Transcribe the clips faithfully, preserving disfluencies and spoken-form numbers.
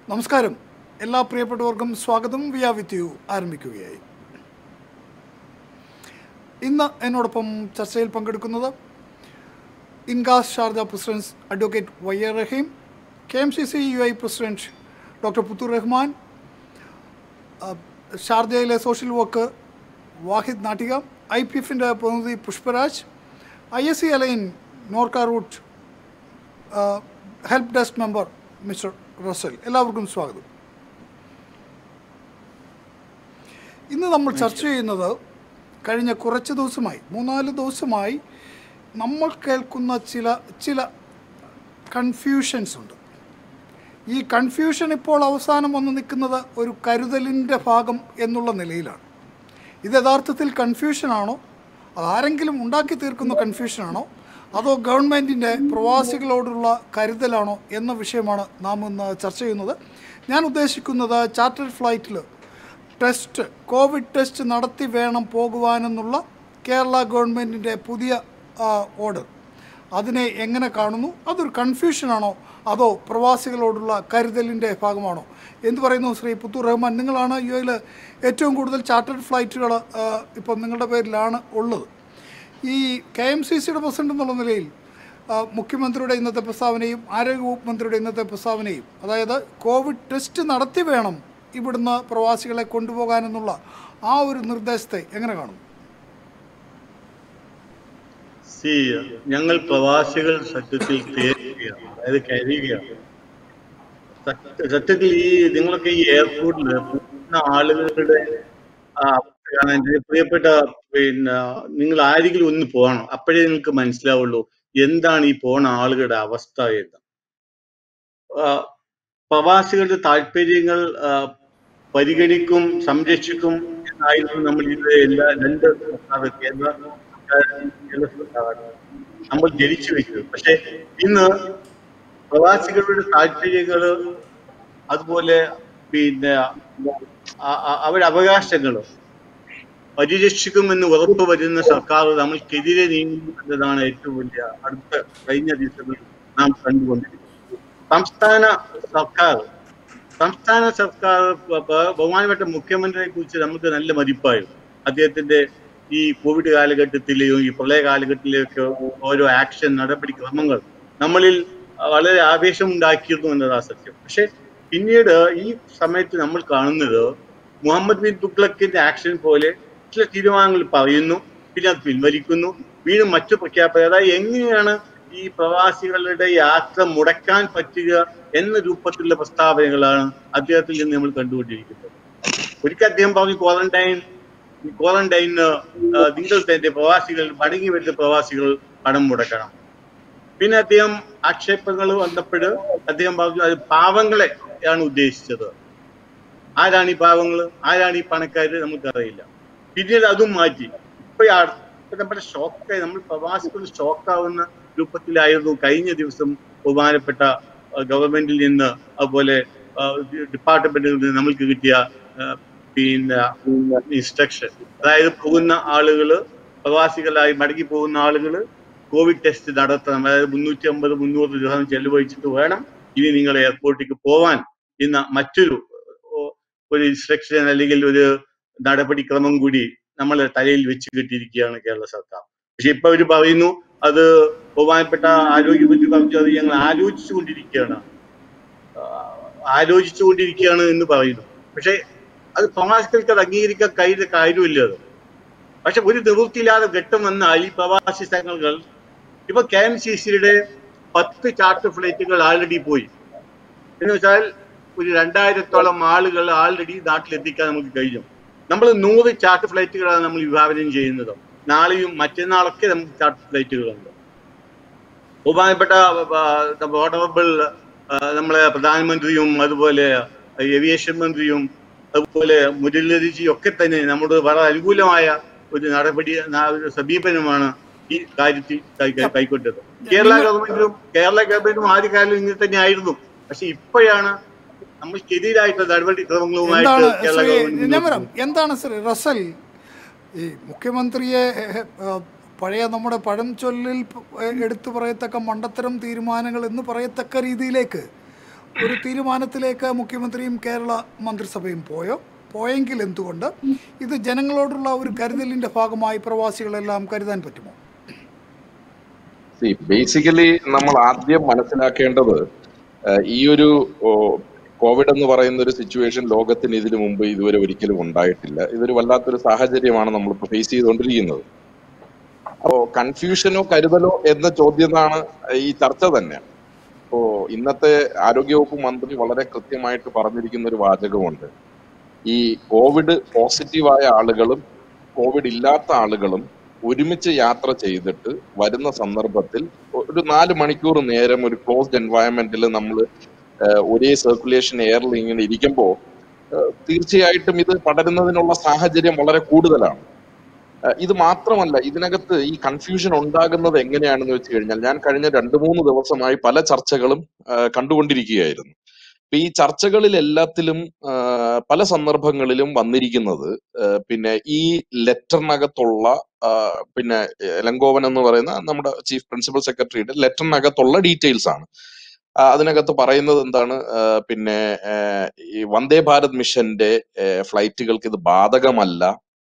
നമസ്കാരം. എല്ലാ പ്രിയപ്പെട്ടവർക്കും സ്വാഗതം. വി ആർ വിത്ത് യു ആരംഭിക്കുകയായി. ഇന്ന് എന്നോടൊപ്പം ചർച്ചയിൽ പങ്കെടുക്കുന്നത് ഇൻഗാസ് Sharjah president advocate Y A Rahim, K M C C U I president doctor Puthur Rahman, ഷാർജയിലെ social work Wahid Nattika, I P എഫിൻ്റെ പ്രതിനിധി Pushparaj, I S C Al Ain Norka root help desk member mister Russell. എല്ലാവർക്കും സ്വാഗതം. ഇന്ന് നമ്മൾ ചർച്ച ചെയ്യുന്നത് കഴിഞ്ഞ കുറച്ച് ദിവസമായി മൂന്നാല് ദിവസമായി നമ്മൾ കേൾക്കുന്ന ചില ചില കൺഫ്യൂഷൻസ് ഉണ്ട്. ഈ കൺഫ്യൂഷൻ ഇപ്പോൾ അവസാനം വന്ന് നിൽക്കുന്നത് ഒരു കരുതലിൻ്റെ ഭാഗം എന്നുള്ള നിലയിലാണ്. ഇത് യഥാർത്ഥത്തിൽ കൺഫ്യൂഷനാണോ, അതാരെങ്കിലും ഉണ്ടാക്കി തീർക്കുന്ന കൺഫ്യൂഷനാണോ, അതോ ഗവൺമെൻറ്റിൻ്റെ പ്രവാസികളോടുള്ള കരുതലാണോ എന്ന വിഷയമാണ് നാം ഇന്ന് ചർച്ച ചെയ്യുന്നത്. ഞാൻ ഉദ്ദേശിക്കുന്നത് ചാർട്ടേഡ് ഫ്ലൈറ്റിൽ ടെസ്റ്റ് കോവിഡ് ടെസ്റ്റ് നടത്തി വേണം പോകുവാനെന്നുള്ള കേരള ഗവൺമെൻറ്റിൻ്റെ പുതിയ ഓർഡർ, അതിനെ എങ്ങനെ കാണുന്നു? അതൊരു കൺഫ്യൂഷനാണോ അതോ പ്രവാസികളോടുള്ള കരുതലിൻ്റെ ഭാഗമാണോ? എന്ത് പറയുന്നു ശ്രീ പുത്തൂർ റഹ്മാൻ? നിങ്ങളാണ് യു എയിൽ ഏറ്റവും കൂടുതൽ ചാർട്ടേഡ് ഫ്ലൈറ്റുകൾ ഇപ്പം നിങ്ങളുടെ പേരിലാണ് ഉള്ളത്. ഈ കെ എം സി സിയുടെ പ്രസിഡന്റ് എന്നുള്ള നിലയിൽ മുഖ്യമന്ത്രിയുടെ ഇന്നത്തെ പ്രസ്താവനയും ആരോഗ്യവകുപ്പ് മന്ത്രിയുടെ ഇന്നത്തെ പ്രസ്താവനയും, അതായത് കോവിഡ് ടെസ്റ്റ് നടത്തി വേണം ഇവിടുന്ന് പ്രവാസികളെ കൊണ്ടുപോകാനെന്നുള്ള ആ ഒരു നിർദ്ദേശത്തെ എങ്ങനെ കാണുന്നു? സി ഞങ്ങൾ പ്രവാസികൾ സത്യത്തിൽ കയറുകയാണ്, അതായത് കരുതുകയാണ്. സത്യത്തിൽ ഈ നിങ്ങളൊക്കെ ഈ എയർപോർട്ടിൽ പോകുന്ന ആളുകളുടെ എൻ്റെ പ്രിയപ്പെട്ട പിന്നെ നിങ്ങൾ ആരെങ്കിലും ഒന്ന് പോകണം, അപ്പോഴേ നിങ്ങൾക്ക് മനസ്സിലാവുള്ളൂ എന്താണ് ഈ പോണ ആളുകളുടെ അവസ്ഥ എന്ന്. പ്രവാസികളുടെ താല്പര്യങ്ങൾ പരിഗണിക്കും സംരക്ഷിക്കും എന്നായിരുന്നു നമ്മൾ ഇത് എല്ലാ രണ്ട് കേന്ദ്ര നമ്മൾ ജനിച്ചു വെച്ചത്. പക്ഷെ ഇന്ന് പ്രവാസികളുടെ താല്പര്യങ്ങള് അതുപോലെ പിന്നെ അവരുടെ അവകാശങ്ങള് പരിരക്ഷിക്കുമെന്ന് ഉറപ്പ് വരുന്ന സർക്കാർ നമ്മൾക്കെതിരെ നീങ്ങുന്നു എന്നതാണ് ഏറ്റവും വലിയ അടുത്ത കഴിഞ്ഞ ദിവസങ്ങളിൽ നാം കണ്ടുകൊണ്ടിരിക്കുന്നത്. സംസ്ഥാന സർക്കാർ സംസ്ഥാന സർക്കാർ ബഹുമാനപ്പെട്ട മുഖ്യമന്ത്രിയെ കുറിച്ച് നമുക്ക് നല്ല മതിപ്പായിരുന്നു. അദ്ദേഹത്തിന്റെ ഈ കോവിഡ് കാലഘട്ടത്തിലെയും ഈ പ്രളയ കാലഘട്ടത്തിലെയൊക്കെ ഓരോ ആക്ഷൻ നടപടിക്രമങ്ങൾ നമ്മളിൽ വളരെ ആവേശം ഉണ്ടാക്കിയിരുന്നു എന്നതാണ് സത്യം. പക്ഷെ പിന്നീട് ഈ സമയത്ത് നമ്മൾ കാണുന്നത് മുഹമ്മദ് ബിൻ തുഗ്ലക്കിന്റെ ആക്ഷൻ പോലെ ചില തീരുമാനങ്ങൾ പറയുന്നു, പിന്നെ അത് പിൻവലിക്കുന്നു, വീണ്ടും മറ്റു പ്രഖ്യാപനം. അതായത് എങ്ങനെയാണ് ഈ പ്രവാസികളുടെ യാത്ര മുടക്കാൻ പറ്റുക എന്ന രൂപത്തിലുള്ള പ്രസ്താവനകളാണ് അദ്ദേഹത്തിൽ നിന്ന് നമ്മൾ കണ്ടുകൊണ്ടിരിക്കുന്നത്. ഒരിക്കൽ അദ്ദേഹം പറഞ്ഞു ക്വാറന്റൈൻ ക്വാറന്റൈന് നിങ്ങൾ തന്നെ പ്രവാസികൾ മടങ്ങി വരുന്ന പ്രവാസികൾ പണം മുടക്കണം. പിന്നെ അദ്ദേഹം ആക്ഷേപങ്ങൾ വന്നപ്പോൾ അദ്ദേഹം പറഞ്ഞു അത് പാവങ്ങളെ ആണ് ഉദ്ദേശിച്ചത്. ആരാണ് ഈ പാവങ്ങൾ, ആരാണ് ഈ പണക്കാര്, നമുക്കറിയില്ല. പിന്നീട് അതും മാറ്റി. ഇപ്പോഴാണ് നമ്മുടെ ഷോക്കായി നമ്മൾ പ്രവാസികൾ ഷോക്കാവുന്ന രൂപത്തിലായിരുന്നു കഴിഞ്ഞ ദിവസം ബഹുമാനപ്പെട്ട ഗവൺമെന്റിൽ നിന്ന് അതുപോലെ ഡിപ്പാർട്ട്മെന്റിൽ നിന്ന് നമ്മൾക്ക് കിട്ടിയ പിന്നെ ഇൻസ്ട്രക്ഷൻ. അതായത് പോകുന്ന ആളുകള് പ്രവാസികളായി മടങ്ങി പോകുന്ന ആളുകള് കോവിഡ് ടെസ്റ്റ് നടത്തണം. അതായത് മുന്നൂറ്റി അമ്പത് മുന്നൂറ് ദിവസം ചെലവഴിച്ചിട്ട് വേണം ഇനി നിങ്ങൾ എയർപോർട്ടിലേക്ക് പോവാൻ എന്ന മറ്റൊരു ഒരു ഇൻസ്ട്രക്ഷൻ അല്ലെങ്കിൽ ഒരു നടപടിക്രമം കൂടി നമ്മളെ തലയിൽ വെച്ച് കിട്ടിയിരിക്കുകയാണ് കേരള സർക്കാർ. പക്ഷെ ഇപ്പൊ അവര് പറയുന്നു അത് ബഹുമാനപ്പെട്ട ആരോഗ്യമന്ത്രി പറഞ്ഞു അത് ഞങ്ങൾ ആലോചിച്ചു കൊണ്ടിരിക്കുകയാണ് ആലോചിച്ചു കൊണ്ടിരിക്കുകയാണ് എന്ന് പറയുന്നു. പക്ഷെ അത് പ്രവാസികൾക്ക് അത് അംഗീകരിക്കാൻ കഴിയുന്ന കാര്യമില്ല അത്. പക്ഷെ ഒരു നിവൃത്തിയില്ലാതെ ഘട്ടം വന്നാൽ ഈ പ്രവാസി സംഘങ്ങൾ ഇപ്പൊ കെ എം സി സിയുടെ പത്ത് ചാർട്ടർ ഫ്ലൈറ്റുകൾ ആൾറെഡി പോയി എന്ന് വെച്ചാൽ ഒരു രണ്ടായിരത്തോളം ആളുകൾ ആൾറെഡി നാട്ടിലെത്തിക്കാൻ നമുക്ക് കഴിഞ്ഞു. നമ്മൾ നൂറ് ചാർട്ടർ ഫ്ലൈറ്റുകളാണ് നമ്മൾ വിഭാവനം ചെയ്യുന്നത്. നാളെയും മറ്റന്നാളൊക്കെ നമുക്ക് ചാർട്ടർ ഫ്ലൈറ്റുകളുണ്ട്. ബഹുമാനപ്പെട്ട ഓണറബിൾ നമ്മളെ പ്രധാനമന്ത്രിയും അതുപോലെ ഏവിയേഷൻ മന്ത്രിയും അതുപോലെ മുരളീധരജിയും ഒക്കെ തന്നെ നമ്മുടെ വളരെ അനുകൂലമായ ഒരു നടപടി സമീപനമാണ് ഈ കാര്യത്തിൽ കൈക്കൊണ്ടത്. കേരള ഗവൺമെന്റും കേരള ഗവൺമെന്റും ആദ്യകാലം ഇങ്ങനെ തന്നെ ആയിരുന്നു. പക്ഷെ ഇപ്പോഴാണ് നമ്മൾക്കെതിരായിട്ടുള്ള നടപടിക്രമങ്ങളുമായിട്ട് കേരള ഗവൺമെന്റ്. എന്താണ് സർ റസൽ ഈ മുഖ്യമന്ത്രിയെ പഴയ നമ്മുടെ പഴംചൊല്ലിൽ എടുത്തു പറയത്തക്ക മണ്ടത്തരം തീരുമാനങ്ങൾ എന്ന് പറയത്തക്ക രീതിയിലേക്ക് ഒരു തീരുമാനത്തിലേക്ക് മുഖ്യമന്ത്രിയും കേരള മന്ത്രിസഭയും പോയോ? പോയെങ്കിൽ എന്തുകൊണ്ട്? ഇത് ജനങ്ങളോടുള്ള ഒരു കരുതലിൻ്റെ ഭാഗമായി പ്രവാസികളെല്ലാം കരുതാൻ പറ്റുമോ? ബേസിക്കലി നമ്മൾ ആദ്യം മനസ്സിലാക്കേണ്ടത് ഈ ഒരു കോവിഡ് എന്ന് പറയുന്ന ഒരു സിറ്റുവേഷൻ ലോകത്തിന് ഇതിനു മുമ്പ് ഇതുവരെ ഒരിക്കലും ഉണ്ടായിട്ടില്ല. ഇതൊരു വല്ലാത്തൊരു സാഹചര്യമാണ് നമ്മളിപ്പോൾ ഫേസ് ചെയ്തുകൊണ്ടിരിക്കുന്നത്. അപ്പോ കൺഫ്യൂഷനോ കരുതലോ എന്ന ചോദ്യമാണ് ഈ ചർച്ച തന്നെ. ഇപ്പോ ഇന്നത്തെ ആരോഗ്യവകുപ്പ് മന്ത്രി വളരെ കൃത്യമായിട്ട് പറഞ്ഞിരിക്കുന്ന ഒരു വാചകമുണ്ട്. ഈ കോവിഡ് പോസിറ്റീവായ ആളുകളും കോവിഡ് ഇല്ലാത്ത ആളുകളും ഒരുമിച്ച് യാത്ര ചെയ്തിട്ട് വരുന്ന സന്ദർഭത്തിൽ ഒരു നാല് മണിക്കൂർ നേരം ഒരു ക്ലോസ്ഡ് എൻവയറമെന്റിൽ നമ്മൾ ഒരേ സർക്കുലേഷൻ എയറിൽ ഇങ്ങനെ ഇരിക്കുമ്പോൾ തീർച്ചയായിട്ടും ഇത് പടരുന്നതിനുള്ള സാഹചര്യം വളരെ കൂടുതലാണ്. ഇത് മാത്രമല്ല, ഇതിനകത്ത് ഈ കൺഫ്യൂഷൻ ഉണ്ടാകുന്നത് എങ്ങനെയാണെന്ന് വെച്ച് കഴിഞ്ഞാൽ, ഞാൻ കഴിഞ്ഞ രണ്ടു മൂന്ന് ദിവസമായി പല ചർച്ചകളും കണ്ടുകൊണ്ടിരിക്കുകയായിരുന്നു. ഇപ്പൊ ഈ ചർച്ചകളിൽ എല്ലാത്തിലും പല സന്ദർഭങ്ങളിലും വന്നിരിക്കുന്നത് പിന്നെ ഈ ലെറ്ററിനകത്തുള്ള പിന്നെ ലങ്കോവൻ എന്ന് പറയുന്ന നമ്മുടെ ചീഫ് പ്രിൻസിപ്പൽ സെക്രട്ടറിയുടെ ലെറ്ററിനകത്തുള്ള ഡീറ്റെയിൽസ് ആണ്. അതിനകത്ത് പറയുന്നത് എന്താണ്, പിന്നെ ഈ വന്ദേ ഭാരത് മിഷന്റെ ഫ്ലൈറ്റുകൾക്ക് ഇത് ബാധകമല്ല,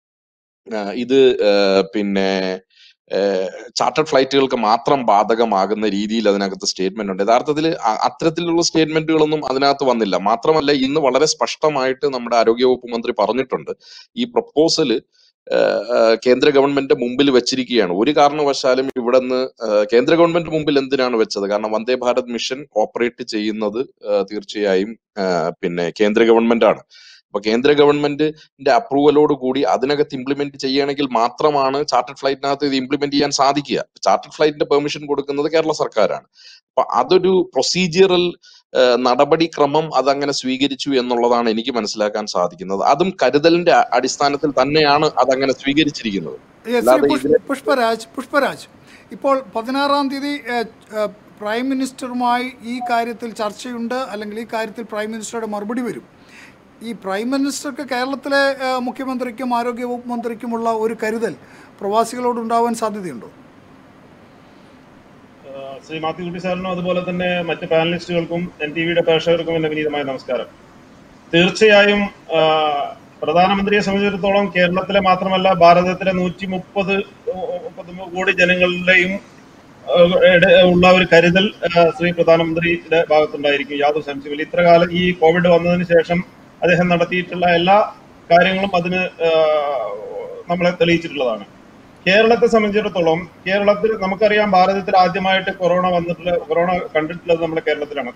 ഇത് പിന്നെ ചാർട്ടേഡ് ഫ്ലൈറ്റുകൾക്ക് മാത്രം ബാധകമാകുന്ന രീതിയിൽ അതിനകത്ത് സ്റ്റേറ്റ്മെന്റ് ഉണ്ട്. യഥാർത്ഥത്തിൽ അത്തരത്തിലുള്ള സ്റ്റേറ്റ്മെന്റുകളൊന്നും അതിനകത്ത് വന്നില്ല. മാത്രമല്ല, ഇന്ന് വളരെ സ്പഷ്ടമായിട്ട് നമ്മുടെ ആരോഗ്യവകുപ്പ് മന്ത്രി പറഞ്ഞിട്ടുണ്ട്, ഈ പ്രപ്പോസല് കേന്ദ്ര ഗവൺമെന്റ് മുമ്പിൽ വെച്ചിരിക്കുകയാണ്. ഒരു കാരണവശാലും ഇവിടെ നിന്ന് കേന്ദ്ര ഗവൺമെന്റ് മുമ്പിൽ എന്തിനാണ് വെച്ചത്? കാരണം വന്ദേ ഭാരത് മിഷൻ ഓപ്പറേറ്റ് ചെയ്യുന്നത് തീർച്ചയായും പിന്നെ കേന്ദ്ര ഗവൺമെന്റ് ആണ്. അപ്പൊ കേന്ദ്ര ഗവൺമെന്റിന്റെ അപ്രൂവലോട് കൂടി അതിനകത്ത് ഇംപ്ലിമെന്റ് ചെയ്യുകയാണെങ്കിൽ മാത്രമാണ് ചാർട്ടേഡ് ഫ്ലൈറ്റിനകത്ത് ഇത് ഇംപ്ലിമെന്റ് ചെയ്യാൻ സാധിക്കുക. ചാർട്ടേഡ് ഫ്ലൈറ്റിന്റെ പെർമിഷൻ കൊടുക്കുന്നത് കേരള സർക്കാരാണ്. അപ്പൊ അതൊരു പ്രൊസീജിയറൽ നടപടിക്രമം അതങ്ങനെ സ്വീകരിച്ചു എന്നുള്ളതാണ് എനിക്ക് മനസ്സിലാക്കാൻ സാധിക്കുന്നത്. അതും കരുതലിന്റെ അടിസ്ഥാനത്തിൽ തന്നെയാണ് അതങ്ങനെ സ്വീകരിച്ചിരിക്കുന്നത്. പുഷ്പരാജ് പുഷ്പരാജ് ഇപ്പോൾ പതിനാറാം തീയതി പ്രൈം മിനിസ്റ്ററുമായി ഈ കാര്യത്തിൽ ചർച്ചയുണ്ട്, അല്ലെങ്കിൽ ഈ കാര്യത്തിൽ പ്രൈം മിനിസ്റ്ററുടെ മറുപടി വരും. ഈ പ്രൈം മിനിസ്റ്റർക്ക് കേരളത്തിലെ മുഖ്യമന്ത്രിക്കും ആരോഗ്യവകുപ്പ് മന്ത്രിക്കുമുള്ള ഒരു കരുതൽ പ്രവാസികളോട് ഉണ്ടാവാൻ സാധ്യതയുണ്ടോ? ശ്രീ മാത്യുക്കുട്ടി സാറിനും അതുപോലെ തന്നെ മറ്റ് പാനലിസ്റ്റുകൾക്കും എൻ ടി വിയുടെ പ്രേക്ഷകർക്കും എന്റെ വിനീതമായ നമസ്കാരം. തീർച്ചയായും പ്രധാനമന്ത്രിയെ സംബന്ധിച്ചിടത്തോളം കേരളത്തിലെ മാത്രമല്ല ഭാരതത്തിലെ നൂറ്റി മുപ്പത് മുപ്പത്തി കോടി ജനങ്ങളുടെയും ഉള്ള ഒരു കരുതൽ ശ്രീ പ്രധാനമന്ത്രിയുടെ ഭാഗത്തുണ്ടായിരിക്കും, യാതൊരു സംശയമില്ല. ഇത്ര കാലം ഈ കോവിഡ് വന്നതിന് ശേഷം അദ്ദേഹം നടത്തിയിട്ടുള്ള എല്ലാ കാര്യങ്ങളും അതിന് നമ്മളെ തെളിയിച്ചിട്ടുള്ളതാണ്. കേരളത്തെ സംബന്ധിച്ചിടത്തോളം കേരളത്തിൽ നമുക്കറിയാം, ഭാരതത്തിൽ ആദ്യമായിട്ട് കൊറോണ വന്നിട്ടുള്ള കൊറോണ കണ്ടിട്ടുള്ളത് നമ്മുടെ കേരളത്തിലാണ്.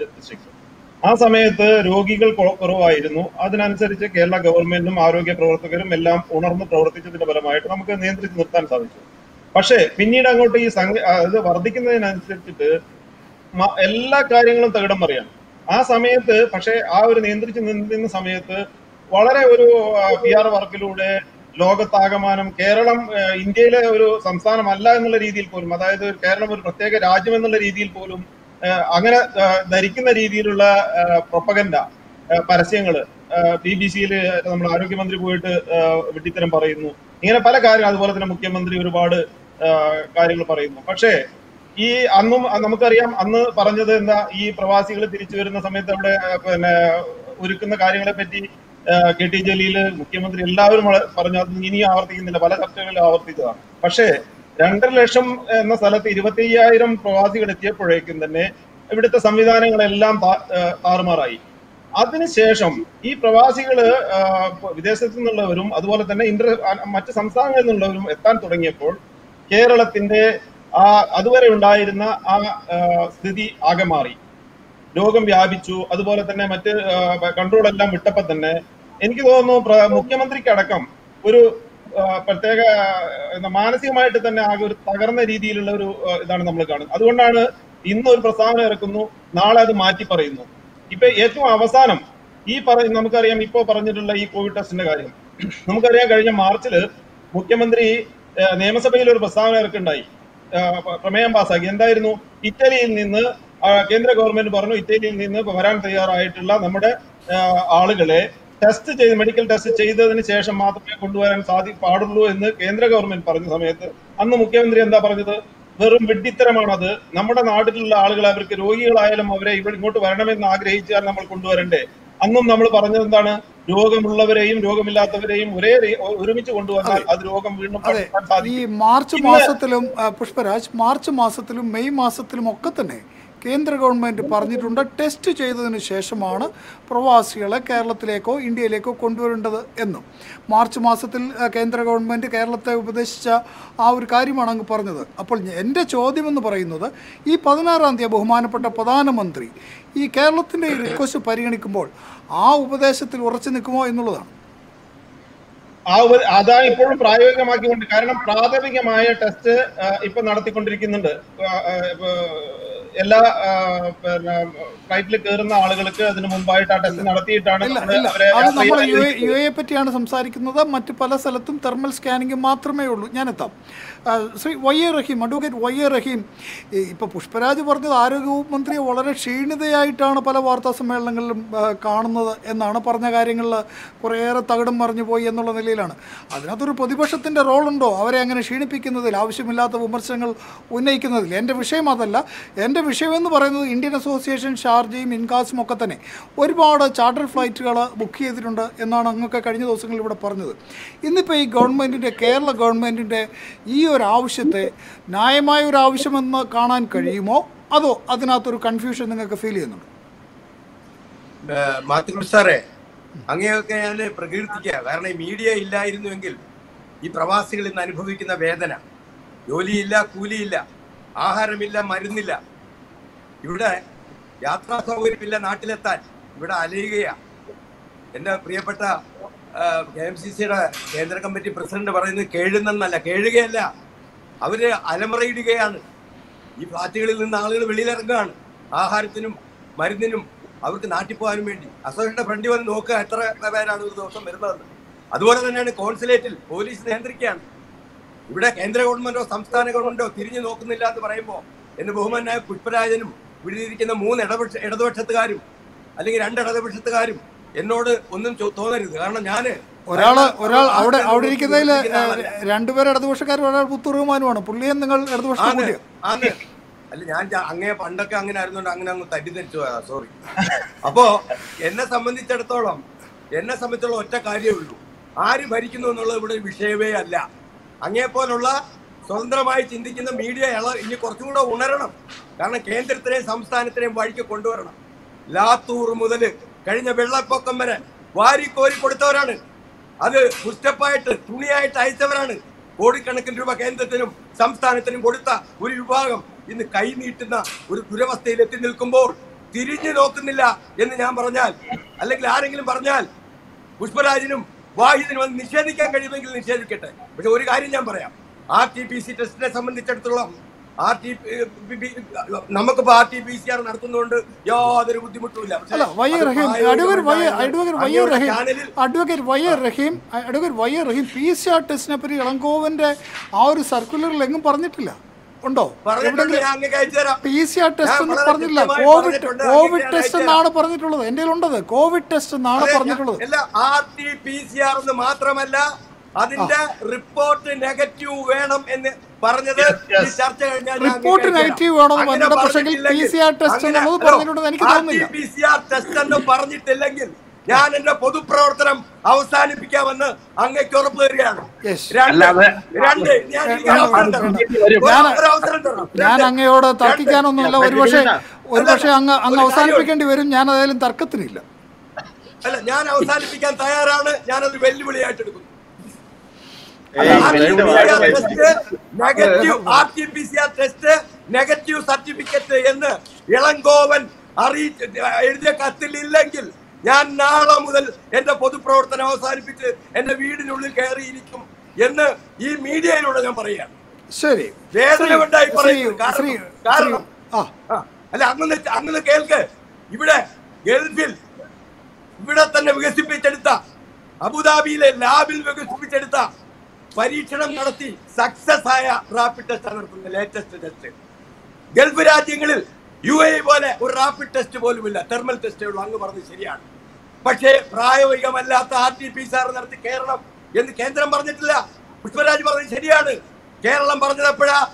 ആ സമയത്ത് രോഗികൾ കുറവായിരുന്നു. അതിനനുസരിച്ച് കേരള ഗവൺമെന്റും ആരോഗ്യ പ്രവർത്തകരും എല്ലാം ഉണർന്ന് പ്രവർത്തിച്ചതിന്റെ ഫലമായിട്ട് നമുക്ക് നിയന്ത്രിച്ച് നിർത്താൻ സാധിച്ചു. പക്ഷേ പിന്നീട് അങ്ങോട്ട് ഈ സംഘ ഇത് വർദ്ധിക്കുന്നതിനനുസരിച്ചിട്ട് എല്ലാ കാര്യങ്ങളും തകിടം മറിയാണ്. ആ സമയത്ത് പക്ഷെ ആ ഒരു നിയന്ത്രിച്ച് നിന്നിരുന്ന സമയത്ത് വളരെ ഒരു പി ആർ വർക്കിലൂടെ ലോകത്താകമാനം കേരളം ഇന്ത്യയിലെ ഒരു സംസ്ഥാനമല്ല എന്നുള്ള രീതിയിൽ പോലും, അതായത് കേരളം ഒരു പ്രത്യേക രാജ്യം എന്നുള്ള രീതിയിൽ പോലും അങ്ങനെ ധരിക്കുന്ന രീതിയിലുള്ള പ്രൊപ്പഗൻഡ പരസ്യങ്ങള് ബി ബി സിയിൽ നമ്മൾ ആരോഗ്യമന്ത്രി പോയിട്ട് വെട്ടിത്തരം പറയുന്നു. ഇങ്ങനെ പല കാര്യങ്ങൾ, അതുപോലെ തന്നെ മുഖ്യമന്ത്രി ഒരുപാട് കാര്യങ്ങൾ പറയുന്നു. പക്ഷേ ഈ അന്നും നമുക്കറിയാം, അന്ന് പറഞ്ഞത് എന്താ, ഈ പ്രവാസികൾ തിരിച്ചു വരുന്ന സമയത്ത് അവിടെ പിന്നെ ഒരുക്കുന്ന കാര്യങ്ങളെ പറ്റി കെ ടി ജലീല്, മുഖ്യമന്ത്രി എല്ലാവരും പറഞ്ഞു. അത് ഇനി ആവർത്തിക്കുന്നില്ല, പല ചർച്ചകളിൽ ആവർത്തിച്ചതാണ്. പക്ഷേ രണ്ടര ലക്ഷം എന്ന സ്ഥലത്ത് ഇരുപത്തി അയ്യായിരം പ്രവാസികൾ എത്തിയപ്പോഴേക്കും തന്നെ ഇവിടുത്തെ സംവിധാനങ്ങളെല്ലാം താറുമാറായി. അതിനുശേഷം ഈ പ്രവാസികള് വിദേശത്തു നിന്നുള്ളവരും അതുപോലെ തന്നെ ഇന്റർ മറ്റ് സംസ്ഥാനങ്ങളിൽ നിന്നുള്ളവരും എത്താൻ തുടങ്ങിയപ്പോൾ കേരളത്തിന്റെ ആ അതുവരെ ഉണ്ടായിരുന്ന ആ സ്ഥിതി ആകെ മാറി. രോഗം വ്യാപിച്ചു. അതുപോലെ തന്നെ മറ്റ് കൺട്രോൾ എല്ലാം വിട്ടപ്പോൾ തന്നെ എനിക്ക് തോന്നുന്നു മുഖ്യമന്ത്രിക്ക് അടക്കം ഒരു പ്രത്യേക മാനസികമായിട്ട് തന്നെ ആകെ ഒരു തകർന്ന രീതിയിലുള്ള ഒരു ഇതാണ് നമ്മൾ കാണുന്നത്. അതുകൊണ്ടാണ് ഇന്ന് ഒരു പ്രസ്താവന ഇറക്കുന്നു, നാളെ അത് മാറ്റി പറയുന്നു. ഇപ്പൊ ഏറ്റവും അവസാനം ഈ പറ നമുക്കറിയാം ഇപ്പോ പറഞ്ഞിട്ടുള്ള ഈ കോവിഡ് ടെസ്റ്റിന്റെ കാര്യം നമുക്കറിയാം. കഴിഞ്ഞ മാർച്ചില് മുഖ്യമന്ത്രി നിയമസഭയിൽ ഒരു പ്രസ്താവന ഇറക്കുണ്ടായി, പ്രമേയം പാസ്സാക്കി. എന്തായിരുന്നു? ഇറ്റലിയിൽ നിന്ന് കേന്ദ്ര ഗവൺമെന്റ് പറഞ്ഞു, ഇറ്റലിയിൽ നിന്ന് വരാൻ തയ്യാറായിട്ടുള്ള നമ്മുടെ ആളുകളെ ടെസ്റ്റ് ചെയ്ത് മെഡിക്കൽ ടെസ്റ്റ് ചെയ്തതിന് ശേഷം മാത്രമേ കൊണ്ടുവരാൻ സാധി പാടുള്ളൂ എന്ന് കേന്ദ്ര ഗവൺമെന്റ് പറഞ്ഞ സമയത്ത് അന്ന് മുഖ്യമന്ത്രി എന്താ പറഞ്ഞത്? വെറും വിഡ്ഢിത്തരമാണത്. നമ്മുടെ നാട്ടിലുള്ള ആളുകൾ അവർക്ക് രോഗികളായാലും അവരെ ഇവിടെ ഇങ്ങോട്ട് വരണമെന്ന് ആഗ്രഹിച്ചാൽ നമ്മൾ കൊണ്ടുവരണ്ടേ? അന്നും നമ്മൾ പറഞ്ഞത് എന്താണ്? രോഗമുള്ളവരെയും രോഗമില്ലാത്തവരെയും ഒരേ ഒരുമിച്ച് കൊണ്ടുവന്നാൽ അത് രോഗം വീണ്ടും ഈ മാർച്ച് മാസത്തിലും പുഷ്പരാജ് മാർച്ച് മാസത്തിലും മെയ് മാസത്തിലും ഒക്കെ തന്നെ കേന്ദ്ര ഗവൺമെൻറ് പറഞ്ഞിട്ടുണ്ട് ടെസ്റ്റ് ചെയ്തതിന് ശേഷമാണ് പ്രവാസികളെ കേരളത്തിലേക്കോ ഇന്ത്യയിലേക്കോ കൊണ്ടുവരേണ്ടത് എന്നും. മാർച്ച് മാസത്തിൽ കേന്ദ്ര ഗവൺമെൻറ് കേരളത്തെ ഉപദേശിച്ച ആ ഒരു കാര്യമാണ് അങ്ങ് പറഞ്ഞത്. അപ്പോൾ എൻ്റെ ചോദ്യമെന്ന് പറയുന്നത്, ഈ പതിനാറാം തീയതി ബഹുമാനപ്പെട്ട പ്രധാനമന്ത്രി ഈ കേരളത്തിൻ്റെ ഈ റിക്വസ്റ്റ് പരിഗണിക്കുമ്പോൾ ആ ഉപദേശത്തിൽ ഉറച്ചു നിൽക്കുമോ എന്നുള്ളതാണ്. ആ അതാണ് ഇപ്പോഴും പ്രായോഗികമാക്കിക്കൊണ്ട്. കാരണം പ്രാഥമികമായ ടെസ്റ്റ് ഇപ്പൊ നടത്തിക്കൊണ്ടിരിക്കുന്നുണ്ട്. എല്ലാ ഫ്ലൈറ്റിൽ കയറുന്ന ആളുകൾക്ക് അതിന് മുമ്പായിട്ട് ആ ടെസ്റ്റ് നടത്തിയിട്ടാണ്. അത് നമ്മൾ യു എ യു എയെ പറ്റിയാണ് സംസാരിക്കുന്നത്. മറ്റ് പല സ്ഥലത്തും തെർമൽ സ്കാനിങ് മാത്രമേ ഉള്ളൂ. ഞാനെത്താം. Shri Y A Rahim, advocate Y A Rahim, ഇപ്പോൾ പുഷ്പരാജ് പറഞ്ഞത് ആരോഗ്യവകുപ്പ് മന്ത്രിയെ വളരെ ക്ഷീണിതയായിട്ടാണ് പല വാർത്താ സമ്മേളനങ്ങളിലും കാണുന്നത് എന്നാണ്. പറഞ്ഞ കാര്യങ്ങളിൽ കുറേയേറെ തകിടം മറിഞ്ഞു പോയി എന്നുള്ള നിലയിലാണ്. അതിനകത്തൊരു പ്രതിപക്ഷത്തിൻ്റെ റോളുണ്ടോ അവരെ അങ്ങനെ ക്ഷീണിപ്പിക്കുന്നതിൽ, ആവശ്യമില്ലാത്ത വിമർശനങ്ങൾ ഉന്നയിക്കുന്നതിൽ? എൻ്റെ വിഷയം അതല്ല. എൻ്റെ വിഷയമെന്ന് പറയുന്നത് ഇന്ത്യൻ അസോസിയേഷൻ ഷാർജയും ഇൻകാസും ഒക്കെ തന്നെ ഒരുപാട് ചാർട്ടർ ഫ്ലൈറ്റുകൾ ബുക്ക് ചെയ്തിട്ടുണ്ട് എന്നാണ് അങ്ങൊക്കെ കഴിഞ്ഞ ദിവസങ്ങളിൽ ഇവിടെ പറഞ്ഞത്. ഇന്നിപ്പോൾ ഈ ഗവൺമെൻറ്റിൻ്റെ, കേരള ഗവൺമെൻറ്റിൻ്റെ ഈ ഒരു ആവശ്യത്തെ ന്യായമായ ഒരു ആവശ്യമെന്ന് കാണാൻ കഴിയുമോ, അതോ അതിനകത്തൊരു കൺഫ്യൂഷൻ നിങ്ങൾക്ക് ഫീൽ ചെയ്യുന്നുണ്ടോ? മാത്യു സാറേ, അങ്ങനെയൊക്കെ ഞാൻ പ്രകീർത്തിക്കുക. കാരണം ഈ മീഡിയ ഇല്ലായിരുന്നുവെങ്കിൽ ഈ പ്രവാസികൾ ഇന്ന് അനുഭവിക്കുന്ന വേദന, ജോലിയില്ല, കൂലിയില്ല, ആഹാരമില്ല, മരുന്നില്ല, ഇവിടെ യാത്രാ സൗകര്യമില്ല, നാട്ടിലെത്താൻ ഇവിടെ അലയുകയാണ്. എൻ്റെ പ്രിയപ്പെട്ട കെ എം സി സിയുടെ കേന്ദ്ര കമ്മിറ്റി പ്രസിഡന്റ് പറയുന്നത് കേഴുന്നല്ല, കേഴുകയല്ല, അവര് അലമുറയിടുകയാണ്. ഈ ഫ്ലാറ്റുകളിൽ നിന്ന് ആളുകൾ വെളിയിലിറങ്ങുകയാണ് ആഹാരത്തിനും മരുന്നിനും അവർക്ക് നാട്ടിൽ പോകാനും വേണ്ടി. അസോസിയേഷന്റെ ഫ്രണ്ടിൽ വന്ന് നോക്കുക എത്ര പേരാണ് ഒരു ദിവസം വരുന്നതെന്ന്. അതുപോലെ തന്നെയാണ് കോൺസുലേറ്റിൽ പോലീസ് നിയന്ത്രിക്കുകയാണ്. ഇവിടെ കേന്ദ്ര ഗവൺമെന്റോ സംസ്ഥാന ഗവൺമെന്റോ തിരിഞ്ഞു നോക്കുന്നില്ല എന്ന് പറയുമ്പോൾ എന്റെ ബഹുമാനായ പുഷ്പരാജനും ഇവിടെ ഇരിക്കുന്ന മൂന്ന് ഇടപക്ഷ ഇടതുപക്ഷത്തുകാരും അല്ലെങ്കിൽ രണ്ട് ഇടതുപക്ഷത്തുകാരും എന്നോട് ഒന്നും തോന്നരുത്. കാരണം ഞാന് ഒരാള് ഒരാൾ അവിടെ അവിടെ ഇരിക്കുന്നതിൽ രണ്ടുപേരും ഇടതുപക്ഷക്കാരും ഒരാൾ പുത്തൂറുമാനുമാണ്. പുള്ളിയെ നിങ്ങൾ ഇടതുപക്ഷം ആണ്. അല്ല, ഞാൻ അങ്ങേ പണ്ടൊക്കെ അങ്ങനെ ആയിരുന്നോണ്ട് അങ്ങനെ അങ്ങ് തട്ടിദ്ധരിച്ചു പോയതാ, സോറി. അപ്പോ എന്നെ സംബന്ധിച്ചിടത്തോളം എന്നെ സംബന്ധിച്ചുള്ള ഒറ്റ കാര്യമേ ഉള്ളൂ, ആര് ഭരിക്കുന്നു എന്നുള്ളത് ഇവിടെ വിഷയമേ അല്ല. അങ്ങേപ്പോലുള്ള സ്വതന്ത്രമായി ചിന്തിക്കുന്ന മീഡിയ ഇനി കുറച്ചും കൂടെ ഉണരണം. കാരണം കേന്ദ്രത്തിനെയും സംസ്ഥാനത്തിനെയും വഴിക്ക് കൊണ്ടുവരണം. ലാത്തൂർ മുതൽ കഴിഞ്ഞ വെള്ളപ്പൊക്കം വരെ വാരിക്കോരി കൊടുത്തവരാണ്. അത് പുസ്റ്റപ്പായിട്ട് തുണിയായിട്ട് അയച്ചവരാണ്. കോടിക്കണക്കിന് രൂപ കേന്ദ്രത്തിനും സംസ്ഥാനത്തിനും കൊടുത്ത ഒരു വിഭാഗം ഇന്ന് കൈനീട്ടുന്ന ഒരു ദുരവസ്ഥയിൽ എത്തി നിൽക്കുമ്പോൾ തിരിഞ്ഞു നോക്കുന്നില്ല എന്ന് ഞാൻ പറഞ്ഞാൽ, അല്ലെങ്കിൽ ആരെങ്കിലും പറഞ്ഞാൽ, പുഷ്പരാജിനും വാഹിദിനും അത് നിഷേധിക്കാൻ കഴിയുമെങ്കിൽ നിഷേധിക്കട്ടെ. പക്ഷെ ഒരു കാര്യം ഞാൻ പറയാം, ആർ ടി പി സി ടെസ്റ്റിനെ സംബന്ധിച്ചിടത്തോളം ആർ ടി നമുക്കിപ്പോ R T P C R നടത്തുന്നതുകൊണ്ട് യാതൊരു ബുദ്ധിമുട്ടുമില്ല. പി സി ആർ ടെസ്റ്റിനെ പറ്റി ഇളങ്കോവന്റെ ആ ഒരു സർക്കുലറിൽ എങ്ങും പറഞ്ഞിട്ടില്ല, ഉണ്ടോ? പി സി ആർ ടെസ്റ്റ് എന്ന് പറഞ്ഞില്ല, കോവിഡ് കോവിഡ് ടെസ്റ്റ് എന്നാണ് പറഞ്ഞിട്ടുള്ളത്. എന്റെ ഉണ്ടത് കോവിഡ് ടെസ്റ്റ് എന്നാണ് പറഞ്ഞിട്ടുള്ളത്. R T P C R എന്ന് മാത്രമല്ല, അതിന്റെ റിപ്പോർട്ട് നെഗറ്റീവ് വേണം എന്ന് പറഞ്ഞത് ചർച്ച കഴിഞ്ഞാൽ റിപ്പോർട്ട് നെഗറ്റീവ് വേണമെന്ന് പറഞ്ഞിട്ട് പക്ഷേ പി സി ആർ ടെസ്റ്റ് എന്നുള്ളത് പറഞ്ഞിട്ടുണ്ടെന്ന് എനിക്ക് തോന്നുന്നില്ല. പി സി ആർ ടെസ്റ്റ് എന്ന് പറഞ്ഞിട്ടില്ലെങ്കിൽ ഞാൻ എന്റെ പൊതുപ്രവർത്തനം അവസാനിപ്പിക്കാമെന്ന് അങ്ങേക്ക് ഉറപ്പ് തരികയാണ്. ഞാൻ അങ്ങയോട് തർക്കിക്കാനൊന്നുമില്ല. ഒരുപക്ഷെ ഒരുപക്ഷെ അങ്ങ് അങ്ങ് അവസാനിപ്പിക്കേണ്ടി വരും. ഞാൻ ഏതായാലും തർക്കത്തിനില്ല. അല്ല, ഞാൻ അവസാനിപ്പിക്കാൻ തയ്യാറാണ്. ഞാനത് വെല്ലുവിളിയായിട്ട് എടുക്കുന്നു. Negative R T P C R test negative certificate എന്ന് ഇളങ്കോവൻ അറിയിച്ച് എഴുതിയ കത്തിൽ ഇല്ലെങ്കിൽ ഞാൻ നാളെ മുതൽ എന്റെ പൊതുപ്രവർത്തനം അവസാനിപ്പിച്ച് എന്റെ വീടിനുള്ളിൽ കയറിയിരിക്കും എന്ന് ഈ മീഡിയയിലൂടെ ഞാൻ പറയുകയാണ്. ശരി, വേദന കൊണ്ടായി പറയുന്നു. കാരണം അല്ല, അങ്ങനെ അങ്ങനെ കേൾക്ക്, ഇവിടെ ഗൾഫിൽ ഇവിടെ തന്നെ വികസിപ്പിച്ചെടുത്ത, അബുദാബിയിലെ ലാബിൽ വികസിപ്പിച്ചെടുത്ത, പരീക്ഷണം നടത്തി സക്സസ് ആയ റാപ്പിഡ് ടെസ്റ്റ് നടത്തുന്നത്, ലേറ്റസ്റ്റ് ടെസ്റ്റ്. ഗൾഫ് രാജ്യങ്ങളിൽ യു എ പോലെ ഒരു റാപ്പിഡ് ടെസ്റ്റ് പോലുമില്ല, തെർമൽ ടെസ്റ്റേ ഉള്ളൂ. അങ്ങ് പറഞ്ഞത് ശരിയാണ്. പക്ഷേ പ്രായോഗികമല്ലാത്ത R T P C R നടത്തി കേരളം എന്ന് കേന്ദ്രം പറഞ്ഞിട്ടില്ല. പുഷ്പരാജ് പറഞ്ഞത് ശരിയാണ്. കേരളം പറഞ്ഞത് എപ്പോഴാ?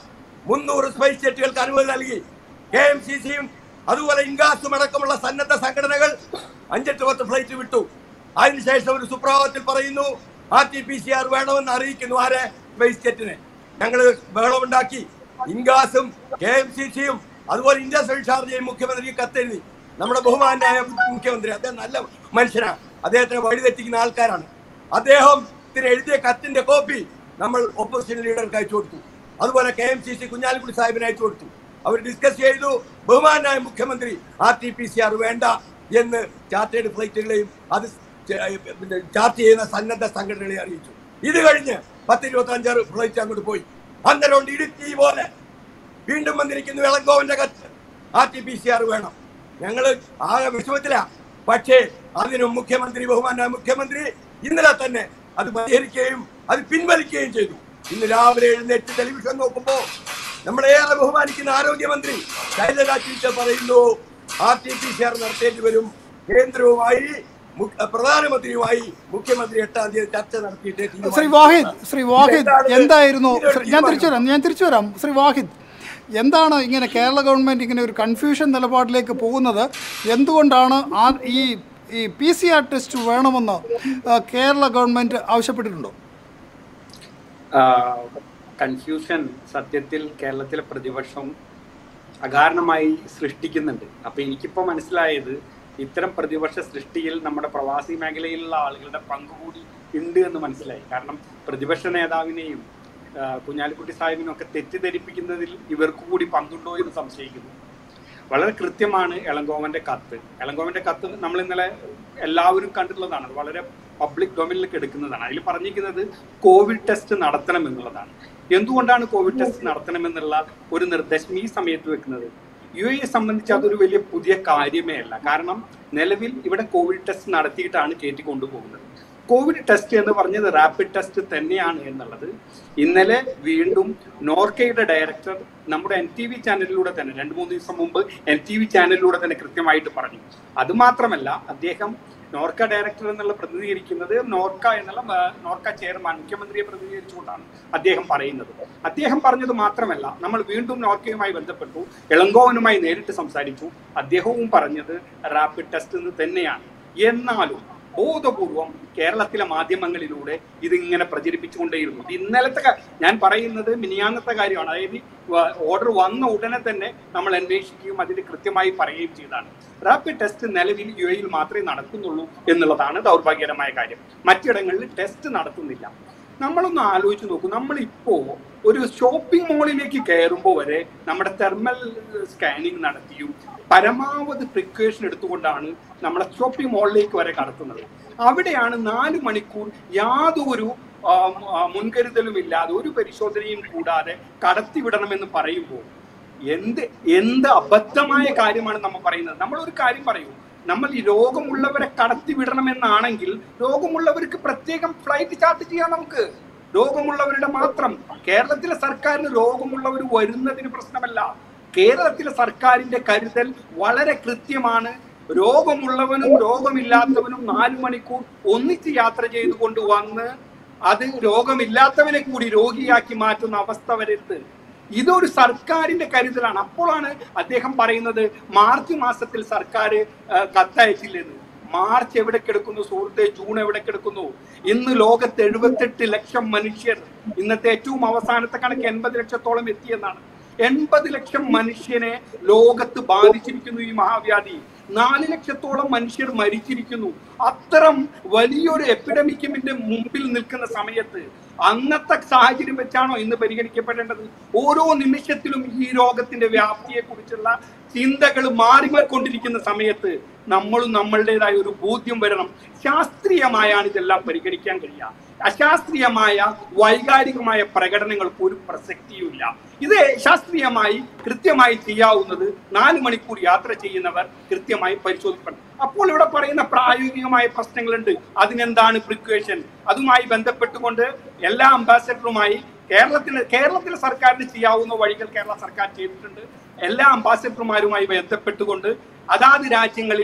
മുന്നൂറ് സ്പൈസ് ജെറ്റുകൾക്ക് അനുമതി നൽകി. കെ എം സി സിയും അതുപോലെ ഇൻഗാസും അടക്കമുള്ള സന്നദ്ധ സംഘടനകൾ അഞ്ചെട്ട് പത്ത് ഫ്ലൈറ്റ് വിട്ടു. അതിനുശേഷം ഒരു സുപ്രഭാതത്തിൽ പറയുന്നു R T P C R വേണമെന്ന് അറിയിക്കുന്നു. ആരെ? സ്പൈസ് ജെറ്റിനെ. ഞങ്ങള് ബഹളമുണ്ടാക്കി. ഇൻഗാസും കെ എം സി സിയും അതുപോലെ ഇന്ത്യ സിവിൽ ചാർജയും മുഖ്യമന്ത്രിക്ക് കത്തെഴുതി. നമ്മുടെ ബഹുമാനായ മുഖ്യമന്ത്രി, അദ്ദേഹം നല്ല മനുഷ്യനാണ്, അദ്ദേഹത്തിന് വഴിതെറ്റിക്കുന്ന ആൾക്കാരാണ്. അദ്ദേഹത്തിന് എഴുതിയ കത്തിന്റെ കോപ്പി നമ്മൾ ഓപ്പോസിഷൻ ലീഡർക്ക് അയച്ചു കൊടുത്തു. അതുപോലെ K M C C Kunhalikutty സാഹിബിന് അയച്ചു കൊടുത്തു. അവർ ഡിസ്കസ് ചെയ്തു. ബഹുമാനായ മുഖ്യമന്ത്രി R T P C R വേണ്ട എന്ന് ചാർട്ടേഡ് ഫ്ലൈറ്റുകളെയും അത് ചാർട്ട് ചെയ്യുന്ന സന്നദ്ധ സംഘടനകളെ അറിയിച്ചു. ഇത് കഴിഞ്ഞ് പത്ത് ഇരുപത്തി അഞ്ചാറ് ഫ്ലൈറ്റ് അങ്ങോട്ട് പോയി. അന്നേരം ഇടുക്കി പോലെ വീണ്ടും വന്നിരിക്കുന്നു ഇളങ്കോവന്റെ കത്ത്, R T P C R വേണം. ഞങ്ങള് ആകെ വിഷമത്തില. പക്ഷേ അതിനും മുഖ്യമന്ത്രി ബഹുമാനായ മുഖ്യമന്ത്രി ഇന്നലെ തന്നെ അത് പരിഹരിക്കുകയും അത് പിൻവലിക്കുകയും ചെയ്തു. ഇന്ന് രാവിലെ എഴുന്നേറ്റ് ടെലിവിഷൻ നോക്കുമ്പോ നമ്മളേറെ ബഹുമാനിക്കുന്ന ആരോഗ്യമന്ത്രി ശൈലജ ടീച്ചർ പറയുന്നു R T P C R നടത്തേണ്ടി വരും. കേന്ദ്രവുമായി പ്രധാനമന്ത്രിയുമായി മുഖ്യമന്ത്രി എട്ടാം തീയതി ചർച്ച നടത്തിയിട്ട്. ശ്രീ വാഹിദ് ശ്രീ വാഹിദ് എന്തായിരുന്നു? ഞാൻ തിരിച്ചു വരാം ഞാൻ തിരിച്ചു വരാം ശ്രീ വാഹിദ്, എന്താണ് ഇങ്ങനെ കേരള ഗവൺമെന്റ് ഇങ്ങനെ ഒരു കൺഫ്യൂഷൻ നിലപാടിലേക്ക് പോകുന്നത്? എന്തുകൊണ്ടാണ് ആ ഈ ഈ പി സി ആർ ടെസ്റ്റ് വേണമെന്ന് കേരള ഗവൺമെന്റ് ആവശ്യപ്പെട്ടിട്ടുണ്ടോ? കൺഫ്യൂഷൻ സത്യത്തിൽ കേരളത്തിലെ പ്രതിപക്ഷം അകാരണമായി സൃഷ്ടിക്കുന്നുണ്ട്. അപ്പൊ എനിക്കിപ്പോ മനസ്സിലായത് ഇത്തരം പ്രതിപക്ഷ സൃഷ്ടിയിൽ നമ്മുടെ പ്രവാസി മേഖലയിലുള്ള ആളുകളുടെ പങ്കുകൂടി ഉണ്ട് എന്ന് മനസ്സിലായി. കാരണം പ്രതിപക്ഷ നേതാവിനെയും കുഞ്ഞാലിക്കുട്ടി സാഹിബിനും ഒക്കെ തെറ്റിദ്ധരിപ്പിക്കുന്നതിൽ ഇവർക്ക് കൂടി പങ്കുണ്ടോ എന്ന് സംശയിക്കുന്നു. വളരെ കൃത്യമാണ് ഇളങ്കോവന്റെ കത്ത്. ഇളങ്കോവന്റെ കത്ത് നമ്മൾ ഇന്നലെ എല്ലാവരും കണ്ടിട്ടുള്ളതാണ്. വളരെ പബ്ലിക് ഡൊമൈനിലേക്ക് എടുക്കുന്നതാണ്. അതിൽ പറഞ്ഞിരിക്കുന്നത് കോവിഡ് ടെസ്റ്റ് നടത്തണം എന്നുള്ളതാണ്. എന്തുകൊണ്ടാണ് കോവിഡ് ടെസ്റ്റ് നടത്തണമെന്നുള്ള ഒരു നിർദ്ദേശം ഈ സമയത്ത് വെക്കുന്നത്? യു എയെ സംബന്ധിച്ച് അതൊരു വലിയ പുതിയ കാര്യമേ അല്ല. കാരണം നിലവിൽ ഇവിടെ കോവിഡ് ടെസ്റ്റ് നടത്തിയിട്ടാണ് കയറ്റി കൊണ്ടുപോകുന്നത്. കോവിഡ് ടെസ്റ്റ് എന്ന് പറഞ്ഞത് റാപ്പിഡ് ടെസ്റ്റ് തന്നെയാണ് എന്നുള്ളത് ഇന്നലെ വീണ്ടും നോർക്കയുടെ ഡയറക്ടർ നമ്മുടെ എൻ ടി വി ചാനലിലൂടെ തന്നെ രണ്ട് മൂന്ന് ദിവസം മുമ്പ് എൻ ടി വി ചാനലിലൂടെ തന്നെ കൃത്യമായിട്ട് പറഞ്ഞു. അതുമാത്രമല്ല, അദ്ദേഹം നോർക്ക ഡയറക്ടർ എന്നുള്ള പ്രതിനിധീകരിക്കുന്നത് നോർക്ക എന്നുള്ള നോർക്ക ചെയർമാൻ മുഖ്യമന്ത്രിയെ പ്രതിനിധീകരിച്ചുകൊണ്ടാണ് അദ്ദേഹം പറയുന്നത്. അദ്ദേഹം പറഞ്ഞത് മാത്രമല്ല, നമ്മൾ വീണ്ടും നോർക്കയുമായി ബന്ധപ്പെട്ടു, ഇളങ്കോവനുമായി നേരിട്ട് സംസാരിച്ചു. അദ്ദേഹവും പറഞ്ഞത് റാപ്പിഡ് ടെസ്റ്റ് എന്ന് തന്നെയാണ്. എന്നാലും ബോധപൂർവം കേരളത്തിലെ മാധ്യമങ്ങളിലൂടെ ഇതിങ്ങനെ പ്രചരിപ്പിച്ചുകൊണ്ടേയിരുന്നു. ഇന്നലത്തെ ഞാൻ പറയുന്നത് മിനിയാന്നത്തെ കാര്യമാണ്. അതായത് ഓർഡർ വന്ന ഉടനെ തന്നെ നമ്മൾ അന്വേഷിക്കുകയും അതിൽ കൃത്യമായി പറയുകയും ചെയ്തതാണ്. റാപ്പിഡ് ടെസ്റ്റ് നിലവിൽ യു എയിൽ മാത്രമേ നടക്കുന്നുള്ളൂ എന്നുള്ളതാണ് ദൗർഭാഗ്യകരമായ കാര്യം. മറ്റിടങ്ങളിൽ ടെസ്റ്റ് നടത്തുന്നില്ല. നമ്മളൊന്ന് ആലോചിച്ച് നോക്കൂ. നമ്മളിപ്പോ ഒരു ഷോപ്പിംഗ് മോളിലേക്ക് കയറുമ്പോൾ വരെ നമ്മുടെ തെർമൽ സ്കാനിങ് നടത്തിയും പരമാവധി പ്രിക്കോഷൻ എടുത്തുകൊണ്ടാണ് നമ്മളെ ഷോപ്പിംഗ് മോളിലേക്ക് വരെ കടത്തുന്നത്. അവിടെയാണ് നാല് മണിക്കൂർ യാതൊരു മുൻകരുതലും ഇല്ലാതെ ഒരു പരിശോധനയും കൂടാതെ കടത്തിവിടണമെന്ന് പറയുമ്പോൾ എന്ത് എന്ത് അബദ്ധമായ കാര്യമാണ് നമ്മൾ പറയുന്നത്. നമ്മളൊരു കാര്യം പറയൂ, നമ്മൾ ഈ രോഗമുള്ളവരെ കടത്തിവിടണമെന്നാണെങ്കിൽ രോഗമുള്ളവർക്ക് പ്രത്യേകം ഫ്ലൈറ്റ് ചാർട്ട് ചെയ്യാം. നമുക്ക് രോഗമുള്ളവരുടെ മാത്രം. കേരളത്തിലെ സർക്കാരിന് രോഗമുള്ളവർ വരുന്നതിന് പ്രശ്നമല്ല. കേരളത്തിലെ സർക്കാരിന്റെ കരുതൽ വളരെ കൃത്യമാണ്. രോഗമുള്ളവനും രോഗമില്ലാത്തവനും നാലു മണിക്കൂർ ഒന്നിച്ച് യാത്ര ചെയ്തുകൊണ്ട് വന്ന് അത് രോഗമില്ലാത്തവനെ കൂടി രോഗിയാക്കി മാറ്റുന്ന അവസ്ഥ വരരുത്. ഇതൊരു സർക്കാരിന്റെ കരുതലാണ്. അപ്പോഴാണ് അദ്ദേഹം പറയുന്നത് മാർച്ച് മാസത്തിൽ സർക്കാർ കത്തയച്ചില്ലെന്ന്. മാർച്ച് എവിടെ കിടക്കുന്നു സുഹൃത്തെ? ജൂൺ എവിടെ കിടക്കുന്നു? ഇന്ന് ലോകത്ത് എഴുപത്തെട്ട് ലക്ഷം മനുഷ്യർ, ഇന്നത്തെ ഏറ്റവും അവസാനത്തെ കണക്ക് എൺപത് ലക്ഷത്തോളം എത്തിയെന്നാണ്. എൺപത് ലക്ഷം മനുഷ്യനെ ലോകത്ത് ബാധിച്ചിരിക്കുന്നു ഈ മഹാവ്യാധി. നാല് ലക്ഷത്തോളം മനുഷ്യർ മരിച്ചിരിക്കുന്നു. അത്തരം വലിയൊരു എപ്പിഡമിക്കിന്റെ മുമ്പിൽ നിൽക്കുന്ന സമയത്ത് അന്നത്തെ സാഹചര്യം വെച്ചാണോ ഇന്ന് പരിഗണിക്കപ്പെടേണ്ടത്? ഓരോ നിമിഷത്തിലും ഈ രോഗത്തിന്റെ വ്യാപ്തിയെ കുറിച്ചുള്ള ചിന്തകൾ മാറിമാറിക്കൊണ്ടിരിക്കുന്ന സമയത്ത് നമ്മളും നമ്മളുടേതായ ഒരു ബോധ്യം വരണം. ശാസ്ത്രീയമായാണ് ഇതെല്ലാം പരിഗണിക്കാൻ കഴിയുക. അശാസ്ത്രീയമായ വൈകാരികമായ പ്രകടനങ്ങൾക്ക് ഒരു പ്രസക്തിയുമില്ല. ഇത് ശാസ്ത്രീയമായി കൃത്യമായി ചെയ്യാവുന്നത് നാല് മണിക്കൂർ യാത്ര ചെയ്യുന്നവർ കൃത്യമായി പരിശോധിക്കണം. അപ്പോൾ ഇവിടെ പറയുന്ന പ്രായോഗികമായ പ്രശ്നങ്ങളുണ്ട്. അതിനെന്താണ് പ്രിക്വേഷൻ? അതുമായി ബന്ധപ്പെട്ടുകൊണ്ട് എല്ലാ അംബാസഡറുമായി കേരളത്തിന് കേരളത്തിലെ സർക്കാരിന് ചെയ്യാവുന്ന വഴികൾ കേരള സർക്കാർ ചെയ്തിട്ടുണ്ട്. എല്ലാ അംബാസഡർമാരുമായി ബന്ധപ്പെട്ടുകൊണ്ട് അതാത് രാജ്യങ്ങളിലെ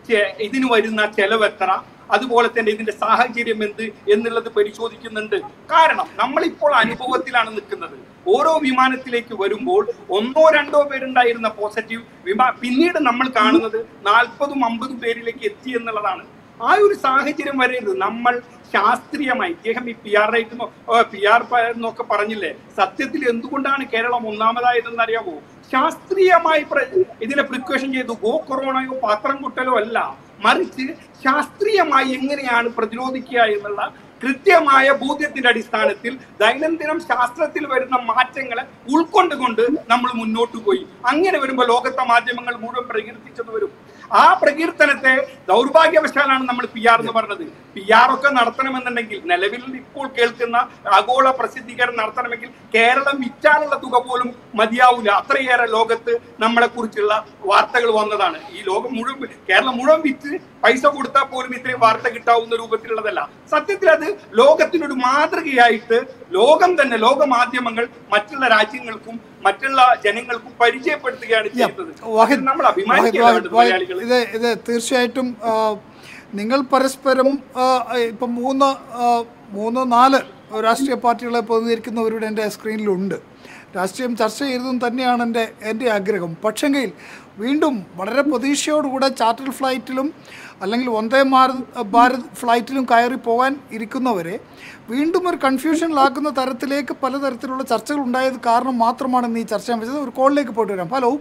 ഇതിന് വരുന്ന ചെലവ് എത്ര, അതുപോലെ തന്നെ ഇതിന്റെ സാഹചര്യം എന്ത് എന്നുള്ളത് പരിശോധിക്കുന്നുണ്ട്. കാരണം നമ്മളിപ്പോൾ അനുഭവത്തിലാണ് നിൽക്കുന്നത്. ഓരോ വിമാനത്തിലേക്ക് വരുമ്പോൾ ഒന്നോ രണ്ടോ പേരുണ്ടായിരുന്ന പോസിറ്റീവ് വിമാ പിന്നീട് നമ്മൾ കാണുന്നത് നാൽപ്പതും അമ്പതും പേരിലേക്ക് എത്തി എന്നുള്ളതാണ്. ആ ഒരു സാഹചര്യം വരരുത്. നമ്മൾ ശാസ്ത്രീയമായി, ഇദ്ദേഹം ഈ P R rate P R എന്നൊക്കെ പറഞ്ഞില്ലേ, സത്യത്തിൽ എന്തുകൊണ്ടാണ് കേരളം ഒന്നാമതായതെന്ന് അറിയാമോ? ശാസ്ത്രീയമായി ഇതിനെ പ്രിക്കോഷൻ ചെയ്തു. ഗോ കൊറോണയോ പാത്രം കുട്ടലോ അല്ല, മറിച്ച് ശാസ്ത്രീയമായി എങ്ങനെയാണ് പ്രതിരോധിക്കുക എന്നുള്ള കൃത്യമായ ബോധ്യത്തിന്റെ അടിസ്ഥാനത്തിൽ ദൈനംദിനം ശാസ്ത്രത്തിൽ വരുന്ന മാറ്റങ്ങളെ ഉൾക്കൊണ്ടുകൊണ്ട് നമ്മൾ മുന്നോട്ട് പോയി. അങ്ങനെ വരുമ്പോൾ ലോകത്തെ മാധ്യമങ്ങൾ മുഴുവൻ പ്രകീർത്തിച്ചത് വരും. ആ പ്രകീർത്തനത്തെ ദൗർഭാഗ്യവശാലാണ് നമ്മൾ പി ആർ എന്ന് പറഞ്ഞത്. പി ആർ ഒക്കെ നടത്തണമെന്നുണ്ടെങ്കിൽ, നിലവിൽ ഇപ്പോൾ കേൾക്കുന്ന ആഗോള പ്രസിദ്ധീകരണം നടത്തണമെങ്കിൽ കേരളം വിറ്റാനുള്ള തുക പോലും മതിയാവില്ല. അത്രയേറെ ലോകത്ത് നമ്മളെ കുറിച്ചുള്ള വാർത്തകൾ വന്നതാണ്. ഈ ലോകം മുഴുവൻ, കേരളം മുഴുവൻ വിറ്റ് പൈസ കൊടുത്താൽ പോലും ഇത്രയും വാർത്ത കിട്ടാവുന്ന രൂപത്തിലുള്ളതല്ല. സത്യത്തിൽ അത് ലോകത്തിനൊരു മാതൃകയായിട്ട് ലോകം തന്നെ, ലോക മാധ്യമങ്ങൾ മറ്റുള്ള രാജ്യങ്ങൾക്കും മറ്റുള്ള ജനങ്ങൾക്കും പരിചയപ്പെടുത്തുകയാണ് ചെയ്യുന്നത്. നമ്മൾ അഭിമാനിക്കുക. ഇത് ഇത് തീർച്ചയായിട്ടും നിങ്ങൾ പരസ്പരം ഇപ്പം മൂന്ന് മൂന്ന് നാല് രാഷ്ട്രീയ പാർട്ടികളെ പ്രതിനിധീകരിക്കുന്നവരുടെ എൻ്റെ സ്ക്രീനിലുണ്ട്. രാഷ്ട്രീയം ചർച്ച ചെയ്തതും തന്നെയാണ് എൻ്റെ എൻ്റെ ആഗ്രഹം. പക്ഷെങ്കിൽ വീണ്ടും വളരെ പ്രതീക്ഷയോടുകൂടെ ചാർട്ടർ ഫ്ലൈറ്റിലും അല്ലെങ്കിൽ വന്ദേ ഭാരത് ഭാരത് ഫ്ലൈറ്റിലും കയറി പോകാൻ ഇരിക്കുന്നവരെ വീണ്ടും ഒരു കൺഫ്യൂഷനിലാക്കുന്ന തരത്തിലേക്ക് പലതരത്തിലുള്ള ചർച്ചകൾ ഉണ്ടായത് കാരണം മാത്രമാണ് ഇന്ന് ഈ ചർച്ച ഞാൻ വെച്ചത്. ഒരു കോളിലേക്ക് പോയിട്ട് വരാം. ഹലോ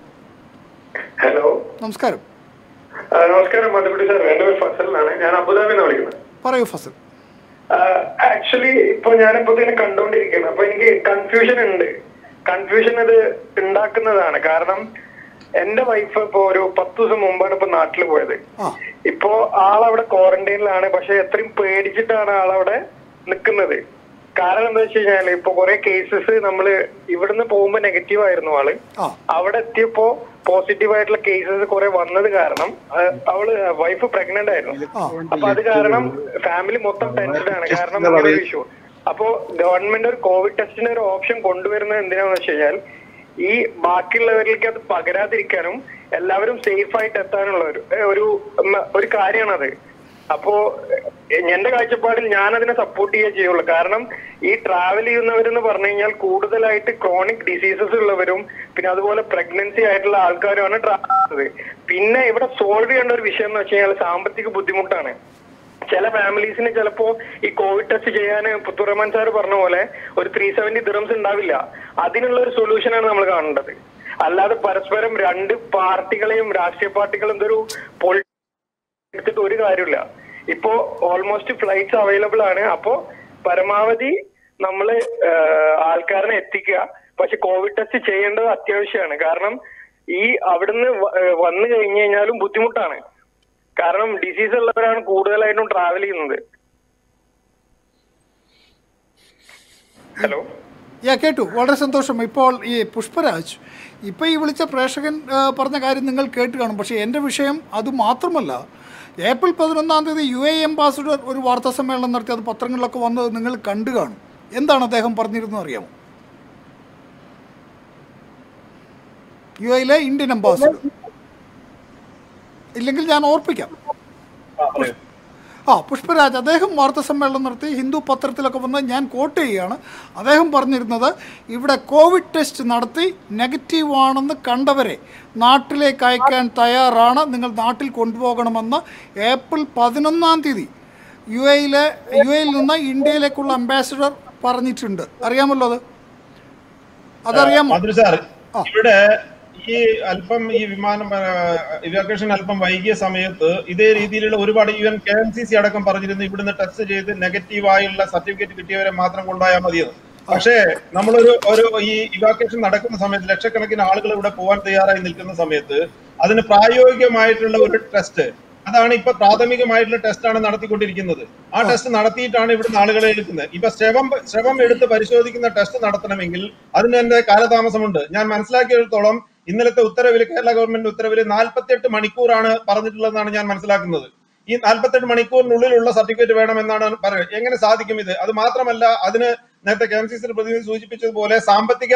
ഹലോ നമസ്കാരം. നമസ്കാരം മധുക്കുട്ടി സാർ, എന്റെ പേര് ഫസലാണ്, ഞാൻ അബുദാബിന്ന് വിളിക്കുന്നത്. പറയൂ ഫസൽ. ആക്ച്വലി ഇപ്പൊ ഞാനിപ്പോ ഇതിനെ കണ്ടോണ്ടിരിക്കുകയാണ്. അപ്പൊ എനിക്ക് കൺഫ്യൂഷൻ ഉണ്ട്. കൺഫ്യൂഷൻ അത് ഉണ്ടാക്കുന്നതാണ്. കാരണം എന്റെ വൈഫ് ഇപ്പൊ ഒരു പത്ത് ദിവസം മുമ്പാണ് ഇപ്പൊ നാട്ടിൽ പോയത്. ഇപ്പോ ആളവിടെ ക്വാറന്റൈനിലാണ്. പക്ഷെ എത്രയും പേടിച്ചിട്ടാണ് ആളവിടെ നിൽക്കുന്നത്. കാരണം എന്താ വെച്ച് കഴിഞ്ഞാല് ഇപ്പൊ കുറെ കേസസ് നമ്മള് ഇവിടുന്ന് പോകുമ്പോ നെഗറ്റീവ് ആയിരുന്നു ആള്, അവിടെ എത്തിയപ്പോ പോസിറ്റീവ് ആയിട്ടുള്ള കേസസ് കുറെ വന്നത് കാരണം അവള് വൈഫ് പ്രഗ്നന്റ് ആയിരുന്നു. അപ്പൊ അത് കാരണം ഫാമിലി മൊത്തം ടെൻഷൻ ആണ്. കാരണം അങ്ങനെ ഒരു ഇഷ്യൂ. അപ്പോ ഗവൺമെന്റ് ഒരു കോവിഡ് ടെസ്റ്റിന് ഒരു ഓപ്ഷൻ കൊണ്ടുവരുന്നത് എന്തിനാന്ന് വെച്ച് കഴിഞ്ഞാൽ ഈ ബാക്കിയുള്ളവരിലേക്ക് അത് പകരാതിരിക്കാനും എല്ലാവരും സേഫ് ആയിട്ട് എത്താനുള്ള ഒരു ഒരു ഒരു കാര്യമാണത്. അപ്പോ എന്റെ കാഴ്ചപ്പാടിൽ ഞാൻ അതിനെ സപ്പോർട്ട് ചെയ്യുകയേ ചെയ്യുള്ളൂ. കാരണം ഈ ട്രാവൽ ചെയ്യുന്നവരെന്ന് പറഞ്ഞു കഴിഞ്ഞാൽ കൂടുതലായിട്ട് ക്രോണിക് ഡിസീസസ് ഉള്ളവരും പിന്നെ അതുപോലെ പ്രഗ്നൻസി ആയിട്ടുള്ള ആൾക്കാരുമാണ് ട്രാവൽ ചെയ്യുന്നത്. പിന്നെ ഇവിടെ സോൾവ് ചെയ്യേണ്ട ഒരു വിഷയം എന്ന് വെച്ച് കഴിഞ്ഞാൽ സാമ്പത്തിക ബുദ്ധിമുട്ടാണ്. ചില ഫാമിലീസിന് ചിലപ്പോ ഈ കോവിഡ് ടെസ്റ്റ് ചെയ്യാൻ പുത്തുറഹ്മാൻ സാർ പറഞ്ഞ പോലെ ഒരു ത്രീ സെവന്റി ദിറംസ് ഉണ്ടാവില്ല. അതിനുള്ള ഒരു സൊല്യൂഷനാണ് നമ്മൾ കാണേണ്ടത്. അല്ലാതെ പരസ്പരം രണ്ട് പാർട്ടികളെയും രാഷ്ട്രീയ പാർട്ടികളും എന്തൊരു പൊളിറ്റിക്സ് എടുത്തിട്ട് ഒരു കാര്യമില്ല. ഇപ്പോ ഓൾമോസ്റ്റ് ഫ്ലൈറ്റ്സ് അവൈലബിൾ ആണ്. അപ്പോ പരമാവധി നമ്മള് ആൾക്കാരെ എത്തിക്കുക. പക്ഷെ കോവിഡ് ടെസ്റ്റ് ചെയ്യേണ്ടത് അത്യാവശ്യമാണ്. കാരണം ഈ അവിടുന്ന് വന്നു കഴിഞ്ഞു കഴിഞ്ഞാലും ബുദ്ധിമുട്ടാണ്. കാരണം ഡിസീസ് ഉള്ളവരാണ് കൂടുതലായിട്ടും ട്രാവൽ ചെയ്യുന്നത്. ഹലോ യാ കേട്ടു, വളരെ സന്തോഷം. ഇപ്പോൾ ഈ പുഷ്പരാജ് ഇപ്പോൾ ഈ വിളിച്ച പ്രേക്ഷകൻ പറഞ്ഞ കാര്യം നിങ്ങൾ കേട്ട് കാണും. പക്ഷേ എൻ്റെ വിഷയം അത് മാത്രമല്ല. ഏപ്രിൽ പതിനൊന്നാം തീയതി യു എ അംബാസിഡർ ഒരു വാർത്താ സമ്മേളനം നടത്തി, അത് പത്രങ്ങളിലൊക്കെ വന്നത് നിങ്ങൾ കണ്ടു കാണും. എന്താണ് അദ്ദേഹം പറഞ്ഞിരുന്നത് അറിയാമോ? യു എയിലെ ഇന്ത്യൻ അംബാസിഡർ, ഇല്ലെങ്കിൽ ഞാൻ ഓർപ്പിക്കാം. ആ പുഷ്പരാജ് അദ്ദേഹം വാർത്താ സമ്മേളനം നടത്തി, ഹിന്ദു പത്രത്തിലൊക്കെ വന്ന് ഞാൻ കോട്ട് ചെയ്യുകയാണ്. അദ്ദേഹം പറഞ്ഞിരുന്നത് ഇവിടെ കോവിഡ് ടെസ്റ്റ് നടത്തി നെഗറ്റീവാണെന്ന് കണ്ടവരെ നാട്ടിലേക്ക് അയക്കാൻ തയ്യാറാണ്, നിങ്ങൾ നാട്ടിൽ കൊണ്ടുപോകണമെന്ന് ഏപ്രിൽ പതിനൊന്നാം തീയതി യു എയിലെ യു എയിൽ നിന്ന് ഇന്ത്യയിലേക്കുള്ള അംബാസിഡർ പറഞ്ഞിട്ടുണ്ട്. അറിയാമല്ലോ അത്? അതറിയാമോ? ഇവിടെ ഈ അല്പം ഈ വിമാനം ഇവാക്വേഷൻ അല്പം വൈകിയ സമയത്ത് ഇതേ രീതിയിലുള്ള ഒരുപാട് U N K M C C അടക്കം പറഞ്ഞിരുന്നു ഇവിടുന്ന് ടെസ്റ്റ് ചെയ്ത് നെഗറ്റീവായുള്ള സർട്ടിഫിക്കറ്റ് കിട്ടിയവരെ മാത്രം കൊണ്ടുപോയാൽ മതിയെന്ന്. പക്ഷേ നമ്മളൊരു ഒരു ഈ ഇവാക്വേഷൻ നടക്കുന്ന സമയത്ത് ലക്ഷക്കണക്കിന് ആളുകൾ ഇവിടെ പോകാൻ തയ്യാറായി നിൽക്കുന്ന സമയത്ത് അതിന് പ്രായോഗികമായിട്ടുള്ള ഒരു ടെസ്റ്റ്, അതാണ് ഇപ്പൊ പ്രാഥമികമായിട്ടുള്ള ടെസ്റ്റാണ് നടത്തിക്കൊണ്ടിരിക്കുന്നത്. ആ ടെസ്റ്റ് നടത്തിയിട്ടാണ് ഇവിടുന്ന് ആളുകളെ എടുക്കുന്നത്. ഇപ്പൊ ശ്രവം ശ്രവം എടുത്ത് പരിശോധിക്കുന്ന ടെസ്റ്റ് നടത്തണമെങ്കിൽ അതിന് തന്നെ കാലതാമസമുണ്ട്. ഞാൻ മനസ്സിലാക്കിയിടത്തോളം ഇന്നലത്തെ ഉത്തരവിൽ, കേരള ഗവൺമെന്റ് ഉത്തരവിൽ നാൽപ്പത്തിയെട്ട് മണിക്കൂറാണ് പറഞ്ഞിട്ടുള്ളതെന്നാണ് ഞാൻ മനസ്സിലാക്കുന്നത്. ഈ നാൽപ്പത്തെട്ട് മണിക്കൂറിനുള്ളിലുള്ള സർട്ടിഫിക്കറ്റ് വേണമെന്നാണ് പറയുന്നത്. എങ്ങനെ സാധിക്കും ഇത്? അത് മാത്രമല്ല, അതിന് നേരത്തെ കെ എം സി സി പ്രതിനിധി സൂചിപ്പിച്ചതുപോലെ സാമ്പത്തിക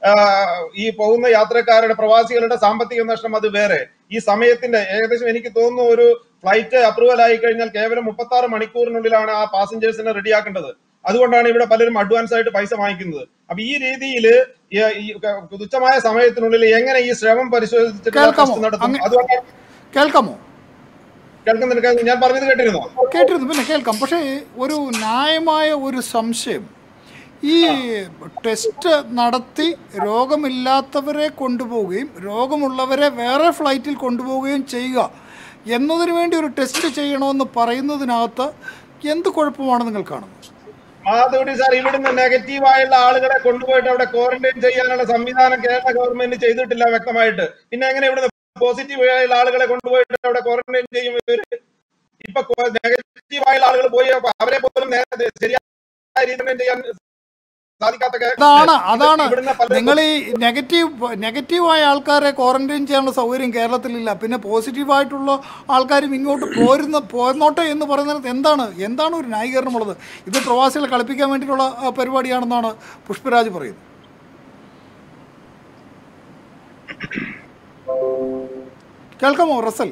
ഈ പോകുന്ന യാത്രക്കാരുടെ പ്രവാസികളുടെ സാമ്പത്തിക നഷ്ടം അത് വേറെ. ഈ സമയത്തിന്റെ ഏകദേശം എനിക്ക് തോന്നുന്നു ഒരു ഫ്ലൈറ്റ് അപ്രൂവൽ ആയി കഴിഞ്ഞാൽ കേവലം മുപ്പത്തി ആറ് മണിക്കൂറിനുള്ളിലാണ് ആ പാസഞ്ചേഴ്സിനെ റെഡിയാക്കേണ്ടത്. അതുകൊണ്ടാണ് ഇവിടെ പലരും അഡ്വാൻസ് ആയിട്ട് പൈസ വാങ്ങിക്കുന്നത്. അപ്പൊ ഈ രീതിയിൽ തുച്ഛമായ സമയത്തിനുള്ളിൽ എങ്ങനെ ഈ ശ്രമം പരിശോധിച്ചിട്ട് നടത്തും? അതുകൊണ്ടാണ് കേൾക്കാമോ? കേൾക്കുന്നുണ്ട്. ഞാൻ പറഞ്ഞത് കേട്ടിരുന്നോ? കേട്ടിരുന്നു, പിന്നെ കേൾക്കാം. പക്ഷേ ഒരു ന്യായമായ ഒരു സംശയം, ഈ ടെസ്റ്റ് നടത്തി രോഗമില്ലാത്തവരെ കൊണ്ടുപോവുകയും രോഗമുള്ളവരെ വേറെ ഫ്ലൈറ്റിൽ കൊണ്ടുപോവുകയും ചെയ്യുക എന്നതിന് വേണ്ടി ഒരു ടെസ്റ്റ് ചെയ്യണമെന്ന് പറയുന്നതിനകത്ത് എന്ത് കുഴപ്പമാണ് നിങ്ങൾ കാണുന്നത്? മാധവടി സാർ, ഇവിടുന്ന് നെഗറ്റീവായുള്ള ആളുകളെ കൊണ്ടുപോയിട്ട് അവിടെ ക്വാറന്റൈൻ ചെയ്യാനുള്ള സംവിധാനം കേരള ഗവൺമെന്റ് ചെയ്തിട്ടില്ല വ്യക്തമായിട്ട്. പിന്നെ എങ്ങനെ ഇവിടുന്ന് പോസിറ്റീവ് ആയുള്ള ആളുകളെ കൊണ്ടുപോയിട്ട് അവിടെ ക്വാറന്റൈൻ ചെയ്യും? ഇവര് ഇപ്പൊ നെഗറ്റീവായ ആളുകൾ പോയി അവരെ പോലും ശരിയായ രീതിയിൽ ചെയ്യാൻ അതാണ് അതാണ് നിങ്ങൾ ഈ നെഗറ്റീവ് നെഗറ്റീവായ ആൾക്കാരെ ക്വാറന്റൈൻ ചെയ്യാനുള്ള സൗകര്യം കേരളത്തിലില്ല. പിന്നെ പോസിറ്റീവായിട്ടുള്ള ആൾക്കാരും ഇങ്ങോട്ട് പോരുന്ന പോന്നോട്ടെ എന്ന് പറയുന്നത് എന്താണ് എന്താണ് ഒരു ന്യായീകരണമുള്ളത്? ഇത് പ്രവാസികളെ കളിപ്പിക്കാൻ വേണ്ടിയിട്ടുള്ള പരിപാടിയാണെന്നാണ് പുഷ്പരാജ് പറയുന്നത്. കേൾക്കാമോ റസൽ?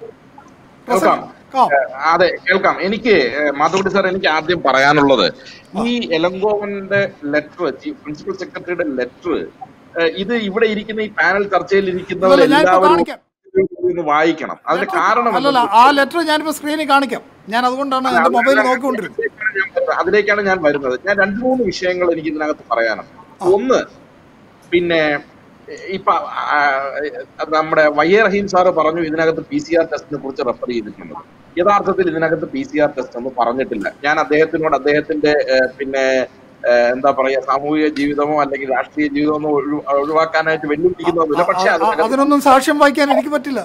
അതെ, കേൾക്കാം. എനിക്ക് മാധവടി സാർ, എനിക്ക് ആദ്യം പറയാനുള്ളത്, ഈ എലങ്കോവന്റെ ലെറ്റർ, പ്രിൻസിപ്പൽ സെക്രട്ടറിയുടെ ലെറ്റർ, ഇത് ഇവിടെ ഇരിക്കുന്ന ഈ പാനൽ ചർച്ചയിൽ ഇരിക്കുന്നവരെല്ലാവരും വായിക്കണം. അതിന്റെ കാരണം അല്ലല്ല, ആ ലെറ്റർ ഞാനിപ്പോ സ്ക്രീനിൽ കാണിക്കാം. ഞാൻ അതുകൊണ്ടാണ് എന്റെ മൊബൈൽ നോക്കിക്കൊണ്ടിരുന്നത്. അതിലേക്കാണ് ഞാൻ വരുന്നത്. ഞാൻ രണ്ടു മൂന്ന് വിഷയങ്ങൾ എനിക്ക് ഇതിനകത്ത് പറയാനുണ്ട്. ഒന്ന്, പിന്നെ ഇപ്പൊ നമ്മുടെ വൈ എ റഹീം സാറ് പറഞ്ഞു ഇതിനകത്ത് പി സി ആർ ടെസ്റ്റിനെ കുറിച്ച് റെഫർ ചെയ്തിട്ടുണ്ട്. യഥാർത്ഥത്തിൽ ഇതിനകത്ത് പി സി ആർ ടെസ്റ്റ് ഒന്നും പറഞ്ഞിട്ടില്ല. ഞാൻ അദ്ദേഹത്തിനോട് അദ്ദേഹത്തിന്റെ പിന്നെ എന്താ പറയാ സാമൂഹിക ജീവിതമോ അല്ലെങ്കിൽ രാഷ്ട്രീയ ജീവിതമോ ഒഴിവാക്കാനായിട്ട് വെല്ലുവിളിക്കുന്നൊന്നുമില്ല. പക്ഷെ അതിനൊന്നും സാക്ഷ്യം വായിക്കാൻ എനിക്ക് പറ്റില്ല.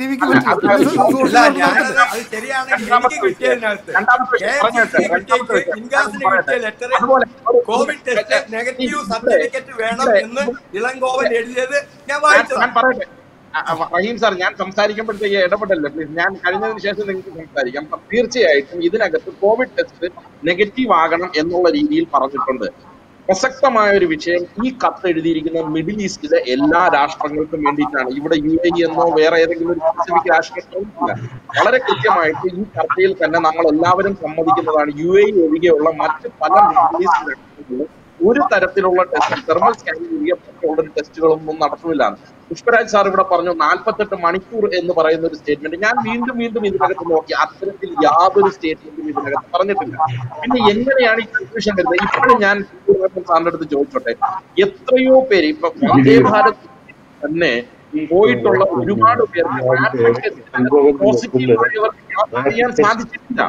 റഹീം സാർ, ഞാൻ സംസാരിക്കുമ്പോഴത്തേക്ക് ഇടപെടല്ലേ പ്ലീസ്. ഞാൻ കഴിഞ്ഞതിന് ശേഷം നിങ്ങൾക്ക് സംസാരിക്കാം. തീർച്ചയായിട്ടും ഇതിനകത്ത് കോവിഡ് ടെസ്റ്റ് നെഗറ്റീവ് ആകണം എന്നുള്ള രീതിയിൽ പറഞ്ഞിട്ടുണ്ട്. പ്രസക്തമായ ഒരു വിഷയം, ഈ കത്ത് എഴുതിയിരിക്കുന്ന മിഡിൽ ഈസ്റ്റിലെ എല്ലാ രാഷ്ട്രങ്ങൾക്കും വേണ്ടിയിട്ടാണ്. ഇവിടെ യു എ ഇ എന്നോ വേറെ ഏതെങ്കിലും ഒരു സ്പെസിഫിക് രാഷ്ട്രത്തില്ല. വളരെ കൃത്യമായിട്ട് ഈ ചർച്ചയിൽ തന്നെ നമ്മൾ എല്ലാവരും സമ്മതിക്കുന്നതാണ്, യു എ ഇ ഒഴികെയുള്ള മറ്റ് പല മിഡിൽ ഈസ്റ്റ് രാഷ്ട്രങ്ങളും ഒരു തരത്തിലുള്ള ടെസ്റ്റ്, തെർമൽ സ്കാനിംഗ് ഒഴികെ മറ്റുള്ള ടെസ്റ്റുകളൊന്നും നടത്തുന്നില്ല. പുഷ്പരാജ് സാർ ഇവിടെ പറഞ്ഞു നാൽപ്പത്തെട്ട് മണിക്കൂർ എന്ന് പറയുന്ന ഒരു സ്റ്റേറ്റ്മെന്റ്. ഞാൻ വീണ്ടും വീണ്ടും ഇതിനകത്ത് നോക്കി, അത്തരത്തിൽ യാതൊരു സ്റ്റേറ്റ്മെന്റും ഇതിനകത്ത് പറഞ്ഞിട്ടില്ല. പിന്നെ എങ്ങനെയാണ് ഈ കൺഫ്യൂഷൻ വരുന്നത്? ഇപ്പോഴും ഞാൻ സാറിന്റെ അടുത്ത് ചോദിച്ചോട്ടെ, എത്രയോ പേര് ഇപ്പൊ വന്ദേ ഭാരത് തന്നെ പോയിട്ടുള്ള ഒരുപാട് പേർക്ക് പോസിറ്റീവായവർക്ക് യാത്ര ചെയ്യാൻ സാധിച്ചിട്ടില്ല.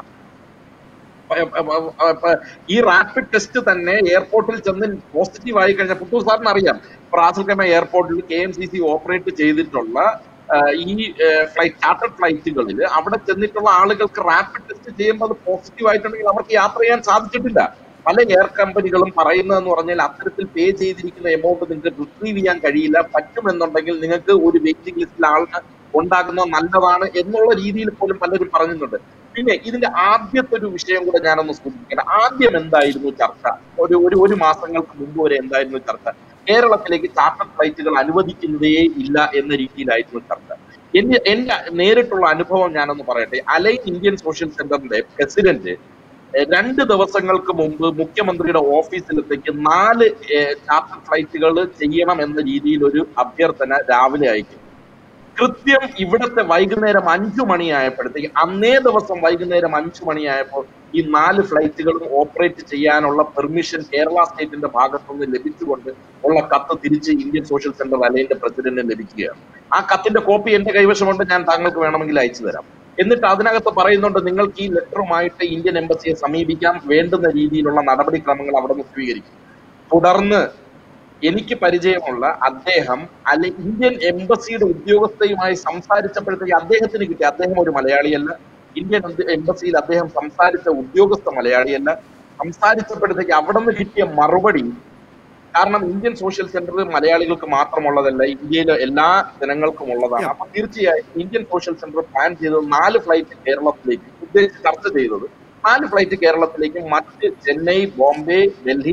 ഈ റാപ്പിഡ് ടെസ്റ്റ് തന്നെ എയർപോർട്ടിൽ ചെന്ന് പോസിറ്റീവ് ആയി കഴിഞ്ഞാൽ, പുത്തൂർ സാറിന് അറിയാം, റാസൽഖൈമ എയർപോർട്ടിൽ K M C C operate ചെയ്തിട്ടുള്ള ഈ ഫ്ലൈറ്റ് ചാർട്ടർ ഫ്ലൈറ്റുകളിൽ അവിടെ ചെന്നിട്ടുള്ള ആളുകൾക്ക് റാപ്പിഡ് ടെസ്റ്റ് ചെയ്യുമ്പോൾ അത് പോസിറ്റീവ് ആയിട്ടുണ്ടെങ്കിൽ അവർക്ക് യാത്ര ചെയ്യാൻ സാധിച്ചിട്ടില്ല. പല എയർ കമ്പനികളും പറയുന്നതെന്ന് പറഞ്ഞാൽ അത്തരത്തിൽ പേ ചെയ്തിരിക്കുന്ന എമൗണ്ട് നിങ്ങൾക്ക് റിട്രീവ് ചെയ്യാൻ കഴിയില്ല, പറ്റുമെന്നുണ്ടെങ്കിൽ നിങ്ങൾക്ക് ഒരു വെയിറ്റിംഗ് ലിസ്റ്റിൽ ആളിന് ഉണ്ടാകുന്നത് നല്ലതാണ് എന്നുള്ള രീതിയിൽ പോലും പലരും പറയുന്നുണ്ട്. പിന്നെ ഇതിന്റെ ആദ്യത്തെ ഒരു വിഷയം കൂടെ ഞാനൊന്ന് സൂചിപ്പിക്കണം. ആദ്യം എന്തായിരുന്നു ചർച്ച? ഒരു ഒരു ഒരു മാസങ്ങൾക്ക് മുമ്പ് വരെ എന്തായിരുന്നു ചർച്ച? കേരളത്തിലേക്ക് ചാർട്ടർ ഫ്ലൈറ്റുകൾ അനുവദിക്കുന്നതേ ഇല്ല എന്ന രീതിയിലായിരുന്നു ചർച്ച. എന്റെ എന്റെ നേരിട്ടുള്ള അനുഭവം ഞാനൊന്ന് പറയട്ടെ. അലൈൻ ഇന്ത്യൻ സോഷ്യൽ സെന്ററിന്റെ പ്രസിഡന്റ് രണ്ട് ദിവസങ്ങൾക്ക് മുമ്പ് മുഖ്യമന്ത്രിയുടെ ഓഫീസിലത്തേക്ക് നാല് ചാർട്ടർ ഫ്ലൈറ്റുകൾ ചെയ്യണം എന്ന രീതിയിൽ ഒരു അഭ്യർത്ഥന രാവിലെ അയക്കും. കൃത്യം ഇവിടുത്തെ വൈകുന്നേരം അഞ്ചു മണിയായപ്പോഴത്തേക്ക്, അന്നേ ദിവസം വൈകുന്നേരം അഞ്ചു മണിയായപ്പോൾ ഈ നാല് ഫ്ലൈറ്റുകളും ഓപ്പറേറ്റ് ചെയ്യാനുള്ള പെർമിഷൻ കേരള സ്റ്റേറ്റിന്റെ ഭാഗത്തുനിന്ന് ലഭിച്ചുകൊണ്ട് ഉള്ള കത്ത് തിരിച്ച് ഇന്ത്യൻ സോഷ്യൽ സെന്റർ അലൈന്റെ പ്രസിഡന്റിന് ലഭിക്കുകയാണ്. ആ കത്തിന്റെ കോപ്പി എന്റെ കൈവശമുണ്ട്, ഞാൻ താങ്കൾക്ക് വേണമെങ്കിൽ അയച്ചു തരാം. എന്നിട്ട് അതിനകത്ത് പറയുന്നുണ്ട് നിങ്ങൾക്ക് ഈ ലെറ്ററുമായിട്ട് ഇന്ത്യൻ എംബസിയെ സമീപിക്കാൻ വേണ്ടുന്ന രീതിയിലുള്ള നടപടിക്രമങ്ങൾ അവിടെ നിന്ന് സ്വീകരിക്കും. തുടർന്ന് എനിക്ക് പരിചയമുള്ള അദ്ദേഹം അല്ലെ ഇന്ത്യൻ എംബസിയുടെ ഉദ്യോഗസ്ഥയുമായി സംസാരിച്ചപ്പോഴത്തേക്ക് അദ്ദേഹത്തിന് കിട്ടി, അദ്ദേഹം ഒരു മലയാളിയല്ല, ഇന്ത്യൻ എംബസിയിൽ അദ്ദേഹം സംസാരിച്ച ഉദ്യോഗസ്ഥ മലയാളിയല്ല, സംസാരിച്ചപ്പോഴത്തേക്ക് അവിടെ നിന്ന് കിട്ടിയ മറുപടി, കാരണം ഇന്ത്യൻ സോഷ്യൽ സെന്റർ മലയാളികൾക്ക് മാത്രമുള്ളതല്ല, ഇന്ത്യയിലെ എല്ലാ ജനങ്ങൾക്കും ഉള്ളതാണ്. അപ്പൊ തീർച്ചയായും ഇന്ത്യൻ സോഷ്യൽ സെന്റർ പ്ലാൻ ചെയ്തത് നാല് ഫ്ലൈറ്റ് കേരളത്തിലേക്ക് ഉദ്ദേശിച്ച് ചർച്ച ചെയ്തത് നാല് ഫ്ലൈറ്റ് കേരളത്തിലേക്ക് മറ്റ് ചെന്നൈ, ബോംബെ, ഡൽഹി,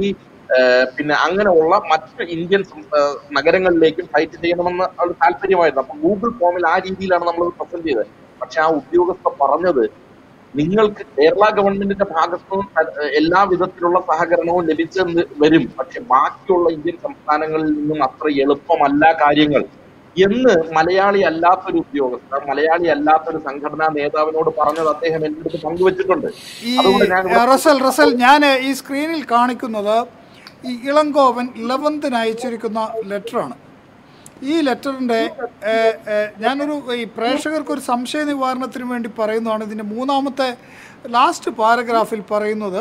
പിന്നെ അങ്ങനെയുള്ള മറ്റ് ഇന്ത്യൻ നഗരങ്ങളിലേക്കും ഫ്ലൈറ്റ് ചെയ്യണമെന്ന് അത് താല്പര്യമായിരുന്നു. അപ്പൊ ഗൂഗിൾ ഫോമിൽ ആ രീതിയിലാണ് നമ്മൾ പ്രസന്റ് ചെയ്തത്. പക്ഷെ ആ ഉദ്യോഗസ്ഥ പറഞ്ഞത് നിങ്ങൾക്ക് കേരള ഗവൺമെന്റിന്റെ ഭാഗത്തു എല്ലാ വിധത്തിലുള്ള സഹകരണവും ലഭിച്ചെന്ന് വരും, പക്ഷെ ബാക്കിയുള്ള ഇന്ത്യൻ സംസ്ഥാനങ്ങളിൽ നിന്നും അത്ര എളുപ്പമല്ല കാര്യങ്ങൾ എന്ന് മലയാളി അല്ലാത്തൊരു ഉദ്യോഗസ്ഥ, മലയാളി അല്ലാത്തൊരു സംഘടനാ നേതാവിനോട് പറഞ്ഞത് അദ്ദേഹം എന്റെ അടുത്ത് പങ്കുവച്ചിട്ടുണ്ട്. അതുകൊണ്ട് ഞാൻ റസൽ റസൽ ഞാൻ ഈ സ്ക്രീനിൽ കാണിക്കുന്നത് ഈ ഇളങ്കോവൻ ഇലവന്തിന് അയച്ചിരിക്കുന്ന ലെറ്ററാണ്. ഈ ലെറ്ററിൻ്റെ ഞാനൊരു ഈ പ്രേക്ഷകർക്കൊരു സംശയ നിവാരണത്തിന് വേണ്ടി പറയുന്നതാണ്. ഇതിൻ്റെ മൂന്നാമത്തെ ലാസ്റ്റ് പാരഗ്രാഫിൽ പറയുന്നത്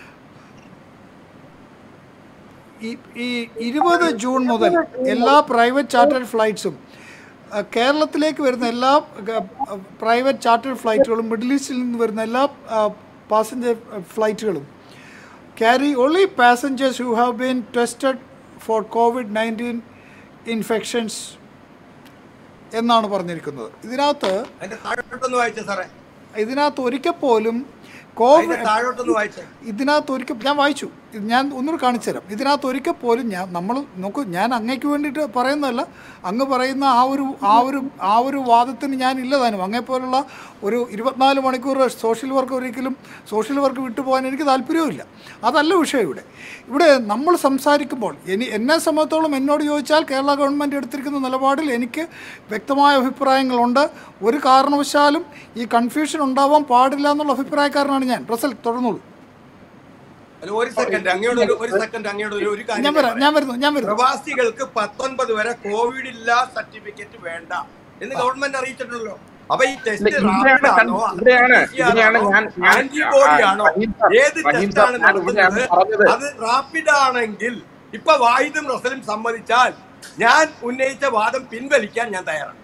ഈ ഈ ഇരുപത് ജൂൺ മുതൽ എല്ലാ പ്രൈവറ്റ് ചാർട്ടേഡ് ഫ്ലൈറ്റ്സും കേരളത്തിലേക്ക് വരുന്ന എല്ലാ പ്രൈവറ്റ് ചാർട്ടേഡ് ഫ്ലൈറ്റുകളും മിഡിൽ ഈസ്റ്റിൽ നിന്ന് വരുന്ന എല്ലാ പാസഞ്ചർ ഫ്ലൈറ്റുകളും carry only passengers who have been tested for COVID nineteen infections എന്നാണ് പറഞ്ഞിരിക്കുന്നത്. ഇതിനകത്ത് ഇതിനകത്ത് ഒരിക്കൽ പോലും കോവിഡ് ഇതിനകത്ത് ഒരിക്കൽ ഞാൻ വായിച്ചു, ഞാൻ ഒന്നുകൂടി കാണിച്ചു തരാം. ഇതിനകത്ത് ഒരിക്കൽ പോലും ഞാൻ നമ്മൾ നോക്കൂ, ഞാൻ അങ്ങേക്ക് വേണ്ടിയിട്ട് പറയുന്നതല്ല, അങ്ങ് പറയുന്ന ആ ഒരു ആ ഒരു ആ ഒരു വാദത്തിന് ഞാൻ ഇല്ലതാനും. അങ്ങേപ്പോലുള്ള ഒരു ഇരുപത്തിനാല് മണിക്കൂർ സോഷ്യൽ വർക്ക് ഒരിക്കലും സോഷ്യൽ വർക്ക് വിട്ടുപോകാൻ എനിക്ക് താല്പര്യവുമില്ല. അതല്ല വിഷയം. ഇവിടെ ഇവിടെ നമ്മൾ സംസാരിക്കുമ്പോൾ ഇനി എന്നെ സംബന്ധിച്ചോളം എന്നോട് ചോദിച്ചാൽ കേരള ഗവൺമെൻറ് എടുത്തിരിക്കുന്ന നിലപാടിൽ എനിക്ക് വ്യക്തമായ അഭിപ്രായങ്ങളുണ്ട്. ഒരു കാരണവശാലും ഈ കൺഫ്യൂഷൻ ഉണ്ടാവാൻ പാടില്ല എന്നുള്ള അഭിപ്രായക്കാരനാണ് ഞാൻ. റസൽ തുടർന്നോളൂ. ഒരു സെക്കൻഡ് അങ്ങോട്ട് ഒരു സെക്കൻഡ് അങ്ങോട്ട് ഒരു കാര്യം, പ്രവാസികൾക്ക് പത്തൊൻപത് വരെ കോവിഡ് ഇല്ല സർട്ടിഫിക്കറ്റ് വേണ്ട എന്ന് ഗവൺമെന്റ് അറിയിച്ചിട്ടുണ്ടല്ലോ. അപ്പൊ ഈ ടെസ്റ്റ് റാപ്പിഡാണോ ആന്റിബോഡിയാണോ ഏത് ടെസ്റ്റാണ് നടത്തുന്നത്? അത് റാപ്പിഡാണെങ്കിൽ ഇപ്പൊ വാഹിദും റസലും സമ്മതിച്ചാൽ ഞാൻ ഉന്നയിച്ച വാദം പിൻവലിക്കാൻ ഞാൻ തയ്യാറാണ്.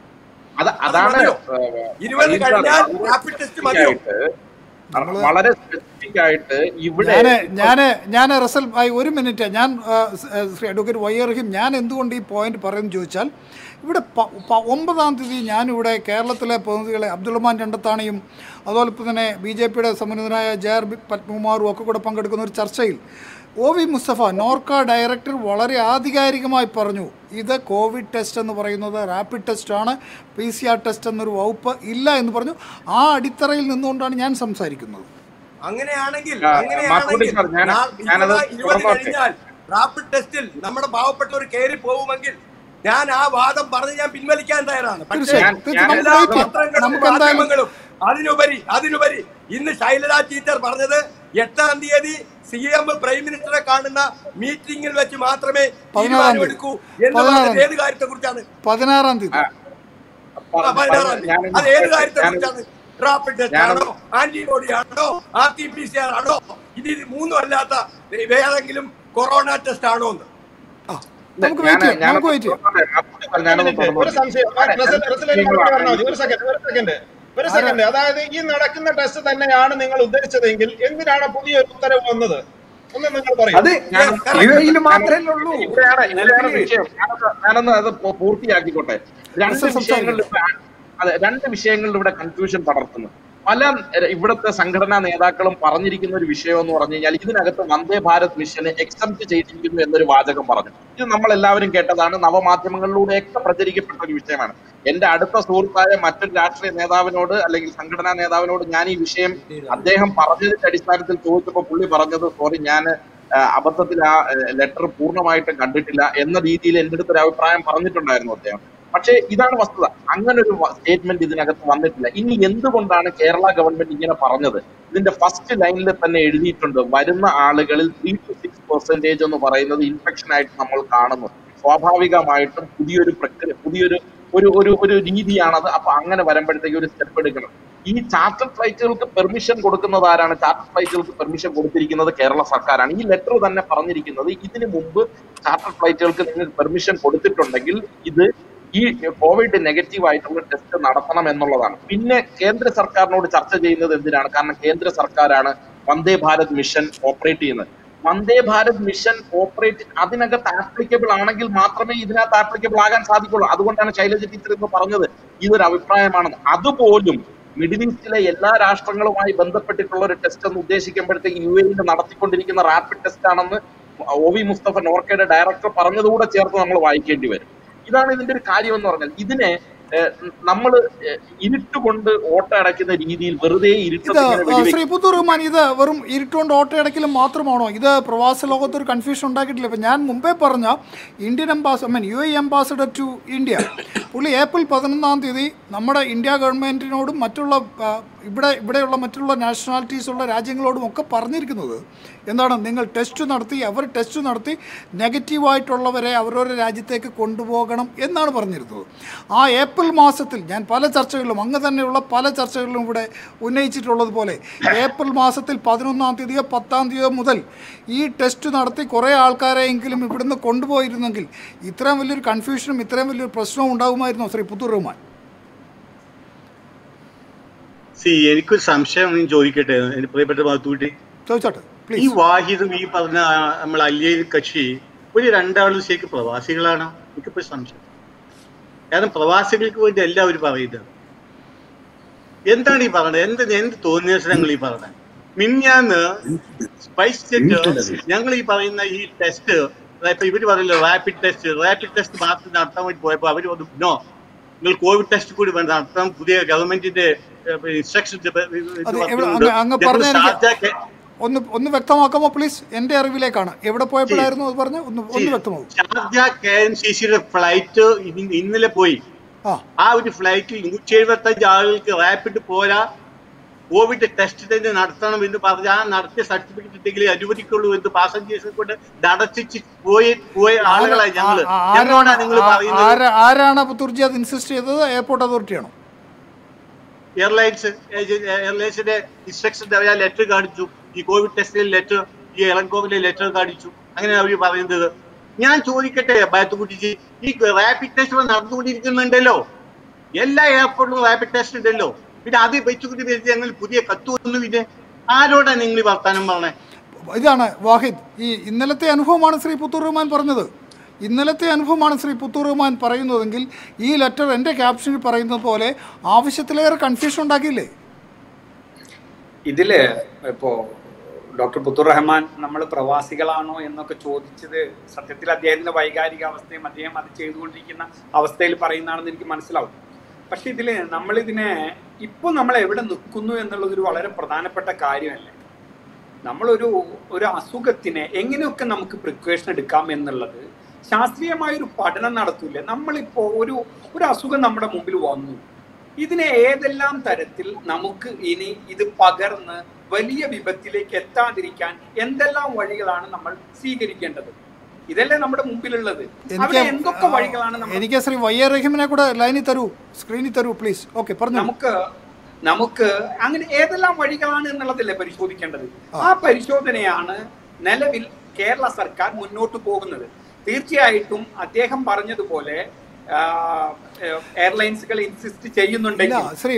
ഇരുപത് കഴിഞ്ഞാൽ റാപ്പിഡ് ടെസ്റ്റ് മതിയോ? വളരെ സ്പെസിഫിക് ആയിട്ട് ഇവിടെ ഞാൻ ഞാൻ റസൽ ഭായ് ഒരു മിനിറ്റ്, ഞാൻ ശ്രീ അഡ്വക്കേറ്റ് വൈ റഹീം, ഞാൻ എന്തുകൊണ്ട് ഈ പോയിന്റ് പറയുന്നു ചോദിച്ചാൽ, ഇവിടെ ഒമ്പതാം തീയതി ഞാനിവിടെ കേരളത്തിലെ പ്രതിനിധികളെ അബ്ദുൾ രണ്ടത്താണിയും അതുപോലെ തന്നെ ബി ജെ പിയുടെ സമ്മന്നതനായ ജെ ആർ പത്മകുമാറും ഒക്കെ കൂടെ പങ്കെടുക്കുന്ന ഒരു ചർച്ചയിൽ O V Mustafa Norka director വളരെ ആധികാരികമായി പറഞ്ഞു, ഇത് കോവിഡ് ടെസ്റ്റ് എന്ന് പറയുന്നത് റാപ്പിഡ് ടെസ്റ്റാണ്, പി സി ആർ ടെസ്റ്റ് എന്നൊരു വകുപ്പ് ഇല്ല എന്ന് പറഞ്ഞു. ആ അടിത്തറയിൽ നിന്നുകൊണ്ടാണ് ഞാൻ സംസാരിക്കുന്നത്. അങ്ങനെയാണെങ്കിൽ റാപ്പിഡ് ടെസ്റ്റിൽ നമ്മുടെ പാവപ്പെട്ടവർ കയറി പോകുമെങ്കിൽ ഞാൻ ആ വാദം പറഞ്ഞ് ഞാൻ പിൻവലിക്കാൻ തയ്യാറാണ്. പക്ഷേ മാധ്യമങ്ങളും അതിനുപരി അതിനുപരി ഇന്ന് ശൈലജ ടീച്ചർ പറഞ്ഞത് എട്ടാം തീയതി സി എം പ്രൈം മിനിസ്റ്ററെ കാണുന്ന മീറ്റിംഗിൽ വെച്ച് മാത്രമേ തീരുമാനമെടുക്കൂ എന്ന് പറഞ്ഞത് ഏത് കാര്യത്തെ കുറിച്ചാണ്? പതിനാറാം തീയതി പതിനാറാം തീയതി അത് ഏത് കാര്യത്തെ കുറിച്ചാണ്? റാപ്പിഡ് ടെസ്റ്റ് ആണോ, ആന്റിബോഡി ആണോ, R T P C R ആണോ, ഇത് മൂന്നും അല്ലാത്ത ഏതെങ്കിലും കൊറോണ ടെസ്റ്റ് ആണോ എന്ന് നമുക്ക് വെയിറ്റ് ചെയ്യാം. നമുക്ക് വെയിറ്റ് ചെയ്യാം. ഒരു സംശയം, ഒരു സെക്കൻഡ് ഒരു സെക്കൻഡ് ഒരു സെക്കൻഡ് അതായത് ഈ നടക്കുന്ന ടെസ്റ്റ് തന്നെയാണ് നിങ്ങൾ ഉദ്ദേശിച്ചതെങ്കിൽ എന്തിനാണ് പുതിയൊരു ഉത്തരവ് വന്നത് ഒന്ന് നിങ്ങൾ പറയും. ഞാനൊന്ന് അത് പൂർത്തിയാക്കിക്കോട്ടെ. രണ്ട് വിഷയങ്ങളിൽ അതെ രണ്ട് വിഷയങ്ങളിൽ ഇവിടെ കൺഫ്യൂഷൻ പടർത്തുന്നു. പല ഇവിടുത്തെ സംഘടനാ നേതാക്കളും പറഞ്ഞിരിക്കുന്ന ഒരു വിഷയം എന്ന് പറഞ്ഞു കഴിഞ്ഞാൽ ഇതിനകത്ത് വന്ദേ ഭാരത് മിഷന് എക്സംപ്റ്റ് ചെയ്തിരിക്കുന്നു എന്നൊരു വാചകം പറഞ്ഞു. ഇത് നമ്മൾ എല്ലാവരും കേട്ടതാണ്, നവമാധ്യമങ്ങളിലൂടെയൊക്കെ പ്രചരിക്കപ്പെട്ട ഒരു വിഷയമാണ്. എന്റെ അടുത്ത സുഹൃത്തായ മറ്റൊരു രാഷ്ട്രീയ നേതാവിനോട് അല്ലെങ്കിൽ സംഘടനാ നേതാവിനോട് ഞാൻ ഈ വിഷയം അദ്ദേഹം പറഞ്ഞതിന്റെ അടിസ്ഥാനത്തിൽ ചോദിച്ചപ്പോൾ പുള്ളി പറഞ്ഞത് സോറി ഞാൻ അബദ്ധത്തിൽ ആ ലെറ്റർ പൂർണ്ണമായിട്ടും കണ്ടിട്ടില്ല എന്ന രീതിയിൽ എന്റെ അടുത്തൊരു അഭിപ്രായം പറഞ്ഞിട്ടുണ്ടായിരുന്നു അദ്ദേഹം. പക്ഷേ ഇതാണ് വസ്തുത, അങ്ങനെ ഒരു സ്റ്റേറ്റ്മെന്റ് ഇതിനകത്ത് വന്നിട്ടില്ല. ഇനി എന്തുകൊണ്ടാണ് കേരള ഗവൺമെന്റ് ഇങ്ങനെ പറഞ്ഞത്? ഇതിന്റെ ഫസ്റ്റ് ലൈനിൽ തന്നെ എഴുതിയിട്ടുണ്ട്, വരുന്ന ആളുകളിൽ ത്രീ ടു സിക്സ് പെർസെന്റേജ് എന്ന് പറയുന്നത് ഇൻഫെക്ഷൻ ആയിട്ട് നമ്മൾ കാണുന്നു. സ്വാഭാവികമായിട്ടും പുതിയൊരു പ്രക്രിയ പുതിയൊരു ഒരു ഒരു ഒരു രീതിയാണത്. അപ്പൊ അങ്ങനെ വരുമ്പോഴത്തേക്ക് ഒരു സ്റ്റെപ്പ് എടുക്കണം. ഈ ചാർട്ടർ ഫ്ലൈറ്റുകൾക്ക് പെർമിഷൻ കൊടുക്കുന്നത് ആരാണ്? ചാർട്ടർ ഫ്ലൈറ്റുകൾക്ക് പെർമിഷൻ കൊടുത്തിരിക്കുന്നത് കേരള സർക്കാരാണ്. ഈ ലെറ്റർ തന്നെ പറഞ്ഞിരിക്കുന്നത് ഇതിനു മുമ്പ് ചാർട്ടർ ഫ്ലൈറ്റുകൾക്ക് നിങ്ങൾ പെർമിഷൻ കൊടുത്തിട്ടുണ്ടെങ്കിൽ ഇത് ഈ കോവിഡ് നെഗറ്റീവ് ആയിട്ടുള്ള ടെസ്റ്റ് നടത്തണം എന്നുള്ളതാണ്. പിന്നെ കേന്ദ്ര സർക്കാരിനോട് ചർച്ച ചെയ്യുന്നത് എന്തിനാണ്? കാരണം കേന്ദ്ര സർക്കാരാണ് വന്ദേ ഭാരത് മിഷൻ ഓപ്പറേറ്റ് ചെയ്യുന്നത്. വന്ദേ ഭാരത് മിഷൻ ഓപ്പറേറ്റ് അതിനകത്ത് ആപ്ലിക്കബിൾ ആണെങ്കിൽ മാത്രമേ ഇതിനകത്ത് ആപ്ലിക്കബിൾ ആകാൻ സാധിക്കുള്ളൂ. അതുകൊണ്ടാണ് ശൈലജ ടീച്ചർ എന്ന് പറഞ്ഞത് ഇതൊരു അഭിപ്രായമാണെന്ന്. അതുപോലും മിഡിൽ ഈസ്റ്റിലെ എല്ലാ രാഷ്ട്രങ്ങളുമായി ബന്ധപ്പെട്ടിട്ടുള്ള ഒരു ടെസ്റ്റ് എന്ന് ഉദ്ദേശിക്കുമ്പോഴത്തേക്ക് യു എയിൽ നടത്തിക്കൊണ്ടിരിക്കുന്ന റാപ്പിഡ് ടെസ്റ്റ് ആണെന്ന് ഒ വി മുസ്തഫ നോർക്കയുടെ ഡയറക്ടർ പറഞ്ഞതുകൂടെ ചേർത്ത് നമ്മൾ വായിക്കേണ്ടി വരും. ഇതാണ് ഇതിന്റെ ഒരു കാര്യം എന്ന് പറഞ്ഞാൽ. ഇതിനെ നമ്മൾ ഇരുട്ടുകൊണ്ട് ഓട്ട അടയ്ക്കുന്ന രീതിയിൽ വെറുതെ ഇരുട്ട്. ശ്രീ പുത്തൂർ റഹ്മാൻ, ഇത് വെറും ഇരുട്ടുകൊണ്ട് ഓട്ട അടയ്ക്കലും മാത്രമാണോ? ഇത് പ്രവാസ ലോകത്ത് ഒരു കൺഫ്യൂഷൻ ഉണ്ടാക്കിയിട്ടില്ല. ഇപ്പം ഞാൻ മുമ്പേ പറഞ്ഞ Indian ambassador I mean U A ambassador to India പുള്ളി ഏപ്രിൽ പതിനൊന്നാം തീയതി നമ്മുടെ ഇന്ത്യ ഗവൺമെൻറ്റിനോടും മറ്റുള്ള ഇവിടെ ഇവിടെയുള്ള മറ്റുള്ള നാഷണാലിറ്റീസുള്ള രാജ്യങ്ങളോടും ഒക്കെ പറഞ്ഞിരിക്കുന്നത് എന്താണ്, നിങ്ങൾ ടെസ്റ്റ് നടത്തി അവർ ടെസ്റ്റ് നടത്തി നെഗറ്റീവായിട്ടുള്ളവരെ അവരവരുടെ രാജ്യത്തേക്ക് കൊണ്ടുപോകണം എന്നാണ് പറഞ്ഞിരുന്നത്. ആ ഏപ്രിൽ മാസത്തിൽ ഞാൻ പല ചർച്ചകളിലും അങ്ങ് തന്നെയുള്ള പല ചർച്ചകളിലും ഇവിടെ ഉന്നയിച്ചിട്ടുള്ളതുപോലെ ഏപ്രിൽ മാസത്തിൽ പതിനൊന്നാം തീയതിയോ പത്താം തീയതിയോ മുതൽ ഈ ടെസ്റ്റ് നടത്തി കുറേ ആൾക്കാരെയെങ്കിലും ഇവിടുന്ന് കൊണ്ടുപോയിരുന്നെങ്കിൽ ഇത്രയും വലിയൊരു കൺഫ്യൂഷനും ഇത്രയും വലിയൊരു പ്രശ്നവും ഉണ്ടാകുമായിരുന്നോ ശ്രീ പുത്തൂർ റഹ്മാൻ? സി എനിക്കൊരു സംശയം ചോദിക്കട്ടെ പ്രിയപ്പെട്ട മാത്തൂട്ടി, ചോദിച്ചോട്ടെ. ഈ വാഹിദും ഈ പറഞ്ഞ നമ്മൾ അല്ലിയ കക്ഷി ഒരു രണ്ടാളും ശരിക്കും പ്രവാസികളാണോ? എനിക്കിപ്പോ സംശയം. കാരണം പ്രവാസികൾക്ക് വേണ്ടി എല്ലാവരും പറയുന്നത് എന്താണ് ഈ പറഞ്ഞത്? എന്ത് എന്ത് തോന്നിയ ഈ പറഞ്ഞത്? മിന്നാന്ന് സ്പൈസ് ജെറ്റ് ഞങ്ങൾ ഈ പറയുന്ന ഈ ടെസ്റ്റ് ഇപ്പൊ ഇവര് പറയല്ലോ റാപ്പിഡ് ടെസ്റ്റ് റാപ്പിഡ് ടെസ്റ്റ് മാത്രം നടത്താൻ വേണ്ടി പോയപ്പോ അവര് പറഞ്ഞു നോ, നിങ്ങൾ കോവിഡ് ടെസ്റ്റ് കൂടി വേണ്ട നടത്താൻ പുതിയ ഗവൺമെന്റിന്റെ ഇൻസ്ട്രക്ഷൻ. ഒന്ന് ഒന്ന് വ്യക്തമാക്കാമോ പ്ലീസ്? എന്റെ അറിവിലേക്കാണ്. എവിടെ പോയപ്പോഴായിരുന്നു അത് പറഞ്ഞ ഒന്ന് ഒന്ന് വ്യക്തമാവും. ഷാർജ കെ എം സി സിയുടെ ഫ്ലൈറ്റ് ഇന്നലെ പോയി. ആ ഒരു ഫ്ലൈറ്റിൽ നൂറ്റി എഴുപത്തി അഞ്ച് ആളുകൾക്ക് റാപ്പിഡ് പോരാ, കോവിഡ് ടെസ്റ്റ് തന്നെ നടത്തണം എന്ന് പറഞ്ഞ് ആ നടത്തിയ സർട്ടിഫിക്കറ്റ് ഉണ്ടെങ്കിൽ അനുവദിക്കുള്ളൂ എന്ന് പാസഞ്ചേഴ്സിനെ കൊണ്ട് നടത്തിച്ച് പോയി പോയ ആളുകളായി ഞങ്ങള്. ഞങ്ങളോടാ നിങ്ങൾ പറയുന്നത്. ആരാണ് പുത്തൂർജി അത് ഇൻസിസ്റ്റ് ചെയ്തത്? എയർപോർട്ട് അതോറിറ്റിയാണോ? എയർലൈൻസ് എയർലൈൻസിന്റെ ഇൻസ്ട്രക്ഷൻ അവർ ലെറ്റർ കാണിച്ചു. ഈ കോവിഡ് ടെസ്റ്റിലെ ലെറ്റർ, ഈ എളങ്കോവിലെ ലെറ്റർ കാണിച്ചു. അങ്ങനെ അവർ പറയുന്നത്. ഞാൻ ചോദിക്കട്ടെ ബാത്തുകുട്ടിജി, ഈ റാപ്പിഡ് ടെസ്റ്റ് നടന്നുകൊണ്ടിരിക്കുന്നുണ്ടല്ലോ, എല്ലാ എയർപോർട്ടിലും റാപ്പിഡ് ടെസ്റ്റ് ഉണ്ടല്ലോ, പിന്നെ അത് വെച്ചുകൂട്ടി വെച്ച് ഞങ്ങൾ പുതിയ കത്തുവന്നു. പിന്നെ ആരോടാ നിങ്ങൾ ഈ വർത്താനം പറഞ്ഞേ? ഇതാണ് വാഹിദ്, ഈ ഇന്നലത്തെ അനുഭവമാണ് ശ്രീ പുത്തൂർ റഹ്മാൻ പറഞ്ഞത്. ഇന്നലത്തെ അനുഭവമാണ് ശ്രീ പുത്തൂർ റഹ്മാൻ പറയുന്നതെങ്കിൽ ഈ ലെറ്റർ എൻ്റെ ക്യാപ്ഷനിൽ പറയുന്നത് പോലെ ആവശ്യത്തിലേറെ കൺഫ്യൂഷൻ ഉണ്ടാക്കിയില്ലേ? ഇതില് ഇപ്പോ ഡോക്ടർ പുത്തൂർ റഹ്മാൻ നമ്മൾ പ്രവാസികളാണോ എന്നൊക്കെ ചോദിച്ചത് സത്യത്തിൽ അദ്ദേഹത്തിന്റെ വൈകാരിക അവസ്ഥയും അദ്ദേഹം അത് ചെയ്തുകൊണ്ടിരിക്കുന്ന അവസ്ഥയിൽ പറയുന്നതാണെന്ന് എനിക്ക് മനസ്സിലാവും. പക്ഷെ ഇതില് നമ്മളിതിനെ ഇപ്പൊ നമ്മൾ എവിടെ നിൽക്കുന്നു എന്നുള്ളതൊരു വളരെ പ്രധാനപ്പെട്ട കാര്യമല്ലേ. നമ്മളൊരു ഒരു അസുഖത്തിനെ എങ്ങനെയൊക്കെ നമുക്ക് പ്രിക്കോഷൻ എടുക്കാം എന്നുള്ളത് ശാസ്ത്രീയമായൊരു പഠനം നടത്തൂല്ലേ. നമ്മളിപ്പോ ഒരു ഒരു അസുഖം നമ്മുടെ മുമ്പിൽ വന്നു, ഇതിനെ ഏതെല്ലാം തരത്തിൽ നമുക്ക് ഇനി ഇത് പകർന്ന് വലിയ വിപത്തിലേക്ക് എത്താതിരിക്കാൻ എന്തെല്ലാം വഴികളാണ് നമ്മൾ സ്വീകരിക്കേണ്ടത്? ഇതല്ലേ നമ്മുടെ മുമ്പിലുള്ളത്. എന്തൊക്കെ വഴികളാണ് എനിക്ക് ശ്രീ വൈ എ റഹീമിനെ കൂടെ ലൈനിൽ തരൂ, സ്ക്രീനിൽ തരൂ പ്ലീസ്. ഓക്കെ, പറഞ്ഞു. നമുക്ക് നമുക്ക് അങ്ങനെ ഏതെല്ലാം വഴികളാണ് എന്നുള്ളതല്ലേ പരിശോധിക്കേണ്ടത്. ആ പരിശോധനയാണ് നിലവിൽ കേരള സർക്കാർ മുന്നോട്ട് പോകുന്നത്. തീർച്ചയായിട്ടും അദ്ദേഹം പറഞ്ഞതുപോലെ എയർലൈൻസുകൾ ഇൻസിസ്റ്റ് ചെയ്യുന്നുണ്ടെങ്കിൽ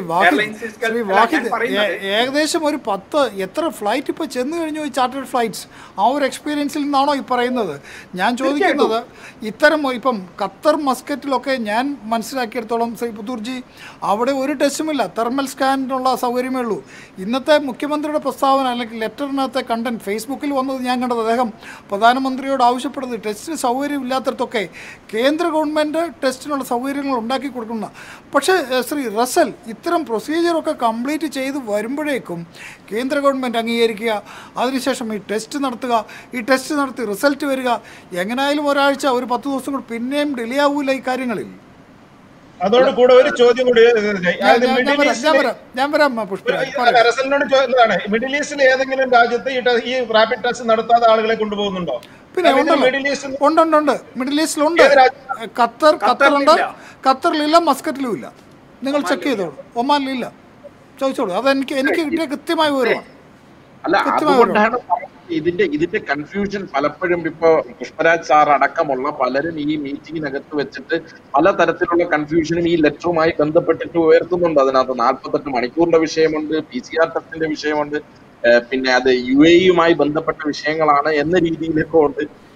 ഏകദേശം ഒരു പത്ത് എത്ര ഫ്ലൈറ്റ് ഇപ്പൊ ചെന്ന് കഴിഞ്ഞു ഈ ചാർട്ടേഡ് ഫ്ലൈറ്റ്സ്? ആ ഒരു എക്സ്പീരിയൻസിൽ നിന്നാണോ ഈ പറയുന്നത്? ഞാൻ ചോദിക്കുന്നത് ഇത്തരം ഇപ്പം ഖത്തർ മസ്കറ്റിലൊക്കെ ഞാൻ മനസ്സിലാക്കിയെടുത്തോളം ശ്രീ പുത്തൂർജി അവിടെ ഒരു ടെസ്റ്റുമില്ല, തെർമൽ സ്കാനിനുള്ള സൗകര്യമേ ഉള്ളൂ. ഇന്നത്തെ മുഖ്യമന്ത്രിയുടെ പ്രസ്താവന അല്ലെങ്കിൽ ലെറ്ററിനകത്തെ കണ്ടന്റ് ഫേസ്ബുക്കിൽ വന്നത് ഞാൻ കണ്ടത് അദ്ദേഹം പ്രധാനമന്ത്രിയോട് ആവശ്യപ്പെടുന്നത് ടെസ്റ്റിന് സൗകര്യമില്ലാത്തടത്തൊക്കെ കേന്ദ്ര ഗവൺമെന്റ് ടെസ്റ്റിനുള്ള സൗകര്യങ്ങൾ ഉണ്ടാക്കി കൊടുക്കുന്ന. പക്ഷേ ശ്രീ റസൽ, ഇത്തരം പ്രൊസീജിയറൊക്കെ കംപ്ലീറ്റ് ചെയ്ത് വരുമ്പോഴേക്കും കേന്ദ്ര ഗവൺമെൻറ് അംഗീകരിക്കുക, അതിനുശേഷം ഈ ടെസ്റ്റ് നടത്തുക, ഈ ടെസ്റ്റ് നടത്തി റിസൾട്ട് വരിക, എങ്ങനെയായാലും ഒരാഴ്ച ഒരു പത്ത് ദിവസം കൂടി പിന്നെയും ഡിലേ ആവൂല ഈ കാര്യങ്ങളിൽ. അതോട് കൂടെ ഒരു ചോദ്യം കൂടി ഞാൻ വരാം റസലിനോട്. മിഡിൽ ഈസ്റ്റിൽ ഏതെങ്കിലും രാജ്യത്ത് ഈ റാപ്പിഡ് ടെസ്റ്റ് നടത്താതെ ആളുകളെ കൊണ്ടുപോകുന്നുണ്ടോ? പിന്നെ ഉണ്ടുണ്ട്, മിഡിൽ ഈസ്റ്റിലുണ്ട്. ഖത്തർ ഖത്തറുണ്ട്, ഖത്തറിലില്ല, മസ്കറ്റിലും ഇല്ല. നിങ്ങൾ ചെക്ക് ചെയ്തോളൂ. ഒമാനിലില്ല, ചോദിച്ചോളൂ. അത് എനിക്ക് എനിക്ക് കിട്ടിയ കൃത്യമായ വിവരമാണ്. അല്ല, അതുകൊണ്ടാണ് ഇതിന്റെ ഇതിന്റെ കൺഫ്യൂഷൻ പലപ്പോഴും ഇപ്പൊ പുഷ്പരാജ് സാർ അടക്കമുള്ള പലരും ഈ മീറ്റിങ്ങിനകത്ത് വെച്ചിട്ട് പലതരത്തിലുള്ള കൺഫ്യൂഷനും ഈ ലെറ്ററുമായി ബന്ധപ്പെട്ടിട്ട് ഉയർത്തുന്നുണ്ട്. അതിനകത്ത് നാൽപ്പത്തെട്ട് മണിക്കൂറിന്റെ വിഷയമുണ്ട്, പി സി ആർ ടെസ്റ്റിന്റെ വിഷയമുണ്ട്, പിന്നെ അത് യു എയുമായി ബന്ധപ്പെട്ട വിഷയങ്ങളാണ് എന്ന രീതിയിലൊക്കെ ഉണ്ട്.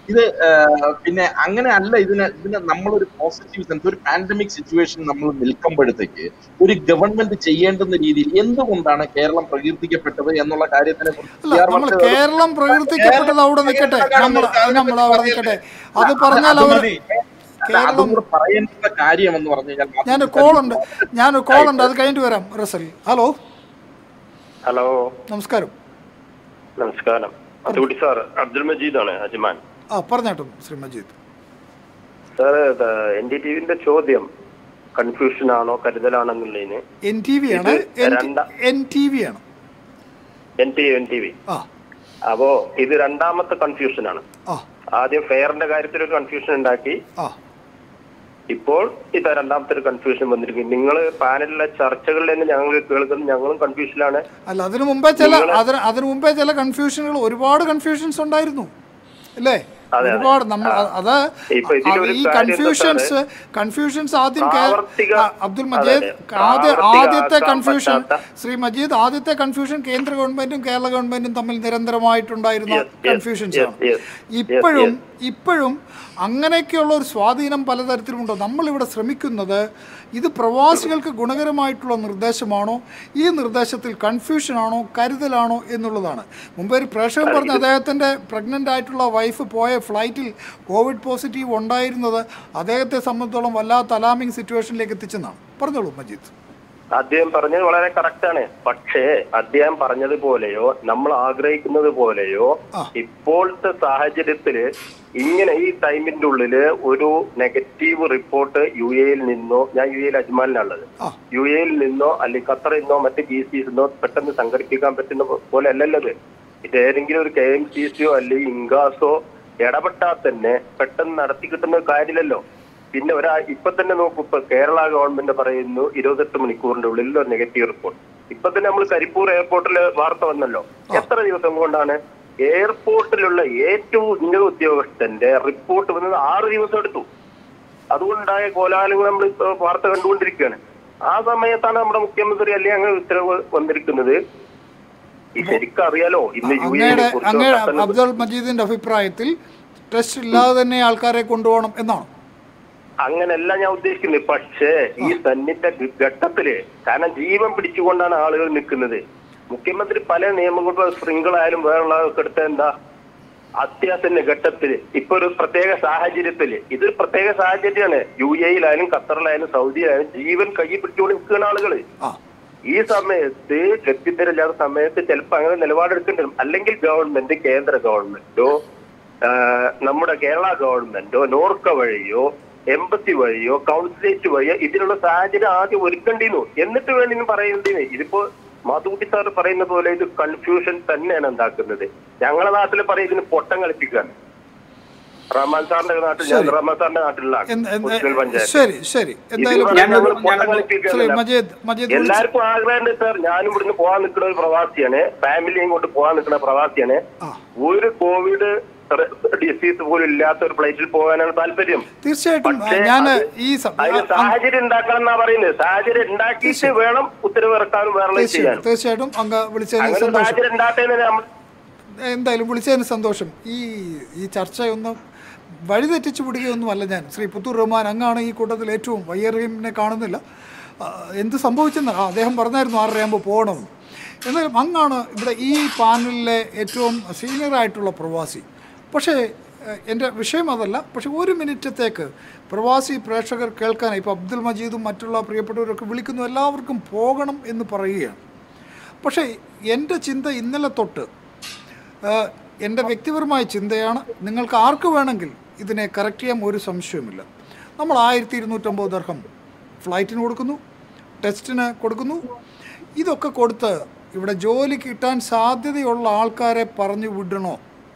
ഇത് പിന്നെ അങ്ങനെ അല്ല. ഇതിന് ഇതിന് നമ്മളൊരു പോസിറ്റീവ് സെൻസ്, ഒരു പാൻഡമിക് സിറ്റുവേഷൻ നമ്മൾ നിൽക്കുമ്പോഴത്തേക്ക് ഒരു ഗവൺമെന്റ് ചെയ്യേണ്ടുന്ന രീതിയിൽ എന്തുകൊണ്ടാണ് കേരളം പ്രകീർത്തിക്കപ്പെട്ടത് എന്നുള്ള കാര്യത്തിനെ കുറിച്ച് കേരളം പ്രകീർത്തിക്കപ്പെട്ടത് അവിടെ നിൽക്കട്ടെ, നമ്മൾ നമ്മൾ അവിടെ നിൽക്കട്ടെ. അത് പറഞ്ഞാൽ അവർ അതും കൂടെ പറയേണ്ട കാര്യം എന്ന് പറഞ്ഞു കഴിഞ്ഞാൽ ഞാൻ കോളുണ്ട് ഞാൻ കോളുണ്ട് അത് കഴിഞ്ഞിട്ട് വരാം. റസൽ, ഹലോ ഹലോ നമസ്കാരം. നമസ്കാരം സാർ, അബ്ദുൽ മജീദ് ആണ് അജ്മാൻ. ആ പറഞ്ഞാട്ടും Shri Majeed. Sir, N D T വിന്റെ ചോദ്യം കൺഫ്യൂഷൻ ആണോ കരുതലാണെന്നുള്ളതിന് എൻ ടി വി ആണ് എൻ ടി വി ആണ് N T N T V അപ്പോ ഇത് രണ്ടാമത്തെ കൺഫ്യൂഷൻ ആണ്. ആദ്യം ഫെയറിന്റെ കാര്യത്തിൽ ഒരു കൺഫ്യൂഷൻ ഉണ്ടാക്കി, ഇപ്പോൾ ഇത് രണ്ടാമത്തെ ഒരു കൺഫ്യൂഷൻ വന്നിരിക്കും. നിങ്ങൾ പാനലിലെ ചർച്ചകളിൽ തന്നെ ഞങ്ങൾ കേൾക്കുന്നത് ഞങ്ങളും കൺഫ്യൂഷനിലാണ്. അല്ല, അതിനു മുമ്പേ ചില അതിന് അതിനു മുമ്പേ ചില കൺഫ്യൂഷനുകൾ, ഒരുപാട് കൺഫ്യൂഷൻസ് ഉണ്ടായിരുന്നു അല്ലേ? ഒരുപാട് നമ്മൾ അത് ഈ കൺഫ്യൂഷൻസ് കൺഫ്യൂഷൻസ് ആദ്യം അബ്ദുൽ മജീദ് ആദ്യ ആദ്യത്തെ കൺഫ്യൂഷൻ ശ്രീ മജീദ് ആദ്യത്തെ കൺഫ്യൂഷൻ കേന്ദ്ര ഗവൺമെന്റും കേരള ഗവൺമെന്റും തമ്മിൽ നിരന്തരമായിട്ടുണ്ടായിരുന്ന കൺഫ്യൂഷൻസ് ആണ്. ഇപ്പോഴും ഇപ്പോഴും അങ്ങനെയൊക്കെയുള്ള ഒരു സ്വാധീനം പലതരത്തിലുമുണ്ട്. നമ്മളിവിടെ ശ്രമിക്കുന്നത് ഇത് പ്രവാസികൾക്ക് ഗുണകരമായിട്ടുള്ള നിർദ്ദേശമാണോ, ഈ നിർദ്ദേശത്തിൽ കൺഫ്യൂഷനാണോ കരുതലാണോ എന്നുള്ളതാണ്. മുമ്പേ ഒരു പ്രേക്ഷകൻ പറഞ്ഞ അദ്ദേഹത്തിൻ്റെ പ്രഗ്നൻ്റ് ആയിട്ടുള്ള വൈഫ് പോയ ഫ്ലൈറ്റിൽ കോവിഡ് പോസിറ്റീവ് ഉണ്ടായിരുന്നത് അദ്ദേഹത്തെ സംബന്ധിച്ചോളം വല്ലാത്ത അലാമിങ് സിറ്റുവേഷനിലേക്ക് എത്തിച്ചെന്നാണ്. പറഞ്ഞോളൂ മജീദ്. അദ്ദേഹം പറഞ്ഞത് വളരെ കറക്റ്റ് ആണ്. പക്ഷേ അദ്ദേഹം പറഞ്ഞതുപോലെയോ നമ്മൾ ആഗ്രഹിക്കുന്നത് പോലെയോ ഇപ്പോഴത്തെ സാഹചര്യത്തില് ഇങ്ങനെ ഈ ടൈമിന്റെ ഉള്ളില് ഒരു നെഗറ്റീവ് റിപ്പോർട്ട് യു എയിൽ നിന്നോ, ഞാൻ യു എയിൽ അജ്മാനിലുള്ളത്, യു എയിൽ നിന്നോ അല്ലെങ്കിൽ ഖത്തറിൽ നിന്നോ മറ്റ് ജി സിയിൽ നിന്നോ പെട്ടെന്ന് സംഘടിപ്പിക്കാൻ പറ്റുന്ന പോലെ അല്ലല്ലത്. ഇത് ഏതെങ്കിലും ഒരു കെ എം സി സിയോ അല്ലെങ്കിൽ ഇൻഗാസോ ഇടപെട്ടാൽ തന്നെ പെട്ടെന്ന് നടത്തി കിട്ടുന്ന കാര്യമില്ലല്ലോ. പിന്നെ ഒരാ ഇപ്പൊ തന്നെ നോക്കൂ, ഇപ്പൊ കേരള ഗവൺമെന്റ് പറയുന്നു ഇരുപത്തെട്ട് മണിക്കൂറിന്റെ ഉള്ളിൽ ഒരു നെഗറ്റീവ് റിപ്പോർട്ട്. ഇപ്പൊ തന്നെ നമ്മൾ കരിപ്പൂർ എയർപോർട്ടിൽ വാർത്ത വന്നല്ലോ. എത്ര ദിവസം കൊണ്ടാണ് എയർപോർട്ടിലുള്ള ഏറ്റവും ഉന്നത ഉദ്യോഗസ്ഥന്റെ റിപ്പോർട്ട് വന്നത്? ആറ് ദിവസം എടുത്തു. അതുകൊണ്ടുണ്ടായ കോലാഹലങ്ങൾ നമ്മൾ ഇപ്പൊ വാർത്ത കണ്ടുകൊണ്ടിരിക്കുകയാണ്. ആ സമയത്താണ് നമ്മുടെ മുഖ്യമന്ത്രി അല്ലെങ്കിൽ അങ്ങനെ ഉത്തരവ് വന്നിരിക്കുന്നത്. ഈ ശരിക്കും അറിയാലോ ഇന്ന് യു എ അബ്ദുൽ മജീദിന്റെ അഭിപ്രായത്തിൽ ടെസ്റ്റ് ഇല്ലാതെ തന്നെ ആൾക്കാരെ കൊണ്ടുപോകണം എന്നാണ്. അങ്ങനെയല്ല ഞാൻ ഉദ്ദേശിക്കുന്നത്. പക്ഷേ ഈ സന്നിധ ഘട്ടത്തില്, കാരണം ജീവൻ പിടിച്ചുകൊണ്ടാണ് ആളുകൾ നിൽക്കുന്നത്. മുഖ്യമന്ത്രി പല നിയമങ്ങളും സ്പ്രിങ്കിളായാലും വേറെയുള്ളതൊക്കെ എടുത്ത എന്താ അത്യാസന്ന ഘട്ടത്തില് ഇപ്പൊ ഒരു പ്രത്യേക സാഹചര്യത്തില്, ഇതൊരു പ്രത്യേക സാഹചര്യമാണ്. യു എയിലായാലും ഖത്തറിലായാലും സൗദിയിലായാലും ജീവൻ കൈ പിടിച്ചുകൊണ്ട് നിൽക്കുന്ന ആളുകള്. ഈ സമയത്ത് ഗത്യന്തരമില്ലാത്ത സമയത്ത് ചിലപ്പോൾ അങ്ങനെ നിലപാടെടുക്കേണ്ടി വരും. അല്ലെങ്കിൽ ഗവൺമെന്റ്, കേന്ദ്ര ഗവൺമെന്റോ നമ്മുടെ കേരള ഗവൺമെന്റോ നോർക്ക വഴിയോ എംബസി വഴിയോ കൗൺസിലേറ്റ് വഴിയോ ഇതിനുള്ള സാഹചര്യം ആദ്യം ഒരുക്കേണ്ടിന്നു. എന്നിട്ട് വേണ്ടി പറയുന്നതിന് ഇതിപ്പോ മാധുക്കുട്ടി സാർ പറയുന്ന പോലെ ഇത് കൺഫ്യൂഷൻ തന്നെയാണ് ഉണ്ടാക്കുന്നത്. ഞങ്ങളുടെ നാട്ടിൽ പറയും ഇതിന് പൊട്ടം കളിപ്പിക്കുകയാണ്. റഹ്മാൻ സാറിന്റെ നാട്ടിൽ, ഞാൻ റഹ്മാൻ സാറിന്റെ നാട്ടിലാണ് എല്ലാവർക്കും ആഗ്രഹമുണ്ട് സാർ. ഞാനും ഇവിടുന്ന് പോകാൻ നിൽക്കുന്ന ഒരു പ്രവാസിയാണ്, ഫാമിലിയും കൊണ്ട് പോകാൻ നിൽക്കുന്ന പ്രവാസിയാണ്. ഒരു കോവിഡ് ഡിസീസ് പോലും ഇല്ലാത്ത ഒരു ഫ്ലൈറ്റിൽ പോകാനാണ് താല്പര്യം. തീർച്ചയായിട്ടും അതിന് സാഹചര്യം ഉണ്ടാക്കണം എന്നാ പറയുന്നത്. സാഹചര്യം ഉണ്ടാക്കിയിട്ട് വേണം ഉത്തരവ് ഇറക്കാനും വേറെ ചെയ്യാൻ. തീർച്ചയായിട്ടും സാഹചര്യം ഉണ്ടാക്കേണ്ടത് നമ്മൾ എന്തായാലും വിളിച്ചതിന് സന്തോഷം. ഈ ഈ ചർച്ചയൊന്നും വഴിതെറ്റിച്ചു വിടുകയൊന്നുമല്ല ഞാൻ. ശ്രീ പുത്തൂർ റഹ്മാൻ അങ്ങാണ് ഈ കൂട്ടത്തിൽ ഏറ്റവും വയ്യറിനെ കാണുന്നില്ല. എന്ത് സംഭവിച്ചെന്ന് അദ്ദേഹം പറഞ്ഞായിരുന്നു ആറരയാകുമ്പോൾ പോകണമെന്ന്. എന്നാലും അങ്ങാണ് ഇവിടെ ഈ പാനലിലെ ഏറ്റവും സീനിയറായിട്ടുള്ള പ്രവാസി. പക്ഷേ എൻ്റെ വിഷയം അതല്ല. പക്ഷെ ഒരു മിനിറ്റത്തേക്ക് പ്രവാസി പ്രേക്ഷകർ കേൾക്കാനായി ഇപ്പോൾ അബ്ദുൽ മജീദും മറ്റുള്ള പ്രിയപ്പെട്ടവരൊക്കെ വിളിക്കുന്നു, എല്ലാവർക്കും പോകണം എന്ന് പറയുകയാണ്. പക്ഷേ എൻ്റെ ചിന്ത ഇന്നലെ തൊട്ട് എൻ്റെ വ്യക്തിപരമായ ചിന്തയാണ്. നിങ്ങൾക്ക് ആർക്ക് വേണമെങ്കിൽ ഇതിനെ കറക്റ്റ് ചെയ്യാൻ ഒരു സംശയവുമില്ല. നമ്മൾ ആയിരത്തി ഇരുന്നൂറ്റമ്പത് ദർഹം ഫ്ലൈറ്റിന് കൊടുക്കുന്നു, ടെസ്റ്റിന് കൊടുക്കുന്നു. ഇതൊക്കെ കൊടുത്ത് ഇവിടെ ജോലി കിട്ടാൻ സാധ്യതയുള്ള ആൾക്കാരെ പറഞ്ഞു വിടണോ?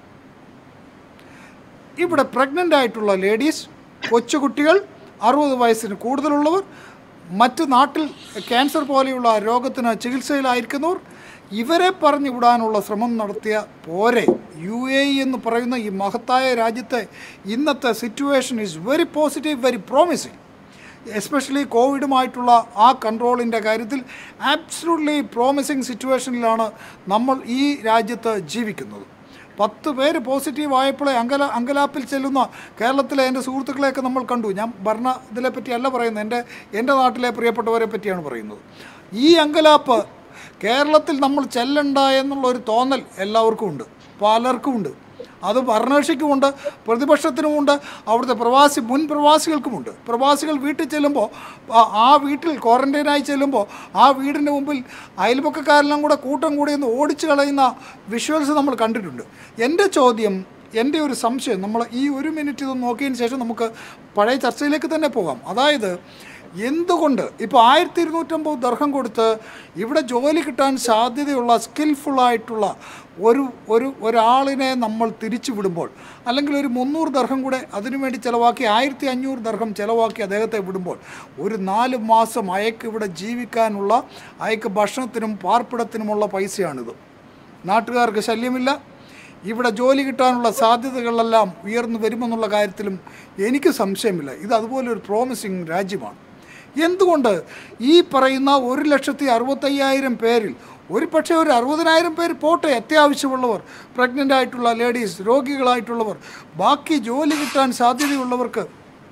ഇവിടെ പ്രഗ്നൻ്റ് ആയിട്ടുള്ള ലേഡീസ്, കൊച്ചുകുട്ടികൾ, അറുപത് വയസ്സിന് കൂടുതലുള്ളവർ, മറ്റ് നാട്ടിൽ ക്യാൻസർ പോലെയുള്ള രോഗത്തിന് ചികിത്സയിലായിരിക്കുന്നവർ, ഇവരെ പറഞ്ഞു വിടാനുള്ള ശ്രമം നടത്തിയ പോരെ. യു എ ഇ എന്ന് പറയുന്ന ഈ മഹത്തായ രാജ്യത്തെ ഇന്നത്തെ situation is very positive, very promising. Especially കോവിഡുമായിട്ടുള്ള ആ കൺട്രോളിൻ്റെ കാര്യത്തിൽ ആബ്സല്യൂട്ട്ലി പ്രോമിസിങ് സിറ്റുവേഷനിലാണ് നമ്മൾ ഈ രാജ്യത്ത് ജീവിക്കുന്നത്. പത്ത് പേര് പോസിറ്റീവ് ആയപ്പോഴേ അങ്കല അങ്കലാപ്പിൽ ചെല്ലുന്ന കേരളത്തിലെ എൻ്റെ സുഹൃത്തുക്കളെയൊക്കെ നമ്മൾ കണ്ടു. ഞാൻ ഭരണ ഇതിനെ പറ്റിയല്ല പറയുന്നത്, എൻ്റെ എൻ്റെ നാട്ടിലെ പ്രിയപ്പെട്ടവരെ പറ്റിയാണ് പറയുന്നത്. ഈ അങ്കലാപ്പ് കേരളത്തിൽ നമ്മൾ ചെല്ലണ്ട എന്നുള്ളൊരു തോന്നൽ എല്ലാവർക്കും ഉണ്ട്, പലർക്കും ഉണ്ട്. അത് ഭരണകക്ഷിക്കുമുണ്ട്, പ്രതിപക്ഷത്തിനുമുണ്ട്, അവിടുത്തെ പ്രവാസി മുൻ പ്രവാസികൾക്കുമുണ്ട്. പ്രവാസികൾ വീട്ടിൽ ചെല്ലുമ്പോൾ, ആ വീട്ടിൽ ക്വാറൻറ്റൈനായി ചെല്ലുമ്പോൾ ആ വീടിൻ്റെ മുമ്പിൽ അയൽപക്കക്കാരെല്ലാം കൂടെ കൂട്ടം കൂടി ഒന്ന് ഓടിച്ചു കളയുന്ന വിഷ്വൽസ് നമ്മൾ കണ്ടിട്ടുണ്ട്. എൻ്റെ ചോദ്യം, എൻ്റെ ഒരു സംശയം, നമ്മൾ ഈ ഒരു മിനിറ്റ് ഇത് നോക്കിയതിന് ശേഷം നമുക്ക് പഴയ ചർച്ചയിലേക്ക് തന്നെ പോകാം. അതായത് എന്തുകൊണ്ട് ഇപ്പോൾ ആയിരത്തി ഇരുന്നൂറ്റമ്പത് ദർഹം കൊടുത്ത് ഇവിടെ ജോലി കിട്ടാൻ സാധ്യതയുള്ള സ്കിൽഫുള്ളായിട്ടുള്ള ഒരു ഒരു ഒരാളിനെ നമ്മൾ തിരിച്ചു വിടുമ്പോൾ, അല്ലെങ്കിൽ ഒരു മുന്നൂറ് ദർഹം കൂടെ അതിനുവേണ്ടി ചിലവാക്കി ആയിരത്തി അഞ്ഞൂറ് ദർഹം ചിലവാക്കി അദ്ദേഹത്തെ വിടുമ്പോൾ, ഒരു നാല് മാസം അയക്ക് ഇവിടെ ജീവിക്കാനുള്ള, അയക്ക് ഭക്ഷണത്തിനും പാർപ്പിടത്തിനുമുള്ള പൈസയാണിത്. നാട്ടുകാർക്ക് ശല്യമില്ല, ഇവിടെ ജോലി കിട്ടാനുള്ള സാധ്യതകളെല്ലാം ഉയർന്നു വരുമെന്നുള്ള കാര്യത്തിലും എനിക്ക് സംശയമില്ല. ഇത് അതുപോലെ ഒരു പ്രോമിസിങ് രാജ്യമാണ്. എന്തുകൊണ്ട് ഈ പറയുന്ന ഒരു ലക്ഷത്തി അറുപത്തയ്യായിരം പേരിൽ ഒരു പക്ഷേ ഒരു അറുപതിനായിരം പേര് പോട്ടെ, അത്യാവശ്യമുള്ളവർ, പ്രഗ്നൻ്റ് ആയിട്ടുള്ള ലേഡീസ്, രോഗികളായിട്ടുള്ളവർ, ബാക്കി ജോലി കിട്ടാൻ സാധ്യതയുള്ളവർക്ക്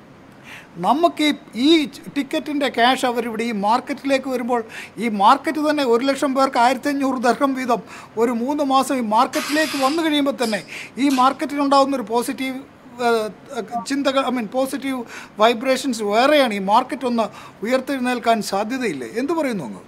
നമുക്ക് ഈ ടിക്കറ്റിൻ്റെ ക്യാഷ് അവരിവിടെ ഈ മാർക്കറ്റിലേക്ക് വരുമ്പോൾ, ഈ മാർക്കറ്റ് തന്നെ ഒരു ലക്ഷം പേർക്ക് ആയിരത്തി അഞ്ഞൂറ് ദർഹം വീതം ഒരു മൂന്ന് മാസം ഈ മാർക്കറ്റിലേക്ക് വന്നു കഴിയുമ്പോൾ തന്നെ ഈ മാർക്കറ്റിലുണ്ടാകുന്നൊരു പോസിറ്റീവ് ചിന്തകൾ, ഐ മീൻ പോസിറ്റീവ് വൈബ്രേഷൻസ് വേറെയാണ്. ഈ മാർക്കറ്റ് ഒന്ന് ഉയർത്തെഴുന്നേൽക്കാൻ സാധ്യതയില്ലേ? എന്ത് പറയുന്നു അങ്ങ്?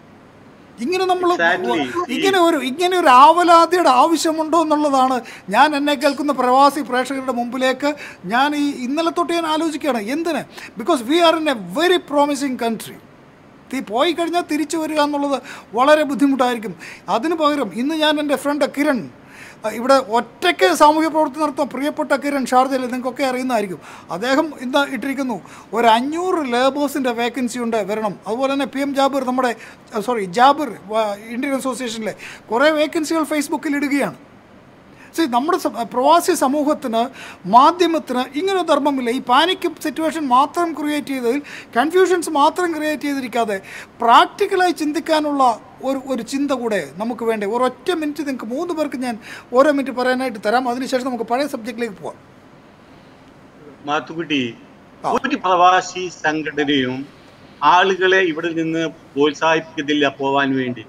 ഇങ്ങനെ നമ്മൾ ഇങ്ങനെ ഒരു ഇങ്ങനെ ഒരു ആവലാതിയുടെ ആവശ്യമുണ്ടോ എന്നുള്ളതാണ് ഞാൻ എന്നെ കേൾക്കുന്ന പ്രവാസി പ്രേക്ഷകരുടെ മുമ്പിലേക്ക് ഞാൻ ഈ ഇന്നലെ തൊട്ട് ഞാൻ ആലോചിക്കുകയാണ്. എന്തിന്? Because we are in a very promising country. തീ പോയി കഴിഞ്ഞാൽ തിരിച്ചു വരിക എന്നുള്ളത് വളരെ ബുദ്ധിമുട്ടായിരിക്കും. അതിന് പകരം ഇന്ന് ഞാൻ എൻ്റെ ഫ്രണ്ട് കിരൺ, ഇവിടെ ഒറ്റയ്ക്ക് സാമൂഹ്യ പ്രവർത്തനം നടത്തുന്ന പ്രിയപ്പെട്ട കിരൺ, ഷാർജയിൽ നിങ്ങൾക്കൊക്കെ അറിയുന്നതായിരിക്കും, അദ്ദേഹം ഇന്ന് ഇട്ടിരിക്കുന്നു ഒരു അഞ്ഞൂറ് ലേബേഴ്സിൻ്റെ വേക്കൻസി ഉണ്ട്, വരണം. അതുപോലെ തന്നെ പി എം ജാബിർ, നമ്മുടെ സോറി ജാബിർ ഇന്ത്യൻ അസോസിയേഷനിലെ കുറേ വേക്കൻസികൾ ഫേസ്ബുക്കിൽ ഇടുകയാണ്. സി, നമ്മുടെ പ്രവാസി സമൂഹത്തിന്, മാധ്യമത്തിന് ഇങ്ങനെ ധർമ്മമില്ല. ഈ പാനിക് സിറ്റുവേഷൻ മാത്രം ക്രിയേറ്റ് ചെയ്തതിൽ, കൺഫ്യൂഷൻസ് മാത്രം ക്രിയേറ്റ് ചെയ്തിരിക്കാതെ പ്രാക്ടിക്കലായി ചിന്തിക്കാനുള്ള ഒരു ഒരു ചിന്ത കൂടെ നമുക്ക് വേണ്ടേ? ഒരൊറ്റ മിനിറ്റ് നിങ്ങൾക്ക് മൂന്ന് പേർക്ക് ഞാൻ ഓരോ മിനിറ്റ് പറയാനായിട്ട് തരാം. അതിനുശേഷം നമുക്ക് പഴയ സബ്ജക്റ്റിലേക്ക് പോവാം. മാത്തുക്കുട്ടി, ഒരു പ്രവാസി സംഘടനയും ആളുകളെ ഇവിടെ നിന്ന് പ്രോത്സാഹിപ്പിക്കുന്നില്ല പോവാൻ വേണ്ടി.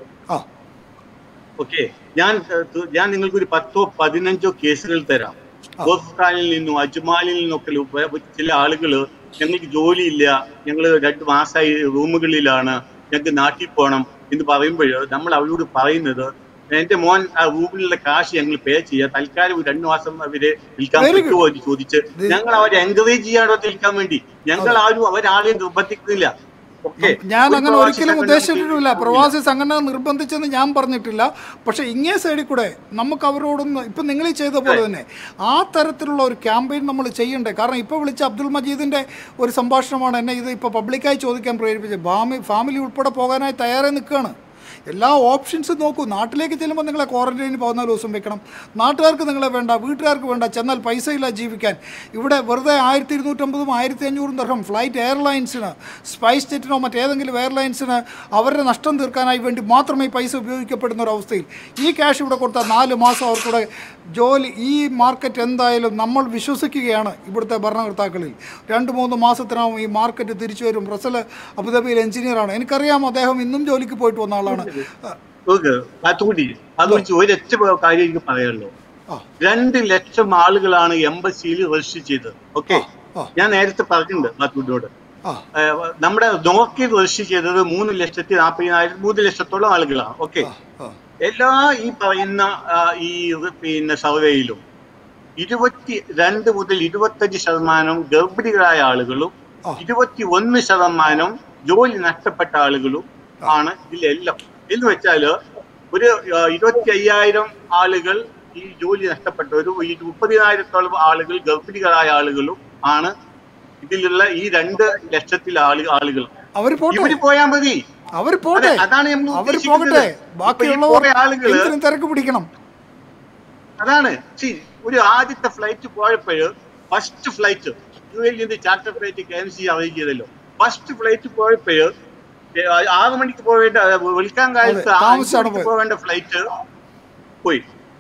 ഓക്കെ, ഞാൻ ഞാൻ നിങ്ങൾക്ക് ഒരു പത്തോ പതിനഞ്ചോ കേസുകൾ തരാം. ഗോഫ്ഖാനിൽ നിന്നും അജ്മാലിൽ നിന്നൊക്കെ ചില ആളുകൾ, ഞങ്ങൾക്ക് ജോലിയില്ല, ഞങ്ങൾ രണ്ട് മാസമായി റൂമുകളിലാണ്, ഞങ്ങൾക്ക് നാട്ടിൽ പോകണം എന്ന് പറയുമ്പോൾ നമ്മൾ അവരോട് പറയുന്നത്, എന്റെ മോൻ ആ റൂമിലുള്ള കാശ് ഞങ്ങൾ പേ ചെയ്യാം, തൽക്കാലം ഒരു രണ്ടു മാസം അവരെ വിൽക്കാൻ പറ്റുമോ എന്ന് ചോദിച്ച് ഞങ്ങൾ അവരെ എൻകറേജ് ചെയ്യാനോ വിൽക്കാൻ വേണ്ടി ഞങ്ങൾ ആരും അവരാളെ നിർബന്ധിക്കുന്നില്ല. ഞാൻ അങ്ങനെ ഒരിക്കലും ഉദ്ദേശിച്ചിട്ടില്ല, പ്രവാസി സംഘടന നിർബന്ധിച്ചെന്ന് ഞാൻ പറഞ്ഞിട്ടില്ല. പക്ഷെ ഇങ്ങേ സൈഡിൽ കൂടെ നമുക്ക് അവരോടൊന്ന് ഇപ്പം നിങ്ങൾ ഈ ചെയ്ത പോലെ തന്നെ ആ തരത്തിലുള്ള ഒരു ക്യാമ്പയിൻ നമ്മൾ ചെയ്യണ്ടേ? കാരണം ഇപ്പോൾ വിളിച്ച അബ്ദുൾ മജീദിൻ്റെ ഒരു സംഭാഷണമാണ് എന്നെ ഇത് ഇപ്പോൾ പബ്ലിക്കായി ചോദിക്കാൻ പ്രേരിപ്പിച്ചത്. ഫാമി ഫാമിലി ഉൾപ്പെടെ പോകാനായി തയ്യാറായി നിൽക്കുകയാണ്. എല്ലാ ഓപ്ഷൻസും നോക്കൂ. നാട്ടിലേക്ക് ചെല്ലുമ്പോൾ നിങ്ങളെ ക്വാറന്റൈനിൽ പതിനാല് ദിവസം വെക്കണം, നാട്ടുകാർക്ക് നിങ്ങളെ വേണ്ട, വീട്ടുകാർക്ക് വേണ്ട, ചെന്നാൽ പൈസയില്ല ജീവിക്കാൻ. ഇവിടെ വെറുതെ ആയിരത്തി ഇരുന്നൂറ്റമ്പതും ആയിരത്തി അഞ്ഞൂറും ദർഹം ഫ്ലൈറ്റ് എയർലൈൻസിന്, സ്പൈസ് ജെറ്റിനോ മറ്റേതെങ്കിലും എയർലൈൻസിന് അവരുടെ നഷ്ടം തീർക്കാനായി വേണ്ടി മാത്രമേ ഈ പൈസ ഉപയോഗിക്കപ്പെടുന്ന ഒരവസ്ഥയിൽ ഈ ക്യാഷ് ഇവിടെ കൊടുത്താൽ നാല് മാസം അവർക്കൂടെ ജോലി. ഈ മാർക്കറ്റ് എന്തായാലും നമ്മൾ വിശ്വസിക്കുകയാണ് ഇവിടുത്തെ ഭരണകർത്താക്കളിൽ രണ്ട് മൂന്ന് മാസത്തിനാവും ഈ മാർക്കറ്റ് തിരിച്ചു വരും. റസൽ അബുദാബിയിൽ എഞ്ചിനീയറാണ്, എനിക്കറിയാം, അദ്ദേഹം ഇന്നും ജോലിക്ക് പോയിട്ട് വന്ന ആളാണ്. ഒരൊറ്റ കാര്യം എനിക്ക് പറയാനുള്ളൂ. രണ്ട് ലക്ഷം ആളുകളാണ് എംബസിയിൽ രജിസ്റ്റർ ചെയ്തത്. ഓക്കെ, ഞാൻ നേരത്തെ പറഞ്ഞിട്ടുണ്ട് മാത്തൂട്ടിയോട്. നമ്മുടെ നോക്കിൽ രജിസ്റ്റർ ചെയ്തത് മൂന്ന് ലക്ഷത്തി നാൽപ്പതിനായിരം മൂന്ന് ലക്ഷത്തോളം ആളുകളാണ്. ഓക്കെ, എല്ലാ ഈ പറയുന്ന ഈ പിന്നെ സർവേയിലും ഇരുപത്തി രണ്ട് മുതൽ ഇരുപത്തഞ്ച് ശതമാനം ഗർഭിണികളായ ആളുകളും ഇരുപത്തി ഒന്ന് ശതമാനം ജോലി നഷ്ടപ്പെട്ട ആളുകളും ആണ് ഇതിലെല്ലാം. എന്ന് വെച്ചാല് ഒരു ഇരുപത്തി അയ്യായിരം ആളുകൾ ഈ ജോലി നഷ്ടപ്പെട്ട ഒരു മുപ്പതിനായിരത്തോളം ആളുകൾ ഗർഭിണികളായ ആളുകളും ആണ് ഇതിലുള്ള ഈ രണ്ട് ലക്ഷത്തിൽ ആളു ആളുകൾ. ഇവര് പോയാൽ മതി, അവർ പോട്ടെ, അതാണ് ആളുകൾ തിരക്ക് പിടിക്കണം. അതാണ് ഒരു ആദ്യത്തെ ഫ്ലൈറ്റ് പോയപ്പോഴ്, ഫസ്റ്റ് ഫ്ലൈറ്റ് യു എൽ നിന്ന് charter flight K M C arrange ചെയ്തല്ലോ. ഫസ്റ്റ് ഫ്ലൈറ്റ് പോയപ്പോഴ് ആറ് മണിക്ക് പോവേണ്ട, വിളിക്കാൻ കാലത്ത് ആറ് മണിക്ക് പോവേണ്ട ഫ്ലൈറ്റ് പോയി.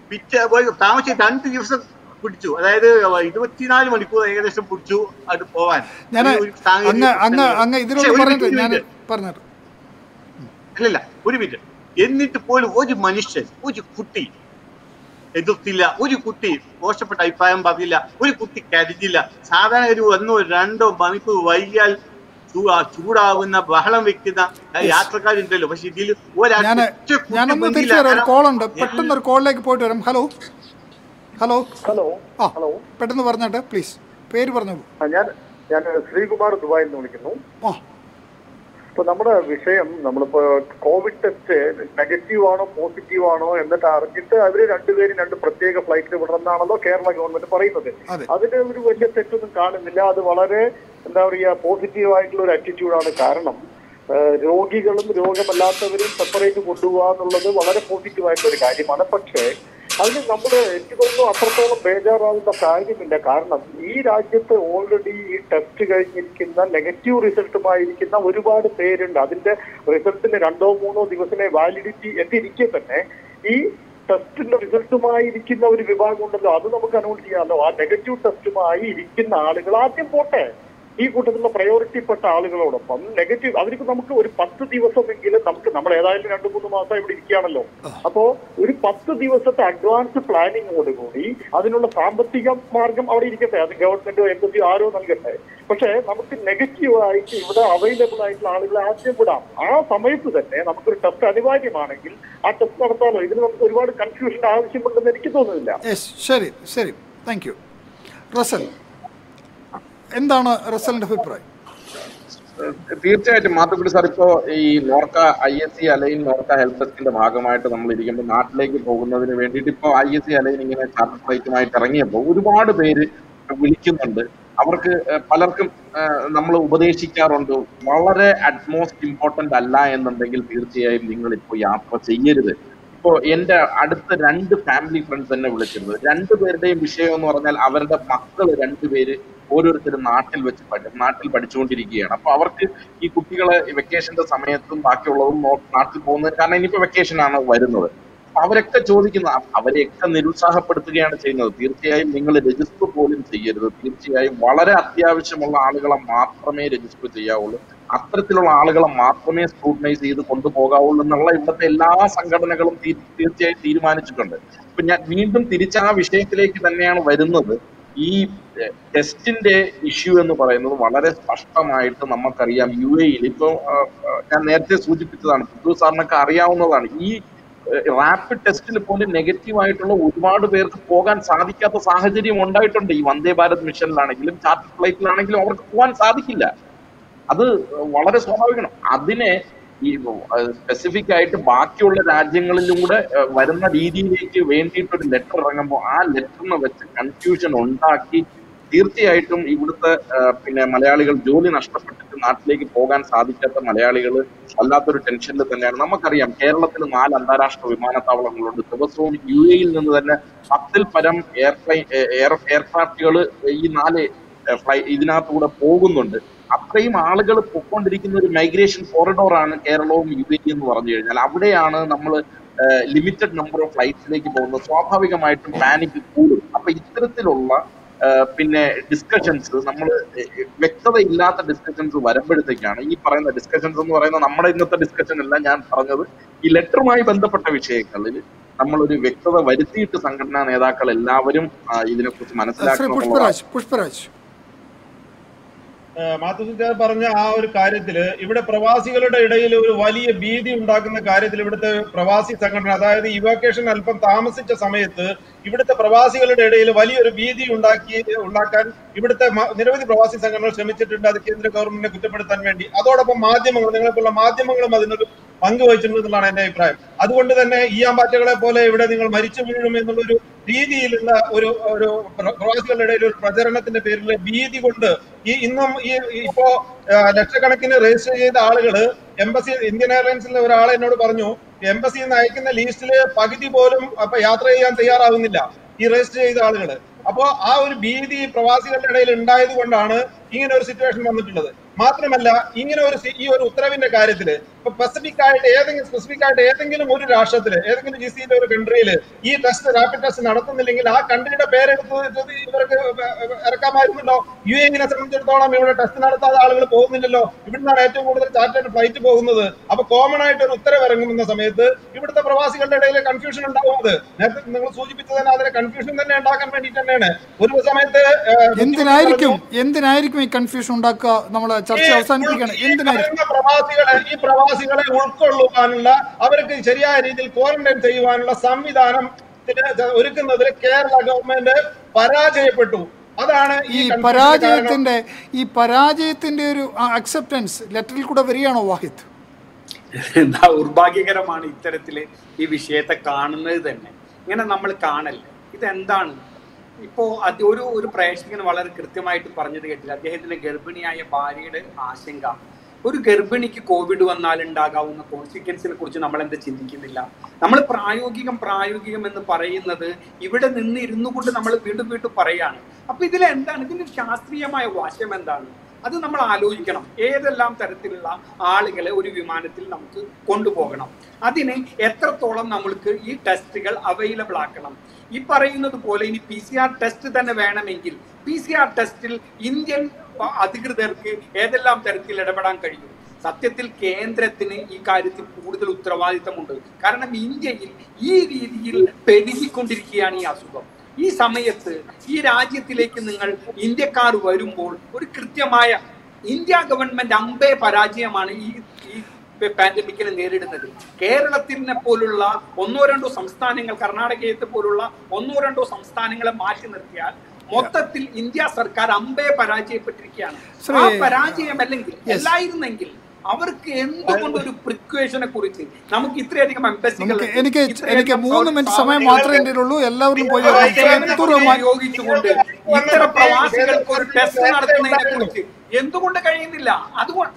പിറ്റേ താമസിച്ച് രണ്ട് ദിവസം പിടിച്ചു, അതായത് ഇരുപത്തിനാല് മണിക്കൂർ ഏകദേശം പിടിച്ചു അത് പോവാൻ. ഞാൻ അങ്ങ് അങ്ങ് അങ്ങ് ഇതിനോട് പറഞ്ഞിട്ട് ഞാൻ പറഞ്ഞിട്ട് അല്ലല്ല ഒരു മിനിറ്റ്. എന്നിട്ട് പോലും ഒരു മനുഷ്യൻ, ഒരു കുട്ടി എതിർത്തില്ല, ഒരു കുട്ടി മോശപ്പെട്ട അഭിപ്രായം പറഞ്ഞില്ല, ഒരു കുട്ടി കരുതില്ല. സാധാരണ ഒരു ഒന്നോ രണ്ടോ മണിക്കൂർ വൈകിയാൽ ചൂടാവുന്ന ബഹളം വെക്കുന്ന യാത്രക്കാരുണ്ടല്ലോ, പക്ഷെ ഇതിൽ ഞാനൊന്ന് തിരിച്ചു വരാം. ഒരു കോളുണ്ട്, പെട്ടെന്ന് ഒരു കോളിലേക്ക് പോയിട്ട് വരാം. ഹലോ ഹലോ ഹലോ ആ പെട്ടെന്ന് പറഞ്ഞോട്ടെ പ്ലീസ്, പേര് പറഞ്ഞോളൂ. ഞാൻ ഞാൻ ശ്രീകുമാർ ദുബായിൽ നിന്ന് വിളിക്കുന്നു. ആ ഇപ്പൊ നമ്മുടെ വിഷയം നമ്മളിപ്പോ കോവിഡ് ടെസ്റ്റ് നെഗറ്റീവ് ആണോ പോസിറ്റീവ് ആണോ എന്നിട്ട് അറിഞ്ഞിട്ട് അവര് രണ്ടുപേരും രണ്ട് പ്രത്യേക ഫ്ലൈറ്റിൽ വിടണമെന്നാണല്ലോ കേരള ഗവൺമെന്റ് പറയുന്നത്. അതിന് ഒരു വലിയ തെറ്റൊന്നും കാണുന്നില്ല. അത് വളരെ എന്താ പറയുക പോസിറ്റീവ് ആയിട്ടുള്ള ഒരു ആറ്റിറ്റ്യൂഡാണ്. കാരണം രോഗികളും രോഗമല്ലാത്തവരും സെപ്പറേറ്റ് കൊണ്ടുപോകുക എന്നുള്ളത് വളരെ പോസിറ്റീവ് ആയിട്ടുള്ള ഒരു കാര്യമാണ്. പക്ഷേ അതിന് നമ്മൾ എനിക്ക് തോന്നുന്നു അത്രത്തോളം ബേജാറാവുന്ന കാര്യമില്ല. കാരണം ഈ രാജ്യത്ത് ഓൾറെഡി ഈ ടെസ്റ്റ് കഴിഞ്ഞിരിക്കുന്ന നെഗറ്റീവ് റിസൾട്ടുമായിരിക്കുന്ന ഒരുപാട് പേരുണ്ട്. അതിന്റെ റിസൾട്ടിന് രണ്ടോ മൂന്നോ ദിവസമേ വാലിഡിറ്റി എന്നിരിക്കെ തന്നെ ഈ ടെസ്റ്റിന്റെ റിസൾട്ടുമായി ഇരിക്കുന്ന ഒരു വിഭാഗം ഉണ്ടല്ലോ, അത് നമുക്ക് അനൗൺസ് ചെയ്യാമല്ലോ. ആ നെഗറ്റീവ് ടെസ്റ്റുമായി ഇരിക്കുന്ന ആളുകൾ ആദ്യം പോട്ടെ, ഈ കൂട്ടത്തിലുള്ള പ്രയോറിറ്റിപ്പെട്ട ആളുകളോടൊപ്പം നെഗറ്റീവ് അവർക്ക് നമുക്ക് ഒരു പത്ത് ദിവസമെങ്കിലും നമുക്ക് നമ്മൾ ഏതായാലും രണ്ടു മൂന്ന് മാസം ഇവിടെ ഇരിക്കുകയാണല്ലോ. അപ്പോ ഒരു പത്ത് ദിവസത്തെ അഡ്വാൻസ് പ്ലാനിങ്ങോടുകൂടി അതിനുള്ള സാമ്പത്തിക മാർഗം അവിടെ ഇരിക്കട്ടെ, അത് ഗവൺമെന്റോ എന്തെങ്കിലും ആരോ നൽകട്ടെ. പക്ഷെ നമുക്ക് നെഗറ്റീവ് ആയിട്ട് ഇവിടെ അവൈലബിൾ ആയിട്ടുള്ള ആളുകളെ ആദ്യം വിടാം. ആ സമയത്ത് തന്നെ നമുക്കൊരു ടെസ്റ്റ് അനിവാര്യമാണെങ്കിൽ ആ ടെസ്റ്റ് നടത്താമല്ലോ. ഇതിന് നമുക്ക് ഒരുപാട് കൺഫ്യൂഷൻ ആവശ്യമുണ്ടെന്ന് എനിക്ക് തോന്നുന്നില്ല. ശരി ശരി താങ്ക് യു. റസൽ, എന്താണ് റസലിന്റെ അഭിപ്രായം? തീർച്ചയായിട്ടും മാത്തുക്കുട്ടി സാർ, ഇപ്പോ ഈ Norka I S C Al Ain Norka help ഡെസ്കിന്റെ ഭാഗമായിട്ട് നമ്മൾ ഇരിക്കുമ്പോൾ നാട്ടിലേക്ക് പോകുന്നതിന് വേണ്ടിയിട്ട് ഇപ്പോൾ ഐ എസ് സി അലൈൻ ഇങ്ങനെ ചാർട്ടർ ഫ്ലൈറ്റുമായിട്ട് ഇറങ്ങിയപ്പോൾ ഒരുപാട് പേര് വിളിക്കുന്നുണ്ട്. അവർക്ക് പലർക്കും നമ്മൾ ഉപദേശിക്കാറുണ്ട്, വളരെ അറ്റ്മോസ്റ്റ് ഇമ്പോർട്ടന്റ് അല്ല എന്നുണ്ടെങ്കിൽ തീർച്ചയായും നിങ്ങൾ ഇപ്പോൾ യാത്ര ചെയ്യരുത്. ഇപ്പോൾ എൻ്റെ അടുത്ത രണ്ട് ഫാമിലി ഫ്രണ്ട്സ് എന്നെ വിളിച്ചിരുന്നത്, രണ്ടുപേരുടെയും വിഷയം എന്ന് പറഞ്ഞാൽ അവരുടെ മക്കൾ രണ്ടുപേര് ഓരോരുത്തരും നാട്ടിൽ വെച്ച് പഠി നാട്ടിൽ പഠിച്ചുകൊണ്ടിരിക്കുകയാണ്. അപ്പൊ അവർക്ക് ഈ കുട്ടികളെ വെക്കേഷന്റെ സമയത്തും ബാക്കിയുള്ളതും നാട്ടിൽ പോകുന്നത്, കാരണം ഇനിയിപ്പോ വെക്കേഷനാണ് വരുന്നത്. അവരൊക്കെ ചോദിക്കുന്ന, അവരെയൊക്കെ നിരുത്സാഹപ്പെടുത്തുകയാണ് ചെയ്യുന്നത്. തീർച്ചയായും നിങ്ങൾ രജിസ്റ്റർ പോലും ചെയ്യരുത്. തീർച്ചയായും വളരെ അത്യാവശ്യമുള്ള ആളുകളെ മാത്രമേ രജിസ്റ്റർ ചെയ്യാവുള്ളൂ. അത്തരത്തിലുള്ള ആളുകളെ മാത്രമേ സ്ക്രൂട്ടനൈസ് ചെയ്ത് കൊണ്ടുപോകാവുള്ളൂ എന്നുള്ള ഇവിടുത്തെ എല്ലാ സംഘടനകളും തീർച്ചയായും തീരുമാനിച്ചിട്ടുണ്ട്. ഇപ്പൊ ഞാൻ വീണ്ടും തിരിച്ച് ആ വിഷയത്തിലേക്ക് തന്നെയാണ് വരുന്നത്. ഈ ടെസ്റ്റിന്റെ ഇഷ്യൂ എന്ന് പറയുന്നത് വളരെ സ്പഷ്ടമായിട്ട് നമുക്കറിയാം. യു എയിൽ ഇപ്പൊ ഞാൻ നേരത്തെ സൂചിപ്പിച്ചതാണ്, പുതു സാറിനൊക്കെ അറിയാവുന്നതാണ്, ഈ റാപ്പിഡ് ടെസ്റ്റിൽ പോലും നെഗറ്റീവ് ആയിട്ടുള്ള ഒരുപാട് പേർക്ക് പോകാൻ സാധിക്കാത്ത സാഹചര്യം ഉണ്ടായിട്ടുണ്ട്. ഈ വന്ദേ ഭാരത് മിഷനിലാണെങ്കിലും ചാർട്ടർ ഫ്ലൈറ്റിലാണെങ്കിലും അവർക്ക് പോകാൻ സാധിക്കില്ല. അത് വളരെ സ്വാഭാവികമാണ്. അതിനെ ഈ സ്പെസിഫിക് ആയിട്ട് ബാക്കിയുള്ള രാജ്യങ്ങളിലൂടെ വരുന്ന രീതിയിലേക്ക് വേണ്ടിയിട്ടൊരു ലെറ്റർ ഇറങ്ങുമ്പോൾ ആ ലെറ്ററിനെ വെച്ച് കൺഫ്യൂഷൻ ഉണ്ടാക്കി തീർച്ചയായിട്ടും ഇവിടുത്തെ പിന്നെ മലയാളികൾ ജോലി നഷ്ടപ്പെട്ടിട്ട് നാട്ടിലേക്ക് പോകാൻ സാധിക്കാത്ത മലയാളികൾ വല്ലാത്തൊരു ടെൻഷനിൽ തന്നെയാണ്. നമുക്കറിയാം കേരളത്തിൽ നാല് അന്താരാഷ്ട്ര വിമാനത്താവളങ്ങളുണ്ട്. ദിവസവും യു എയിൽ നിന്ന് തന്നെ പത്തിൽ പരം എയർപ്ലെയിൻ എയർ എയർക്രാഫ്റ്റുകൾ ഈ നാല് ഫ്ലൈ ഇതിനകത്തൂടെ പോകുന്നുണ്ട്. അത്രയും ആളുകൾ പൊയ്ക്കൊണ്ടിരിക്കുന്ന ഒരു മൈഗ്രേഷൻ കോറിഡോറാണ് കേരളവും യു എ എന്ന് പറഞ്ഞു കഴിഞ്ഞാൽ. അവിടെയാണ് നമ്മൾ ലിമിറ്റഡ് നമ്പർ ഓഫ് ഫ്ലൈറ്റ്സിലേക്ക് പോകുന്നത്. സ്വാഭാവികമായിട്ടും പാനിക് കൂടും. അപ്പൊ ഇത്തരത്തിലുള്ള പിന്നെ ഡിസ്കഷൻസ്, നമ്മൾ വ്യക്തതയില്ലാത്ത ഡിസ്കഷൻസ് വരുമ്പോഴത്തേക്കാണ് ഈ പറയുന്ന ഡിസ്കഷൻസ് എന്ന് പറയുന്നത് നമ്മുടെ ഇന്നത്തെ ഡിസ്കഷൻ അല്ല ഞാൻ പറഞ്ഞത്. ഈ ലെറ്ററുമായി ബന്ധപ്പെട്ട വിഷയങ്ങളിൽ നമ്മളൊരു വ്യക്തത വരുത്തിയിട്ട് സംഘടനാ നേതാക്കൾ എല്ലാവരും ഇതിനെക്കുറിച്ച് മനസ്സിലാക്കണം. മാത്തുസിറ്റാർ പറഞ്ഞ ആ ഒരു കാര്യത്തില് ഇവിടെ പ്രവാസികളുടെ ഇടയിൽ ഒരു വലിയ ഭീതി ഉണ്ടാക്കുന്ന കാര്യത്തിൽ ഇവിടുത്തെ പ്രവാസി സംഘടന, അതായത് ഇവാക്വേഷൻ അല്പം താമസിച്ച സമയത്ത് ഇവിടുത്തെ പ്രവാസികളുടെ ഇടയിൽ വലിയൊരു ഭീതി ഉണ്ടാക്കി ഉണ്ടാക്കാൻ ഇവിടുത്തെ നിരവധി പ്രവാസി സംഘടനകൾ ശ്രമിച്ചിട്ടുണ്ട്. അത് കേന്ദ്ര ഗവൺമെന്റിനെ കുറ്റപ്പെടുത്താൻ വേണ്ടി. അതോടൊപ്പം മാധ്യമങ്ങൾ, നിങ്ങളെപ്പോലുള്ള മാധ്യമങ്ങളും അതിനൊരു പങ്ക് വഹിച്ചിട്ടുണ്ടെന്നുള്ളതാണ് എന്റെ അഭിപ്രായം. അതുകൊണ്ട് തന്നെ ഈയാമ്പാറ്റകളെ പോലെ ഇവിടെ നിങ്ങൾ മരിച്ചു വീഴും എന്നുള്ളൊരു രീതിയിലുള്ള ഒരു ഒരു പ്രവാസികളുടെ ഇടയിൽ ഒരു പ്രചരണത്തിന്റെ പേരിൽ ഭീതി കൊണ്ട് ഈ ഇന്നും ഈ ഇപ്പോ ലക്ഷക്കണക്കിന് രജിസ്റ്റർ ചെയ്ത ആളുകള് എംബസി ഇന്ത്യൻ എയർലൈൻസിലെ ഒരാളെ എന്നോട് പറഞ്ഞു, എംബസിയിൽ നിന്ന് അയക്കുന്ന ലിസ്റ്റില് പകുതി പോലും അപ്പൊ യാത്ര ചെയ്യാൻ തയ്യാറാവുന്നില്ല ഈ രജിസ്റ്റർ ചെയ്ത ആളുകള്. അപ്പോ ആ ഒരു ഭീതി പ്രവാസികളുടെ ഇടയിൽ ഉണ്ടായത് കൊണ്ടാണ് ഇങ്ങനെ ഒരു സിറ്റുവേഷൻ വന്നിട്ടുള്ളത്. മാത്രമല്ല ഇങ്ങനെ ഒരു ഈ ഒരു ഉത്തരവിന്റെ കാര്യത്തില് ഇപ്പൊ സ്പെസിഫിക് ആയിട്ട് ഏതെങ്കിലും സ്പെസിഫിക് ആയിട്ട് ഏതെങ്കിലും ഒരു രാഷ്ട്രത്തില് ഏതെങ്കിലും ജി സിയിലെ ഒരു കൺട്രിയിൽ ഈ ടെസ്റ്റ് റാപ്പിഡ് ടെസ്റ്റ് നടത്തുന്നില്ലെങ്കിൽ ആ കൺട്രിയുടെ പേരെടുത്ത് ഇവർക്ക് ഇറക്കാമായിരുന്നല്ലോ. യു എനെ സംബന്ധിച്ചിടത്തോളം ഇവിടെ ടെസ്റ്റ് നടത്താതെ ആളുകൾ പോകുന്നില്ലല്ലോ. ഇവിടുന്നാണ് ഏറ്റവും കൂടുതൽ ചാർട്ടേഡ് ഫ്ലൈറ്റ് പോകുന്നത്. അപ്പൊ കോമൺ ആയിട്ട് ഒരു ഉത്തരവ് ഇറങ്ങുന്ന സമയത്ത് ഇവിടുത്തെ പ്രവാസികളുടെ ഇടയിൽ കൺഫ്യൂഷൻ ഉണ്ടാവും. അത് നേരത്തെ നിങ്ങൾ സൂചിപ്പിച്ചതിന് അതിന് കൺഫ്യൂഷൻ തന്നെ ഉണ്ടാക്കാൻ വേണ്ടിട്ട് തന്നെയാണ്. ഒരു സമയത്ത് എന്തിനായിരിക്കും എന്തിനായിരിക്കും ഈ കൺഫ്യൂഷൻ ഉണ്ടാക്കുക? നമ്മൾ ചർച്ച അവസാനിപ്പിക്കുകയാണ്. എന്തിനായിരിക്കും പ്രവാസികളെ ഈ പ്രവാസികളെ ഉൾക്കൊള്ളുവാനുള്ള അവർക്ക് ശരിയായ രീതിയിൽ ക്വാറന്റൈൻ ചെയ്യുവാനുള്ള സംവിധാനം ഒരുക്കുന്നതിൽ കേരള ഗവൺമെന്റ് പരാജയപ്പെട്ടു. അതാണ് ഈ പരാജയത്തിന്റെ ഈ പരാജയത്തിന്റെ ഒരു അക്സെപ്റ്റൻസ് ലെറ്ററിൽ കൂടെ വരികയാണോ വാഹിദ്? ദൗർഭാഗ്യകരമാണ് ഇത്തരത്തില് ഈ വിഷയത്തെ കാണുന്നത് തന്നെ. ഇങ്ങനെ നമ്മൾ കാണല്ലേ. ഇതെന്താണ് ഇപ്പോ അത് ഒരു ഒരു പ്രേക്ഷകന് വളരെ കൃത്യമായിട്ട് പറഞ്ഞത് കേട്ടില്ല. അദ്ദേഹത്തിന്റെ ഗർഭിണിയായ ഭാര്യയുടെ ആശങ്ക, ഒരു ഗർഭിണിക്ക് കോവിഡ് വന്നാൽ ഉണ്ടാകാവുന്ന കോൺസിക്വൻസിനെ കുറിച്ച് നമ്മൾ എന്താ ചിന്തിക്കുന്നില്ല? നമ്മൾ പ്രായോഗികം പ്രായോഗികം എന്ന് പറയുന്നത് ഇവിടെ നിന്ന് ഇരുന്നു കൊണ്ട് നമ്മൾ വീണ്ടും വീണ്ടും പറയാണ്. അപ്പൊ ഇതിലെന്താണ് ഇതിന്റെ ശാസ്ത്രീയമായ വശം എന്താണ്? അത് നമ്മൾ ആലോചിക്കണം. ഏതെല്ലാം തരത്തിലുള്ള ആളുകളെ ഒരു വിമാനത്തിൽ നമുക്ക് കൊണ്ടുപോകണം, അതിന് എത്രത്തോളം നമ്മൾക്ക് ഈ ടെസ്റ്റുകൾ അവൈലബിൾ ആക്കണം. ഈ പറയുന്നത് പോലെ ഇനി പി സി ആർ ടെസ്റ്റ് തന്നെ വേണമെങ്കിൽ പി സി ആർ ടെസ്റ്റിൽ ഇന്ത്യൻ അധികൃതർക്ക് ഏതെല്ലാം തരത്തിൽ ഇടപെടാൻ കഴിയും? സത്യത്തിൽ കേന്ദ്രത്തിന് ഈ കാര്യത്തിൽ കൂടുതൽ ഉത്തരവാദിത്തമുണ്ട്. കാരണം ഇന്ത്യയിൽ ഈ രീതിയിൽ പെരുകിക്കൊണ്ടിരിക്കുകയാണ് ഈ അസുഖം. ഈ സമയത്ത് ഈ രാജ്യത്തിലേക്ക് നിങ്ങൾ ഇന്ത്യക്കാർ വരുമ്പോൾ ഒരു കൃത്യമായ ഇന്ത്യ ഗവൺമെന്റ് അമ്പേ പരാജയമാണ് ഈ ഈ പാൻഡമിക്കിനെ നേരിടുന്നത്. കേരളത്തിനെ പോലുള്ള ഒന്നോ രണ്ടോ സംസ്ഥാനങ്ങൾ, കർണാടകത്തെ പോലുള്ള ഒന്നോ രണ്ടോ സംസ്ഥാനങ്ങളെ മാറ്റി നിർത്തിയാൽ മൊത്തത്തിൽ ഇന്ത്യ സർക്കാർ അമ്പേ പരാജയപ്പെട്ടിരിക്കുകയാണ്. ആ പരാജയം അല്ലെങ്കിൽ എല്ലായിരുന്നെങ്കിൽ അവർക്ക് എന്തുകൊണ്ടൊരു പ്രിക്വേഷനെ കുറിച്ച് നമുക്ക് ഇത്രയധികം എംബസികൾ എനിക്ക് എനിക്ക് മൂന്ന് മിനിറ്റ് സമയം മാത്രമേ എൻ്റെ ഉള്ളൂ. എല്ലാവരും പോയി ഉപയോഗിച്ചുകൊണ്ട് ഇത്തരം പ്രവാസികൾക്ക് ഒരു ടെസ്റ്റ് നടത്തുന്നതിനെ കുറിച്ച് എന്തുകൊണ്ട് കഴിയുന്നില്ല? അതുകൊണ്ട്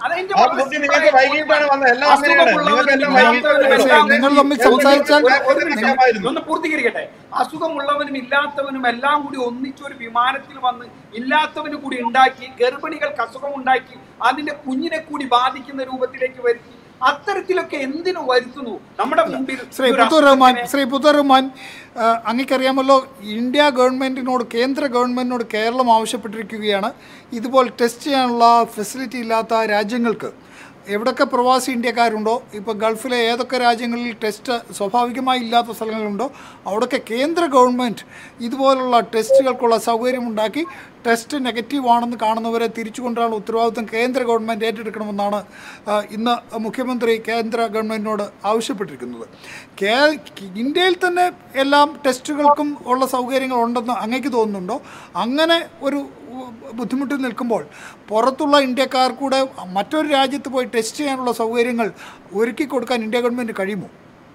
നിങ്ങൾ തമ്മിൽ സംസാരിച്ചാൽ ഒന്ന് പൂർത്തീകരിക്കട്ടെ. അസുഖമുള്ളവനും ഇല്ലാത്തവനും എല്ലാം കൂടി ഒന്നിച്ചൊരു വിമാനത്തിൽ വന്ന് ഇല്ലാത്തവന് കൂടി ഉണ്ടാക്കി, ഗർഭിണികൾക്ക് അസുഖം ഉണ്ടാക്കി, അതിന്റെ കുഞ്ഞിനെ കൂടി ബാധിക്കുന്ന രൂപത്തിലേക്ക് വരുത്തി, അത്തരത്തിലൊക്കെ എന്തിനു വരുത്തുന്നു നമ്മുടെ മുമ്പിൽ? ശ്രീ പുത്തൂർ റഹ്മാൻ ശ്രീ പുത്തൂർ റഹ്മാൻ അങ്ങേക്കറിയാമല്ലോ, ഇന്ത്യ ഗവൺമെൻറ്റിനോട് കേന്ദ്ര ഗവൺമെൻറ്റിനോട് കേരളം ആവശ്യപ്പെട്ടിരിക്കുകയാണ് ഇതുപോലെ ടെസ്റ്റ് ചെയ്യാനുള്ള ഫെസിലിറ്റി ഇല്ലാത്ത രാജ്യങ്ങൾക്ക് എവിടെയൊക്കെ പ്രവാസി ഇന്ത്യക്കാരുണ്ടോ, ഇപ്പോൾ ഗൾഫിലെ ഏതൊക്കെ രാജ്യങ്ങളിൽ ടെസ്റ്റ് സ്വാഭാവികമായി ഇല്ലാത്ത സ്ഥലങ്ങളുണ്ടോ അവിടെയൊക്കെ കേന്ദ്ര ഗവൺമെൻറ് ഇതുപോലുള്ള ടെസ്റ്റുകൾക്കുള്ള സൗകര്യമുണ്ടാക്കി ടെസ്റ്റ് നെഗറ്റീവ് ആണെന്ന് കാണുന്നവരെ തിരിച്ചു കൊണ്ടുവരാനുള്ള ഉത്തരവാദിത്വം കേന്ദ്ര ഗവൺമെൻറ് ഏറ്റെടുക്കണമെന്നാണ് ഇന്ന് മുഖ്യമന്ത്രി കേന്ദ്ര ഗവൺമെൻറ്റിനോട് ആവശ്യപ്പെട്ടിരിക്കുന്നത്. കേ ഇന്ത്യയിൽ തന്നെ എല്ലാം ടെസ്റ്റുകൾക്കും ഉള്ള സൗകര്യങ്ങൾ ഉണ്ടെന്ന് അങ്ങേക്ക് തോന്നുന്നുണ്ടോ? അങ്ങനെ ഒരു ബുദ്ധിമുട്ടിൽ നിൽക്കുമ്പോൾ പുറത്തുള്ള ഇന്ത്യക്കാർ കൂടെ മറ്റൊരു രാജ്യത്ത് പോയി ടെസ്റ്റ് ചെയ്യാനുള്ള സൗകര്യങ്ങൾ ഒരുക്കി കൊടുക്കാൻ ഇന്ത്യ ഗവൺമെൻറ് കഴിയുമോ?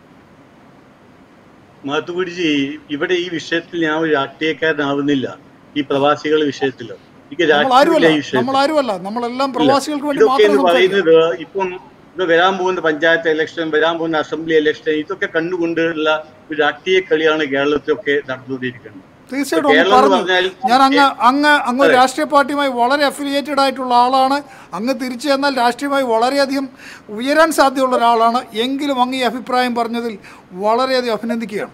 മാത്തുപിടിച്ച് ഇവിടെ ഈ വിഷയത്തിൽ ഞാൻ ഒരു രാഷ്ട്രീയക്കാരനാവുന്നില്ല. ഈ പ്രവാസികളുടെ വിഷയത്തിലോ എനിക്ക് പറയുന്നത് ഇപ്പം ഇപ്പൊ വരാൻ പോകുന്ന പഞ്ചായത്ത് ഇലക്ഷൻ, വരാൻ പോകുന്ന അസംബ്ലി ഇലക്ഷൻ, ഇതൊക്കെ കണ്ടുകൊണ്ടുള്ള ഒരു രാഷ്ട്രീയ കളിയാണ് കേരളത്തിലൊക്കെ നടന്നുകൊണ്ടിരിക്കുന്നത്. തീർച്ചയായിട്ടും പറഞ്ഞു. ഞാൻ അങ്ങ് അങ്ങ് അങ്ങ് രാഷ്ട്രീയ പാർട്ടിയുമായി വളരെ അഫിലിയേറ്റഡ് ആയിട്ടുള്ള ആളാണ്. അങ്ങ് തിരിച്ചു ചെന്നാൽ രാഷ്ട്രീയമായി വളരെയധികം ഉയരാൻ സാധ്യതയുള്ള ഒരാളാണ്. എങ്കിലും അങ്ങ് ഈ അഭിപ്രായം പറഞ്ഞതിൽ വളരെയധികം അഭിനന്ദിക്കുകയാണ്.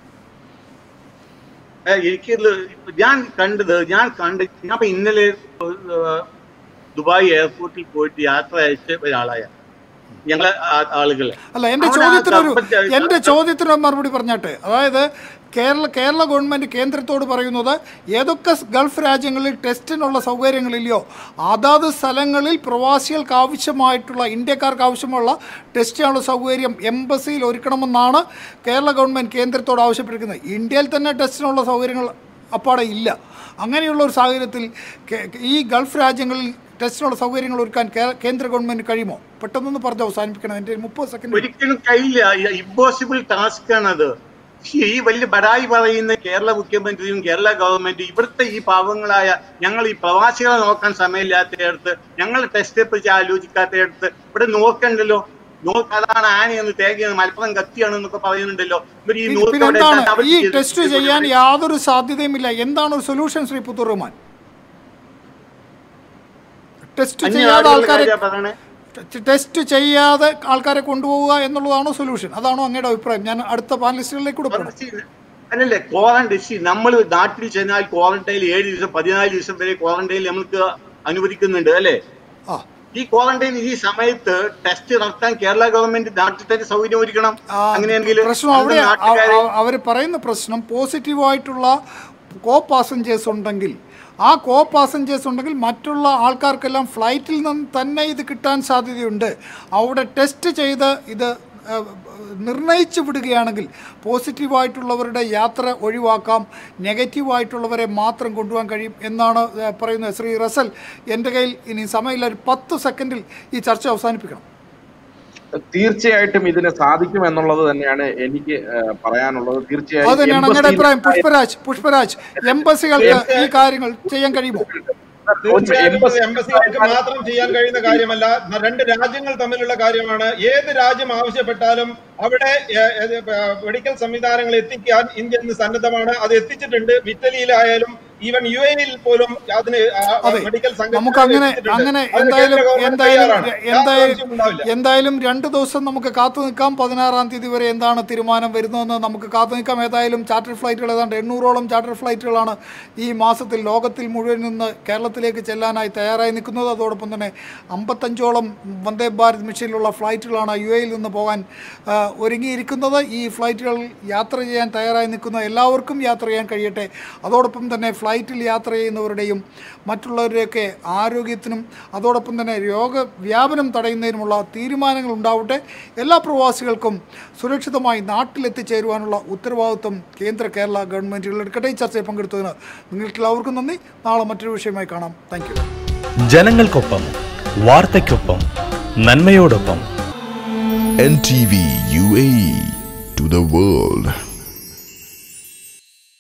എനിക്ക് ഞാൻ കണ്ടത് ഞാൻ കണ്ട് ഞാൻ ഇപ്പൊ ഇന്നലെ ദുബായ് എയർപോർട്ടിൽ പോയിട്ട് യാത്ര അയച്ച ഒരാളായ ഞങ്ങളെ ആളുകളെ അല്ല എൻ്റെ ചോദ്യത്തിനൊരു എൻ്റെ ചോദ്യത്തിന് മറുപടി പറഞ്ഞാട്ടെ. അതായത് കേരള കേരള ഗവൺമെൻറ് കേന്ദ്രത്തോട് പറയുന്നത് ഏതൊക്കെ ഗൾഫ് രാജ്യങ്ങളിൽ ടെസ്റ്റിനുള്ള സൗകര്യങ്ങളില്ലയോ അതാത് സ്ഥലങ്ങളിൽ പ്രവാസികൾക്ക് ആവശ്യമായിട്ടുള്ള ഇന്ത്യക്കാർക്ക് ആവശ്യമുള്ള ടെസ്റ്റ് ചെയ്യാനുള്ള സൗകര്യം എംബസിയിൽ ഒരുക്കണമെന്നാണ് കേരള ഗവൺമെൻറ് കേന്ദ്രത്തോട് ആവശ്യപ്പെട്ടിരിക്കുന്നത്. ഇന്ത്യയിൽ തന്നെ ടെസ്റ്റിനുള്ള സൗകര്യങ്ങൾ അപ്പാടെ ഇല്ല. അങ്ങനെയുള്ള ഒരു സാഹചര്യത്തിൽ ഈ ഗൾഫ് രാജ്യങ്ങളിൽ ടെസ്റ്റിനുള്ള സൗകര്യങ്ങൾ ഒരുക്കാൻ കേന്ദ്ര ഗവൺമെൻറ് കഴിയുമോ? പെട്ടെന്നൊന്ന് പറഞ്ഞ് അവസാനിപ്പിക്കണം. എൻ്റെ മുപ്പത് സെക്കൻഡ്. ഒരിക്കലും കഴിയില്ല. ഇമ്പോസിബിൾ ടാസ്ക് ആണത്. ഈ വലിയ ബടായി പറയുന്ന കേരള മുഖ്യമന്ത്രിയും കേരള ഗവൺമെന്റും ഇവിടുത്തെ ഈ പാവങ്ങളായ ഞങ്ങൾ ഈ പ്രവാസികളെ നോക്കാൻ സമയമില്ലാത്തയിടത്ത്, ഞങ്ങൾ ടെസ്റ്റിനെ കുറിച്ച് ആലോചിക്കാത്തയിടത്ത് ഇവിടെ നോക്കണ്ടല്ലോ. അതാണ് ആനയെന്ന് തേങ്ങയെന്ന് മലപ്പുറം കത്തിയാണെന്നൊക്കെ പറയുന്നുണ്ടല്ലോ. ഈ ടെസ്റ്റ് ചെയ്യാൻ യാതൊരു സാധ്യതയുമില്ല. എന്താണ് ഒരു സൊല്യൂഷൻ ശ്രീ പുത്തൂർ റഹ്മാൻ? ടെസ്റ്റ് ചെയ്യാതെ ആൾക്കാരെ ടെസ്റ്റ് ചെയ്യാതെ ആൾക്കാരെ കൊണ്ടുപോവുക എന്നുള്ളതാണോ സൊല്യൂഷൻ? അതാണോ അങ്ങയുടെ അഭിപ്രായം? ഞാൻ അടുത്ത പാനലിസ്റ്റുകളിലേക്ക് കൂടെ പോകണം. അല്ലല്ലേ, ക്വാറന്റൈൻ നമ്മൾ നാട്ടിൽ ചെന്നാൽ ക്വാറന്റൈനിൽ ഏഴ് ദിവസം പതിനാല് ദിവസം വരെ ക്വാറന്റൈനിൽ നമുക്ക് അനുവദിക്കുന്നുണ്ട് അല്ലേ? ഈ ക്വാറന്റൈൻ ഈ സമയത്ത് ടെസ്റ്റ് നടത്താൻ കേരള ഗവൺമെന്റ് നാട്ടിൽ തന്നെ സൗകര്യം ഒരുക്കണം. അങ്ങനെയെങ്കിൽ പ്രശ്നം അവിടെ അവർ പറയുന്ന പ്രശ്നം പോസിറ്റീവായിട്ടുള്ള കോ പാസഞ്ചേഴ്സ് ഉണ്ടെങ്കിൽ, ആ കോ പാസഞ്ചേഴ്സ് ഉണ്ടെങ്കിൽ മറ്റുള്ള ആൾക്കാർക്കെല്ലാം ഫ്ലൈറ്റിൽ നിന്ന് തന്നെ ഇത് കിട്ടാൻ സാധ്യതയുണ്ട്. അവിടെ ടെസ്റ്റ് ചെയ്ത് ഇത് നിർണയിച്ചു വിടുകയാണെങ്കിൽ പോസിറ്റീവായിട്ടുള്ളവരുടെ യാത്ര ഒഴിവാക്കാം, നെഗറ്റീവായിട്ടുള്ളവരെ മാത്രം കൊണ്ടുപോകാൻ കഴിയും എന്നാണ് പറയുന്നത്. ശ്രീ റസൽ, എൻ്റെ കയ്യിൽ ഇനി സമയമില്ല, ഒരു പത്ത് സെക്കൻഡിൽ ഈ ചർച്ച അവസാനിപ്പിക്കണം. തീർച്ചയായിട്ടും ഇതിന് സാധിക്കും എന്നുള്ളത് തന്നെയാണ് എനിക്ക് പറയാനുള്ളത്. തീർച്ചയായും അത് തന്നെയാണ് അങ്ങയുടെ അഭിപ്രായം. പുഷ്പരാജ് പുഷ്പരാജ് എംബസികൾക്ക് ഈ കാര്യങ്ങൾ ചെയ്യാൻ കഴിയുമോ? എംബസികൾക്ക് മാത്രം ചെയ്യാൻ കഴിയുന്ന കാര്യമല്ല, രണ്ട് രാജ്യങ്ങൾ തമ്മിലുള്ള കാര്യമാണ്. ഏത് രാജ്യം ആവശ്യപ്പെട്ടാലും അവിടെ മെഡിക്കൽ സംവിധാനങ്ങൾ എത്തിക്കാൻ ഇന്ത്യ ഇന്ന് സന്നദ്ധമാണ്. അത് എത്തിച്ചിട്ടുണ്ട്. ഇറ്റലിയിലായാലും ഈവൻ യു എയിൽ പോലും അതിന് മെഡിക്കൽ നമുക്ക് അങ്ങനെ അങ്ങനെ എന്തായാലും എന്തായാലും എന്തായാലും എന്തായാലും രണ്ട് ദിവസം നമുക്ക് കാത്തു നിൽക്കാം. പതിനാറാം തീയതി വരെ എന്താണ് തീരുമാനം വരുന്നതെന്ന് നമുക്ക് കാത്തു നിൽക്കാം. ഏതായാലും ചാർട്ടർ ഫ്ലൈറ്റുകൾ ഏതാണ്ട് എണ്ണൂറോളം ചാർട്ടർ ഫ്ലൈറ്റുകളാണ് ഈ മാസത്തിൽ ലോകത്തിൽ മുഴുവൻ നിന്ന് കേരളത്തിലേക്ക് ചെല്ലാനായി തയ്യാറായി നിൽക്കുന്നത്. അതോടൊപ്പം തന്നെ അമ്പത്തഞ്ചോളം വന്ദേ ഭാരത് മിഷനിലുള്ള ഫ്ലൈറ്റുകളാണ് യു എയിൽ നിന്ന് പോകാൻ ഒരുങ്ങിയിരിക്കുന്നത്. ഈ ഫ്ലൈറ്റുകൾ യാത്ര ചെയ്യാൻ തയ്യാറായി നിൽക്കുന്ന എല്ലാവർക്കും യാത്ര ചെയ്യാൻ കഴിയട്ടെ. അതോടൊപ്പം തന്നെ ഫ്ലൈറ്റിൽ യാത്ര ചെയ്യുന്നവരുടെയും മറ്റുള്ളവരുടെയൊക്കെ ആരോഗ്യത്തിനും അതോടൊപ്പം തന്നെ രോഗവ്യാപനം തടയുന്നതിനുമുള്ള തീരുമാനങ്ങൾ ഉണ്ടാവട്ടെ. എല്ലാ പ്രവാസികൾക്കും സുരക്ഷിതമായി നാട്ടിലെത്തിച്ചേരുവാനുള്ള ഉത്തരവാദിത്വം കേന്ദ്ര കേരള ഗവൺമെൻറ്റുകൾ എടുക്കട്ടെ. ഈ ചർച്ചയിൽ പങ്കെടുത്തതിന് നിങ്ങൾക്ക് എല്ലാവർക്കും നന്ദി. നാളെ മറ്റൊരു വിഷയമായി കാണാം. Thank you. ജനങ്ങൾക്കൊപ്പം, വാർത്തയ്ക്കൊപ്പം, നന്മയോടൊപ്പം. N T V U A E to the world.